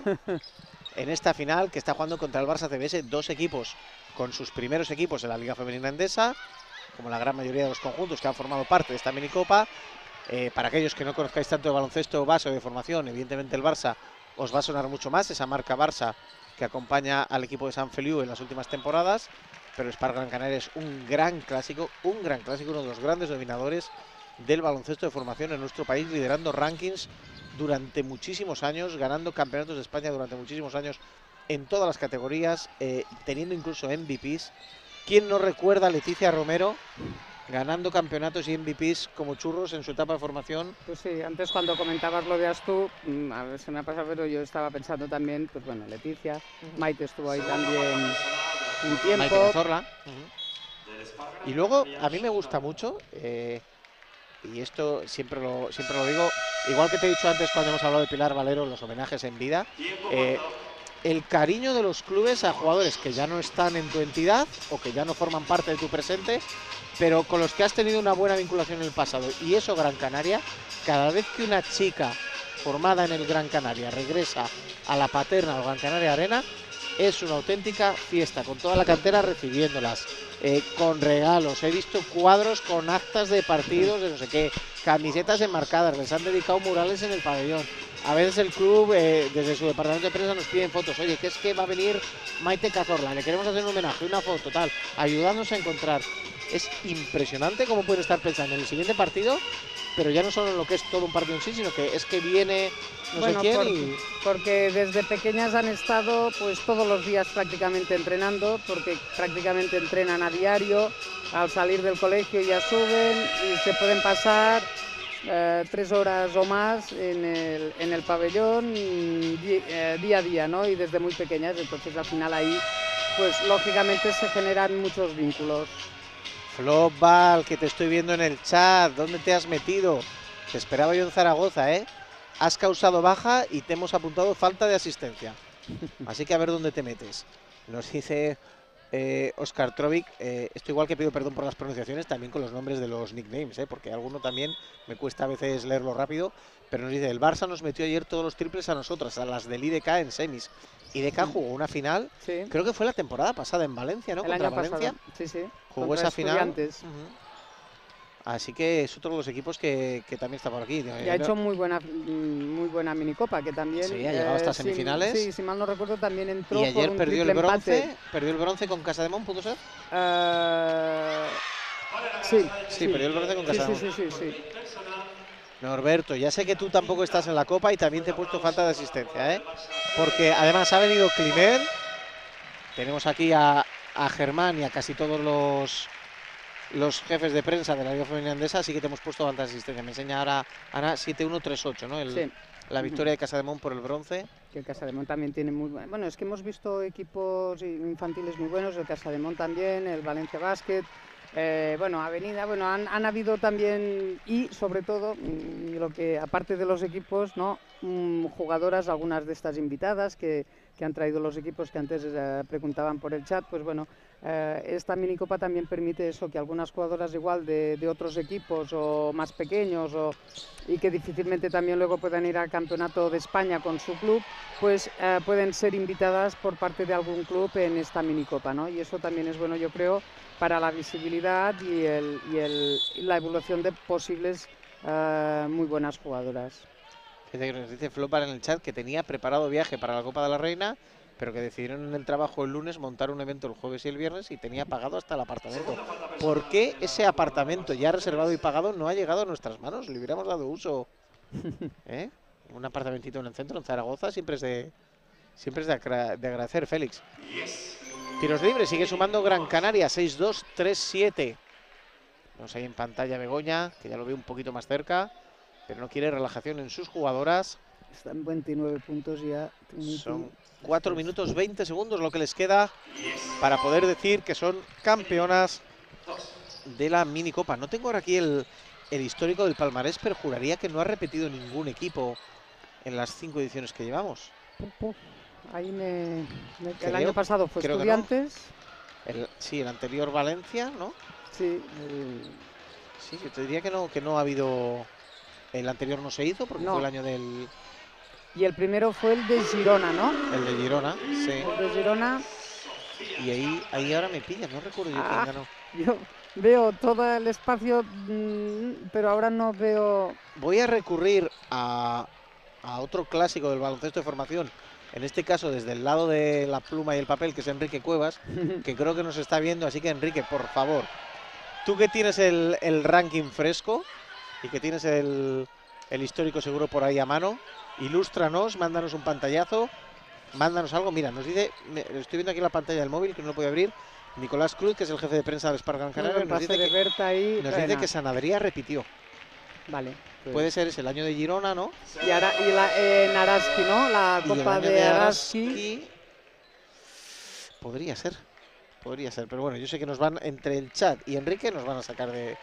en esta final que está jugando contra el Barça C B S, dos equipos con sus primeros equipos en la Liga Femenina Endesa, como la gran mayoría de los conjuntos que han formado parte de esta minicopa. Eh, para aquellos que no conozcáis tanto de baloncesto base o de formación, evidentemente el Barça os va a sonar mucho más, esa marca Barça que acompaña al equipo de San Feliu en las últimas temporadas, pero el Spar Gran Canaria es un gran clásico, un gran clásico, uno de los grandes dominadores del baloncesto de formación en nuestro país, liderando rankings durante muchísimos años, ganando campeonatos de España durante muchísimos años en todas las categorías, eh, teniendo incluso M V Ps. ¿Quién no recuerda a Leticia Romero ganando campeonatos y M V Ps como churros en su etapa de formación? Pues sí, antes cuando comentabas lo de Astu, a ver, se me ha pasado, pero yo estaba pensando también, pues bueno, Leticia, uh-huh. Maite estuvo ahí también un tiempo. Maite Cazorla. Uh-huh. Y luego, a mí me gusta mucho, eh, y esto siempre lo, siempre lo digo, igual que te he dicho antes cuando hemos hablado de Pilar Valero, los homenajes en vida, eh, el cariño de los clubes a jugadores que ya no están en tu entidad o que ya no forman parte de tu presente, pero con los que has tenido una buena vinculación en el pasado. Y eso, Gran Canaria, cada vez que una chica formada en el Gran Canaria regresa a la Paterna o Gran Canaria Arena, es una auténtica fiesta, con toda la cantera recibiéndolas, eh, con regalos. He visto cuadros con actas de partidos, de no sé qué, camisetas enmarcadas, les han dedicado murales en el pabellón. A veces el club, eh, desde su departamento de prensa, nos piden fotos. Oye, que es que va a venir Maite Cazorla, le queremos hacer un homenaje, una foto, tal, ayudándonos a encontrar. Es impresionante cómo pueden estar pensando en el siguiente partido, pero ya no solo en lo que es todo un partido en sí, sino que es que viene no bueno, sé quién por, y... porque desde pequeñas han estado pues todos los días prácticamente entrenando, porque prácticamente entrenan a diario, al salir del colegio ya suben y se pueden pasar eh, tres horas o más en el, en el pabellón di, eh, día a día, ¿no? Y desde muy pequeñas, entonces al final ahí pues lógicamente se generan muchos vínculos. Flopball, que te estoy viendo en el chat, ¿dónde te has metido? Te esperaba yo en Zaragoza, ¿eh? Has causado baja y te hemos apuntado falta de asistencia. Así que a ver dónde te metes. Nos dice eh, Oscar Trovic, eh, esto igual que pido perdón por las pronunciaciones, también con los nombres de los nicknames, ¿eh? Porque alguno también me cuesta a veces leerlo rápido, pero nos dice, el Barça nos metió ayer todos los triples a nosotras, a las del I D K en semis. I D K jugó una final, sí. Creo que fue la temporada pasada en Valencia, ¿no? El Contra año Valencia. Pasado. Sí, sí. Jugó Contra esa final. Uh-huh. Así que es otro de los equipos que, que también está por aquí. Y ha hecho muy buena muy buena minicopa, que también... Sí, ha llegado hasta eh, semifinales. Sí, si mal no recuerdo, también entró y ayer por un perdió el bronce, empate. perdió el bronce con Casademont, ¿pudo ser? Uh, sí, sí, sí, perdió el bronce con Casademont. Sí, sí, sí, sí, sí. Norberto, ya sé que tú tampoco estás en la copa y también te he puesto falta de asistencia, ¿eh? Porque además ha venido Climent, tenemos aquí a, a Germán y a casi todos los... los jefes de prensa de la Liga Femenina Endesa, así que te hemos puesto alta asistencia. Me enseña ahora Ana siete uno tres ocho, ¿no? El, sí. La victoria de Casademont por el bronce. Que el Casademont también tiene muy bueno. Bueno, es que hemos visto equipos infantiles muy buenos, el Casademont también, el Valencia Basket, eh, bueno, Avenida, bueno, han, han habido también, y sobre todo, lo que aparte de los equipos, ¿no? Mm, jugadoras, algunas de estas invitadas, que que han traído los equipos que antes eh, preguntaban por el chat, pues bueno, eh, esta minicopa también permite eso, que algunas jugadoras igual de, de otros equipos o más pequeños o, y que difícilmente también luego puedan ir al campeonato de España con su club, pues eh, pueden ser invitadas por parte de algún club en esta minicopa, ¿no? Y eso también es bueno, yo creo, para la visibilidad y, el, y, el, y la evolución de posibles uh, muy buenas jugadoras. Fíjate que nos dice Flopar en el chat que tenía preparado viaje para la Copa de la Reina, pero que decidieron en el trabajo el lunes montar un evento el jueves y el viernes y tenía pagado hasta el apartamento. ¿Por qué ese apartamento ya reservado y pagado no ha llegado a nuestras manos? Le hubiéramos dado uso. ¿Eh? Un apartamentito en el centro, en Zaragoza, siempre es de, siempre es de, de agradecer, Félix. Tiros libres, sigue sumando Gran Canaria, seis dos, tres siete. Vamos ahí en pantalla Begoña, que ya lo veo un poquito más cerca, pero no quiere relajación en sus jugadoras. Están veintinueve puntos ya. Son cuatro minutos veinte segundos lo que les queda para poder decir que son campeonas de la minicopa. No tengo ahora aquí el, el histórico del palmarés, pero juraría que no ha repetido ningún equipo en las cinco ediciones que llevamos. Ahí me, me Creo, el año pasado fue Estudiantes. No. El, sí, el anterior Valencia, ¿no? Sí. El... Sí, yo te diría que no, que no ha habido. El anterior no se hizo porque no. fue el año del. Y el primero fue el de Girona, ¿no? El de Girona, sí. El de Girona. Y ahí, ahí ahora me pilla, no recuerdo yo ah, quién ganó. Yo veo todo el espacio, mmm, pero ahora no veo. Voy a recurrir a, a otro clásico del baloncesto de formación. En este caso desde el lado de la pluma y el papel, que es Enrique Cuevas, que creo que nos está viendo. Así que Enrique, por favor, tú que tienes el, el ranking fresco y que tienes el, el histórico seguro por ahí a mano, ilústranos, mándanos un pantallazo, mándanos algo. Mira, nos dice, me, estoy viendo aquí la pantalla del móvil, que no lo puedo abrir, Nicolás Cruz, que es el jefe de prensa del Spark Gran Canaria, no, nos dice, que, Berta ahí, nos dice que San Adrià repitió. Vale. Pues. Puede ser, es el año de Girona, ¿no? Y, ahora, y la, eh, en Araski, ¿no? La Copa de, de Araski. Araski. Podría ser, podría ser, pero bueno, yo sé que nos van, entre el chat y Enrique, nos van a sacar de,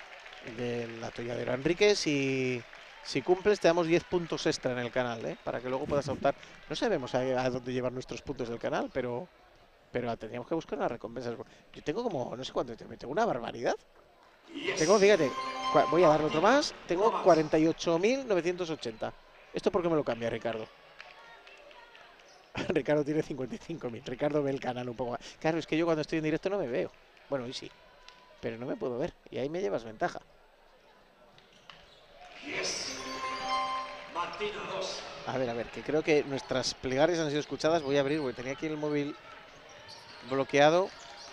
de la atolladero. Enrique, si, si cumples, te damos diez puntos extra en el canal, ¿eh? Para que luego puedas optar. No sabemos a, a dónde llevar nuestros puntos del canal, pero, pero tendríamos que buscar unas recompensas. Yo tengo como, no sé cuánto, tengo una barbaridad. Tengo, fíjate, voy a darle otro más. Tengo cuarenta y ocho mil novecientos ochenta. ¿Esto por qué me lo cambia, Ricardo? Ricardo tiene cincuenta y cinco mil. Ricardo ve el canal un poco más. Claro, es que yo cuando estoy en directo no me veo. Bueno, hoy sí, pero no me puedo ver. Y ahí me llevas ventaja. A ver, a ver, que creo que nuestras plegarias han sido escuchadas. Voy a abrir, porque tenía aquí el móvil bloqueado.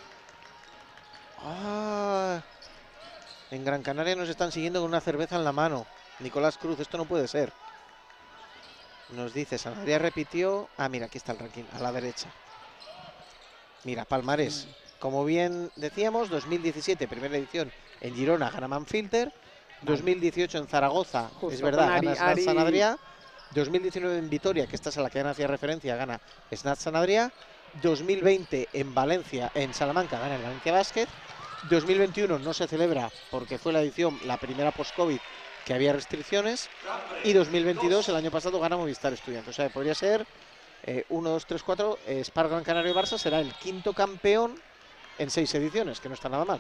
Ah... En Gran Canaria nos están siguiendo con una cerveza en la mano. Nicolás Cruz, esto no puede ser. Nos dice, San Adrià repitió. Ah, mira, aquí está el ranking, a la derecha. Mira, palmarés. Como bien decíamos, dos mil diecisiete, primera edición en Girona, gana Manfilter. dos mil dieciocho en Zaragoza, Justo, es verdad, Ari, gana Snat San Adrià. dos mil diecinueve en Vitoria, que esta es a la que Ana hacía referencia, gana Snat San Adrià. dos mil veinte en Valencia, en Salamanca, gana el Valencia Basket. dos mil veintiuno no se celebra porque fue la edición, la primera post-COVID, que había restricciones. Y dos mil veintidós, el año pasado, gana Movistar Estudiantes. O sea, podría ser eh, uno, dos, tres, cuatro. Eh, Spark Gran Canaria y Barça será el quinto campeón en seis ediciones, que no está nada mal.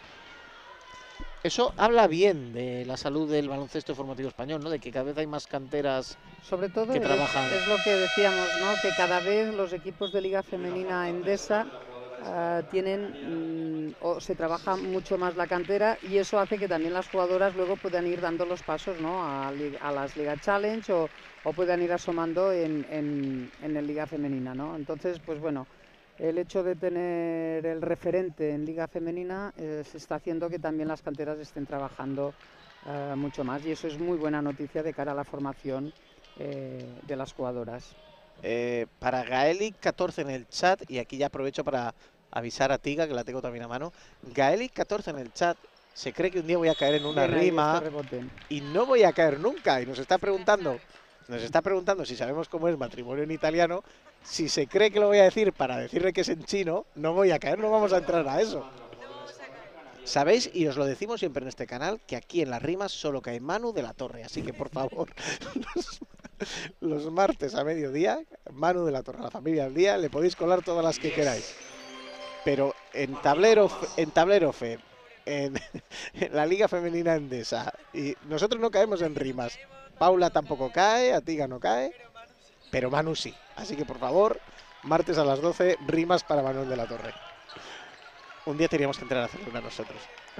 Eso habla bien de la salud del baloncesto formativo español, ¿no? De que cada vez hay más canteras Sobre todo que es, trabajan. Es lo que decíamos, ¿no? Que cada vez los equipos de Liga Femenina Endesa Uh, tienen mm, o se trabaja mucho más la cantera y eso hace que también las jugadoras luego puedan ir dando los pasos, ¿no? a, a las Liga Challenge o, o puedan ir asomando en, en, en el Liga Femenina, ¿no? Entonces, pues bueno, el hecho de tener el referente en Liga Femenina eh, se está haciendo que también las canteras estén trabajando uh, mucho más y eso es muy buena noticia de cara a la formación eh, de las jugadoras. Eh, para Gaelic catorce en el chat, y aquí ya aprovecho para avisar a Tiga, que la tengo también a mano. Gaelic catorce en el chat, se cree que un día voy a caer en una Bien, rima y no voy a caer nunca, y nos está preguntando nos está preguntando si sabemos cómo es matrimonio en italiano. Si se cree que lo voy a decir para decirle que es en chino, no voy a caer, no vamos a entrar a eso. Sabéis, y os lo decimos siempre en este canal, que aquí en las rimas solo cae Manu de la Torre, así que por favor los martes a mediodía, Manu de la Torre, la familia al día, le podéis colar todas las que queráis. Pero en tablero, en tablero F, en, en la Liga Femenina Endesa, y nosotros no caemos en rimas. Paula tampoco cae, Atiga no cae, pero Manu sí. Así que por favor, martes a las doce, rimas para Manuel de la Torre. Un día teníamos que entrar a hacerlo una nosotros.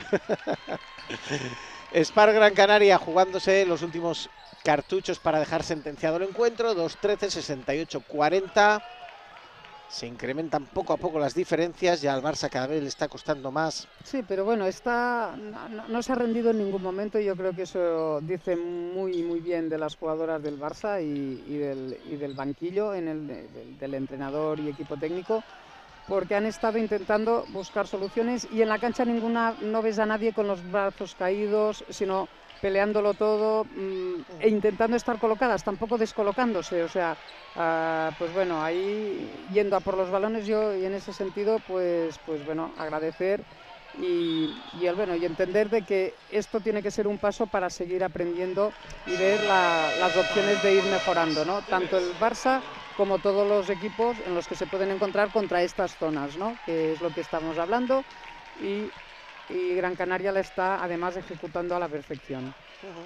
Spar Gran Canaria jugándose los últimos cartuchos para dejar sentenciado el encuentro. dos trece, sesenta y ocho cuarenta. Se incrementan poco a poco las diferencias. Ya al Barça cada vez le está costando más. Sí, pero bueno, está, no, no, no se ha rendido en ningún momento. Y yo creo que eso dice muy muy bien de las jugadoras del Barça y, y, del, y del banquillo, en el, del, del entrenador y equipo técnico, porque han estado intentando buscar soluciones y en la cancha ninguna, no ves a nadie con los brazos caídos, sino peleándolo todo mmm, e intentando estar colocadas, tampoco descolocándose. O sea, uh, pues bueno, ahí yendo a por los balones, yo y en ese sentido, pues, pues bueno, agradecer y, y, el, bueno, y entender de que esto tiene que ser un paso para seguir aprendiendo y ver la, las opciones de ir mejorando, ¿no? Tanto el Barça como todos los equipos en los que se pueden encontrar contra estas zonas, ¿no? Que es lo que estamos hablando, y, y Gran Canaria la está además ejecutando a la perfección. Uh-huh.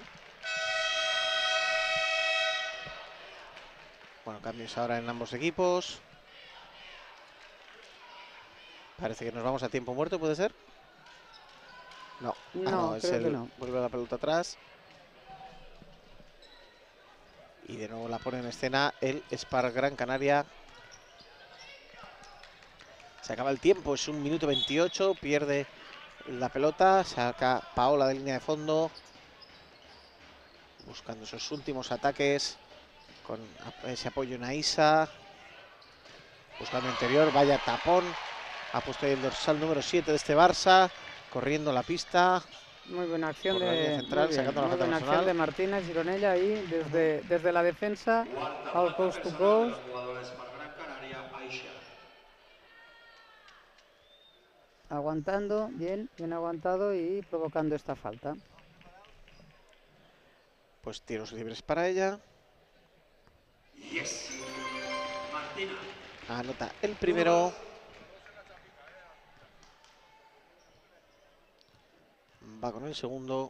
Bueno, cambios ahora en ambos equipos. Parece que nos vamos a tiempo muerto, ¿puede ser? No, no, ah, no, es creo el, que no. Vuelve la pelota atrás. Y de nuevo la pone en escena el Spar Gran Canaria. Se acaba el tiempo, es un minuto veintiocho, pierde la pelota, saca Paola de línea de fondo, buscando esos últimos ataques, con ese apoyo en Aisa, buscando interior, vaya tapón, ha puesto ahí el dorsal número siete de este Barça, corriendo la pista. Muy buena acción, de, de, central, muy bien, sacando muy la buena acción de Martina Gironella ahí, desde, desde la defensa al coast to coast. Aguantando, bien, bien aguantado y provocando esta falta. Pues tiros libres para ella. Yes. Martina. Anota el primero. Va con el segundo.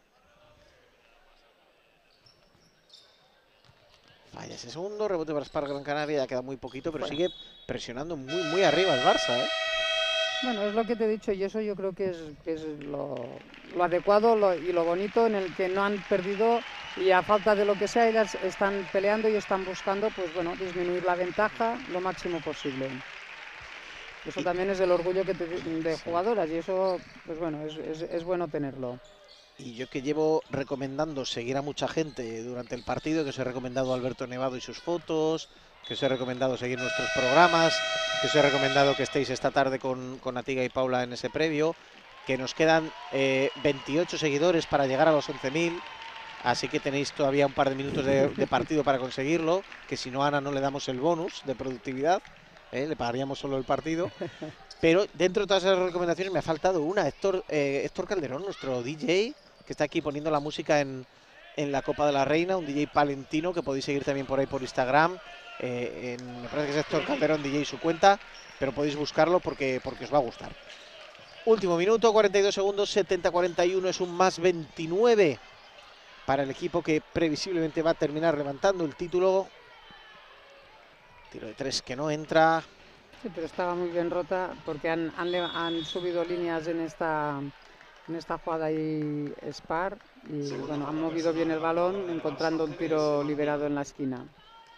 Falla ese segundo, rebote para Spar Gran Canaria, ya queda muy poquito, pero sigue presionando muy muy arriba el Barça, ¿eh? Bueno, es lo que te he dicho y eso yo creo que es, que es lo, lo adecuado lo, y lo bonito, en el que no han perdido y a falta de lo que sea, ellas están peleando y están buscando, pues bueno, disminuir la ventaja lo máximo posible. Eso también es el orgullo que te, de jugadoras y eso, pues bueno, es, es, es bueno tenerlo. Y yo que llevo recomendando seguir a mucha gente durante el partido, que os he recomendado a Alberto Nevado y sus fotos, que os he recomendado seguir nuestros programas, que os he recomendado que estéis esta tarde con, con Atiga y Paula en ese previo, que nos quedan eh, veintiocho seguidores para llegar a los once mil, así que tenéis todavía un par de minutos de, de partido para conseguirlo, que si no a Ana no le damos el bonus de productividad. ¿Eh? Le pagaríamos solo el partido, pero dentro de todas esas recomendaciones me ha faltado una. Héctor, eh, Héctor Calderón, nuestro D J, que está aquí poniendo la música en, en la Copa de la Reina, un D J palentino que podéis seguir también por ahí por Instagram, eh, en, me parece que es Héctor Calderón D J su cuenta, pero podéis buscarlo porque, porque os va a gustar. Último minuto, cuarenta y dos segundos, setenta a cuarenta y uno, es un más veintinueve para el equipo que previsiblemente va a terminar levantando el título. Tiro de tres que no entra. Sí, pero estaba muy bien rota porque han, han, han subido líneas en esta, en esta jugada y Spar y bueno, han movido bien el balón encontrando un tiro liberado en la esquina.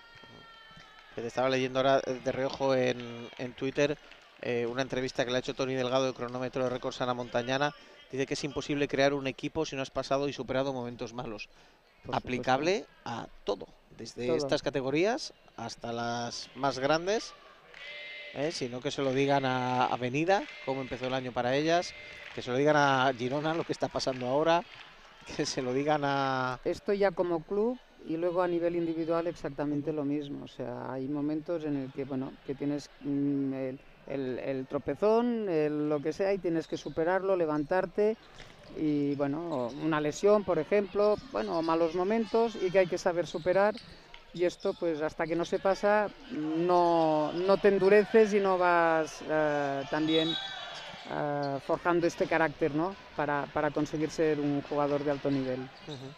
Te estaba leyendo ahora de reojo en, en Twitter eh, una entrevista que le ha hecho Tony Delgado de Cronómetro de Récord Sana Montañana. Dice que es imposible crear un equipo si no has pasado y superado momentos malos. Por aplicable supuesto. A todo, desde todo. Estas categorías hasta las más grandes, ¿eh? Sino que se lo digan a Avenida, cómo empezó el año para ellas, que se lo digan a Girona, lo que está pasando ahora, que se lo digan a... Esto ya como club y luego a nivel individual exactamente lo mismo, o sea, hay momentos en el que, bueno, que tienes mm, el, el, el tropezón, el, lo que sea, y tienes que superarlo, levantarte. Y bueno, una lesión, por ejemplo, bueno, malos momentos y que hay que saber superar y esto pues hasta que no se pasa no, no te endureces y no vas eh, también eh, forjando este carácter, ¿no? para, para conseguir ser un jugador de alto nivel. Uh-huh.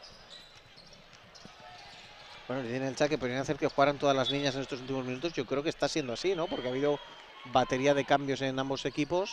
Bueno, le en el chat que podrían hacer que jugaran todas las niñas en estos últimos minutos. Yo creo que está siendo así, ¿no? Porque ha habido batería de cambios en ambos equipos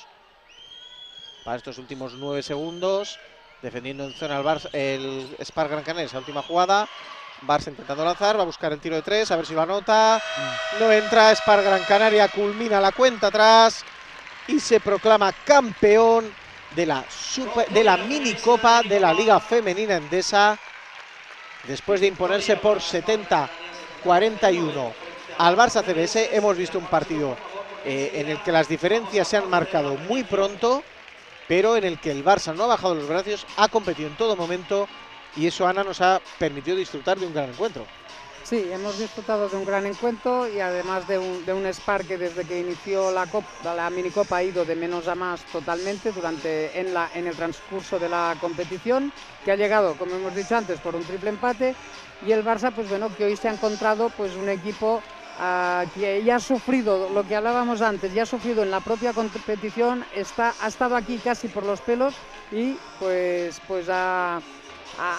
para estos últimos nueve segundos. Defendiendo en zona el, Barça, el Spark Gran Canaria, esa última jugada. Barça intentando lanzar, va a buscar el tiro de tres, a ver si lo anota. No entra, Spark Gran Canaria culmina la cuenta atrás y se proclama campeón de la, super, de la minicopa de la Liga Femenina Endesa, después de imponerse por setenta a cuarenta y uno al Barça C B S. Hemos visto un partido eh, en el que las diferencias se han marcado muy pronto, pero en el que el Barça no ha bajado los brazos, ha competido en todo momento, y eso, Ana, nos ha permitido disfrutar de un gran encuentro. Sí, hemos disfrutado de un gran encuentro y además de un, de un Spark que desde que inició la, Copa, la minicopa ha ido de menos a más totalmente durante, en, la, en el transcurso de la competición, que ha llegado, como hemos dicho antes, por un triple empate, y el Barça, pues bueno, que hoy se ha encontrado pues un equipo uh, que ya ha sufrido lo que hablábamos antes, ya ha sufrido en la propia competición, está, ha estado aquí casi por los pelos y pues, pues ha... ha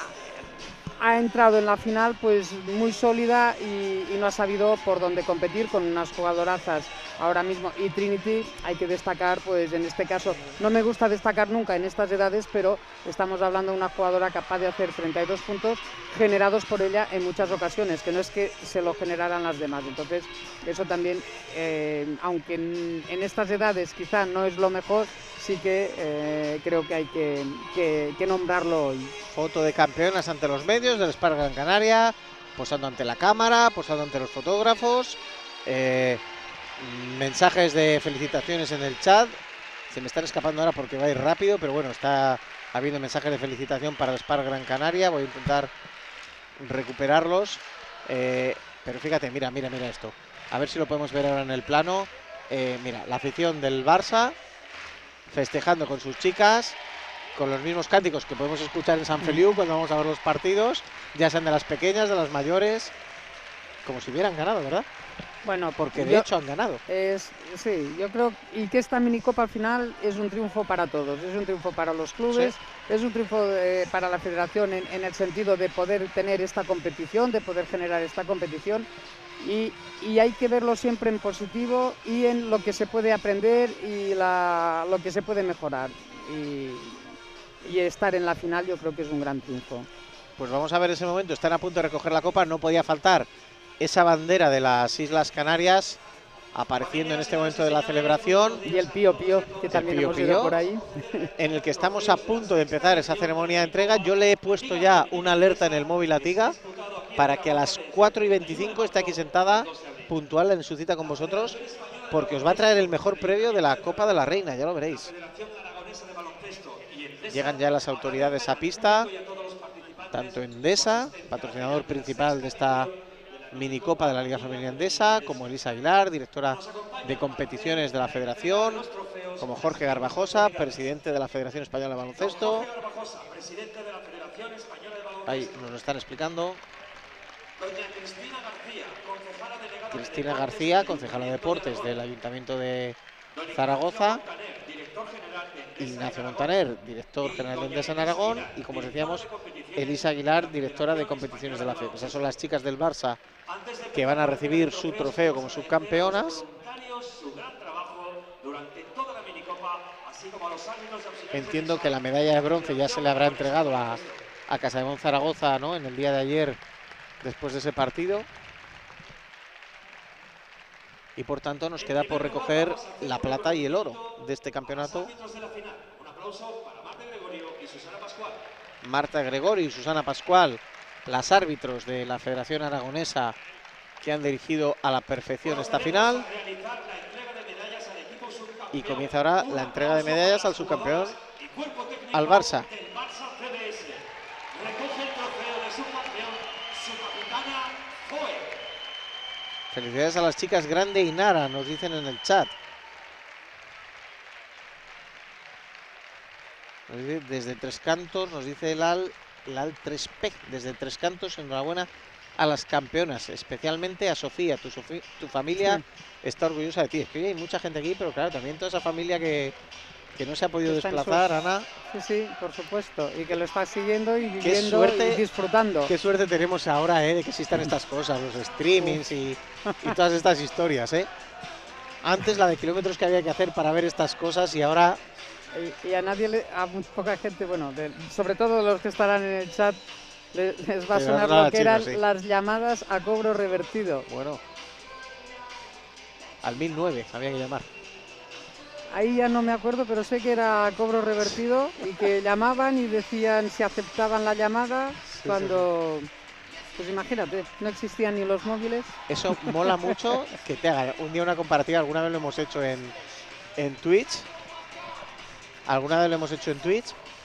ha entrado en la final pues muy sólida y, y no ha sabido por dónde competir, con unas jugadorazas ahora mismo. Y Trinity, hay que destacar, pues en este caso, no me gusta destacar nunca en estas edades, pero estamos hablando de una jugadora capaz de hacer treinta y dos puntos generados por ella en muchas ocasiones, que no es que se lo generaran las demás. Entonces eso también, eh, aunque en, en estas edades quizá no es lo mejor, sí que eh, creo que hay que, que, que nombrarlo hoy. Foto de campeonas ante los medios del Spark Gran Canaria, posando ante la cámara, posando ante los fotógrafos, eh, mensajes de felicitaciones en el chat. Se me están escapando ahora porque va a ir rápido, pero bueno, está habiendo mensajes de felicitación para el Spark Gran Canaria. Voy a intentar recuperarlos, eh, pero fíjate, mira, mira, mira esto. A ver si lo podemos ver ahora en el plano. Eh, mira, la afición del Barça festejando con sus chicas, con los mismos cánticos que podemos escuchar en San Feliu cuando vamos a ver los partidos, ya sean de las pequeñas, de las mayores, como si hubieran ganado, ¿verdad? Bueno, porque de yo, hecho han ganado. Es, sí, yo creo y que esta minicopa al final es un triunfo para todos, es un triunfo para los clubes, sí. Es un triunfo de, para la federación en, en el sentido de poder tener esta competición, de poder generar esta competición. Y, y hay que verlo siempre en positivo y en lo que se puede aprender y la, lo que se puede mejorar. Y, y estar en la final yo creo que es un gran triunfo. Pues vamos a ver ese momento, están a punto de recoger la copa, no podía faltar esa bandera de las Islas Canarias apareciendo en este momento de la celebración. Y el Pío Pío, que también hemos ido por ahí. En el que estamos a punto de empezar esa ceremonia de entrega. Yo le he puesto ya una alerta en el móvil a Tiga para que a las cuatro y veinticinco esté aquí sentada, puntual en su cita con vosotros, porque os va a traer el mejor premio de la Copa de la Reina, ya lo veréis. Llegan ya las autoridades a pista, tanto Endesa, patrocinador principal de esta minicopa de la Liga Femenina Endesa, como Elisa Aguilar, directora de competiciones de la Federación, como Jorge Garbajosa, presidente de la Federación Española de Baloncesto. Ahí nos lo están explicando. Cristina García, concejala de Deportes del Ayuntamiento de Zaragoza. Ignacio Montaner, director general de Endesa en Aragón. Y como os decíamos, Elisa Aguilar, directora de competiciones de la F E P. Esas son las chicas del Barça que van a recibir su trofeo como subcampeonas. Entiendo que la medalla de bronce ya se le habrá entregado a, a Casademón Zaragoza, ¿no?, en el día de ayer, después de ese partido. Y por tanto nos queda por recoger la plata y el oro de este campeonato. Marta Gregorio y Susana Pascual, las árbitros de la Federación Aragonesa, que han dirigido a la perfección esta final. Y comienza ahora la entrega de medallas al subcampeón, al Barça. Felicidades a las chicas Grande y Nara, nos dicen en el chat. Desde Tres Cantos, nos dice el Al, el Al tres P, desde Tres Cantos, enhorabuena a las campeonas, especialmente a Sofía. Tu, Sofía, tu familia sí. está orgullosa de ti. Es que hay mucha gente aquí, pero claro, también toda esa familia que, que no se ha podido desplazar, sus... Ana. Sí, sí, por supuesto. Y que lo está siguiendo y viviendo suerte, y disfrutando. Qué suerte tenemos ahora, ¿eh? De que existan estas cosas, los streamings y, y todas estas historias, ¿eh? Antes la de kilómetros que había que hacer para ver estas cosas y ahora... Y, y a nadie, le, a muy poca gente, bueno, de, sobre todo los que estarán en el chat, les, les va a sonar lo que eran sí. las llamadas a cobro revertido. Bueno, al mil nueve había que llamar. Ahí ya no me acuerdo, pero sé que era cobro revertido y que llamaban y decían si aceptaban la llamada sí, cuando... Sí, sí. Pues imagínate, no existían ni los móviles. Eso mola mucho que te haga un día una comparativa. Alguna vez lo hemos hecho en, en Twitch. Alguna vez lo hemos hecho en Twitch.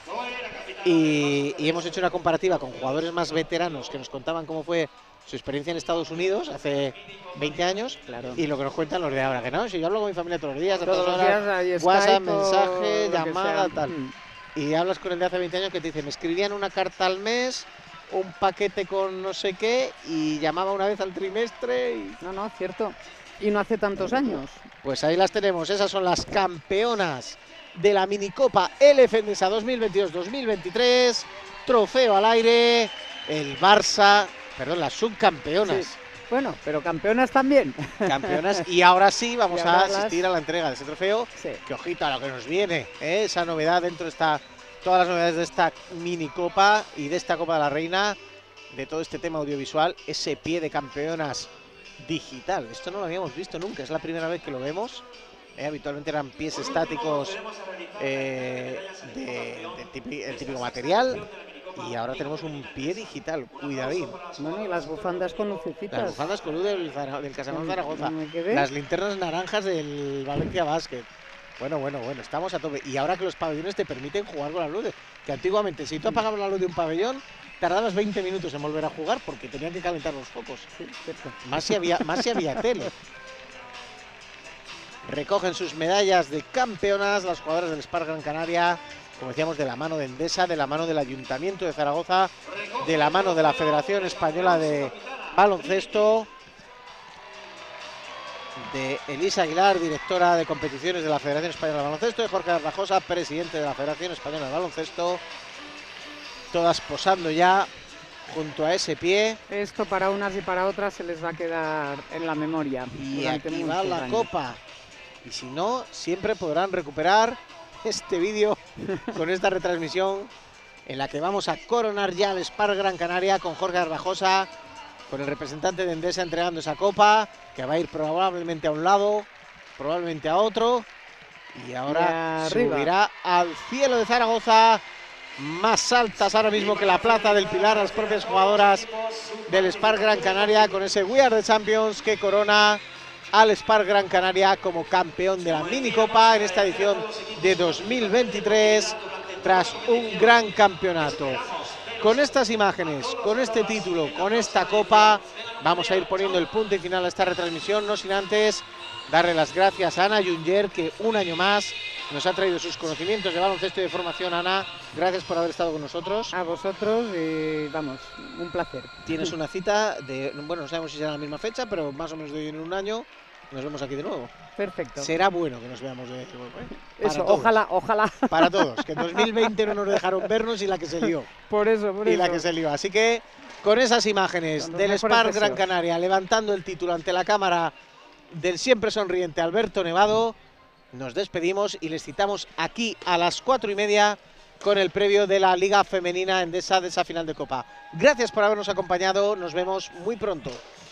Y, y hemos hecho una comparativa con jugadores más veteranos que nos contaban cómo fue su experiencia en Estados Unidos hace veinte años. Claro. Y lo que nos cuentan los de ahora. Que no, si yo hablo con mi familia todos los días, todos los días hay WhatsApp, Skype mensaje, llamada, tal. Mm. Y hablas con el de hace veinte años que te dice, me escribían una carta al mes, un paquete con no sé qué y llamaba una vez al trimestre. Y... No, no, cierto. Y no hace tantos años. Pues ahí las tenemos. Esas son las campeonas de la minicopa L F Endesa dos mil veintidós dos mil veintitrés. Trofeo al aire. El Barça, perdón, las subcampeonas. Sí. Bueno, pero campeonas también. Campeonas. Y ahora sí vamos ahora a asistir las... a la entrega de ese trofeo. Sí. Que ojito a lo que nos viene, ¿eh? Esa novedad dentro de esta... Todas las novedades de esta minicopa y de esta Copa de la Reina, de todo este tema audiovisual, ese pie de campeonas digital. Esto no lo habíamos visto nunca, es la primera vez que lo vemos. Eh, habitualmente eran pies estáticos eh, de, de típico, el típico material y ahora tenemos un pie digital, cuidadín. Bueno, y las bufandas con lucecitas. Las bufandas con luz del, del Casanova Zaragoza, las linternas naranjas del Valencia Basket. Bueno, bueno, bueno, estamos a tope. Y ahora que los pabellones te permiten jugar con las luces, que antiguamente si tú apagabas la luz de un pabellón, tardabas veinte minutos en volver a jugar porque tenían que calentar los focos. Sí, cierto. Más si había, más si había tele. Recogen sus medallas de campeonas las jugadoras del Spark Gran Canaria, como decíamos, de la mano de Endesa, de la mano del Ayuntamiento de Zaragoza, de la mano de la Federación Española de Baloncesto, de Elisa Aguilar, directora de competiciones de la Federación Española de Baloncesto, de Jorge Arrajosa, presidente de la Federación Española de Baloncesto, todas posando ya junto a ese pie. Esto para unas y para otras se les va a quedar en la memoria. Y aquí va la años. Copa. Y si no, siempre podrán recuperar este vídeo con esta retransmisión en la que vamos a coronar ya el Spark Gran Canaria con Jorge Arrajosa, con el representante de Endesa entregando esa copa, que va a ir probablemente a un lado, probablemente a otro, y ahora y subirá al cielo de Zaragoza, más altas ahora mismo que la plaza del Pilar, las propias jugadoras del Spark Gran Canaria, con ese We Are the Champions que corona al Spark Gran Canaria como campeón de la minicopa en esta edición de dos mil veintitrés, tras un gran campeonato. Con estas imágenes, con este título, con esta copa, vamos a ir poniendo el punto y final a esta retransmisión, no sin antes darle las gracias a Ana Junger, que un año más nos ha traído sus conocimientos de baloncesto y de formación. Ana, gracias por haber estado con nosotros. A vosotros y vamos, un placer. Tienes una cita de, bueno, no sabemos si será la misma fecha, pero más o menos de hoy en un año nos vemos aquí de nuevo. Perfecto. Será bueno que nos veamos de nuevo, ¿eh? Eso, todos. ojalá, ojalá. Para todos, que en dos mil veinte no nos dejaron vernos y la que se lió. Por eso, por y eso. la que se lió. Así que con esas imágenes Con del Spark Gran Canaria levantando el título ante la cámara del siempre sonriente Alberto Nevado, nos despedimos y les citamos aquí a las cuatro y media con el previo de la Liga Femenina Endesa de esa final de Copa. Gracias por habernos acompañado, nos vemos muy pronto.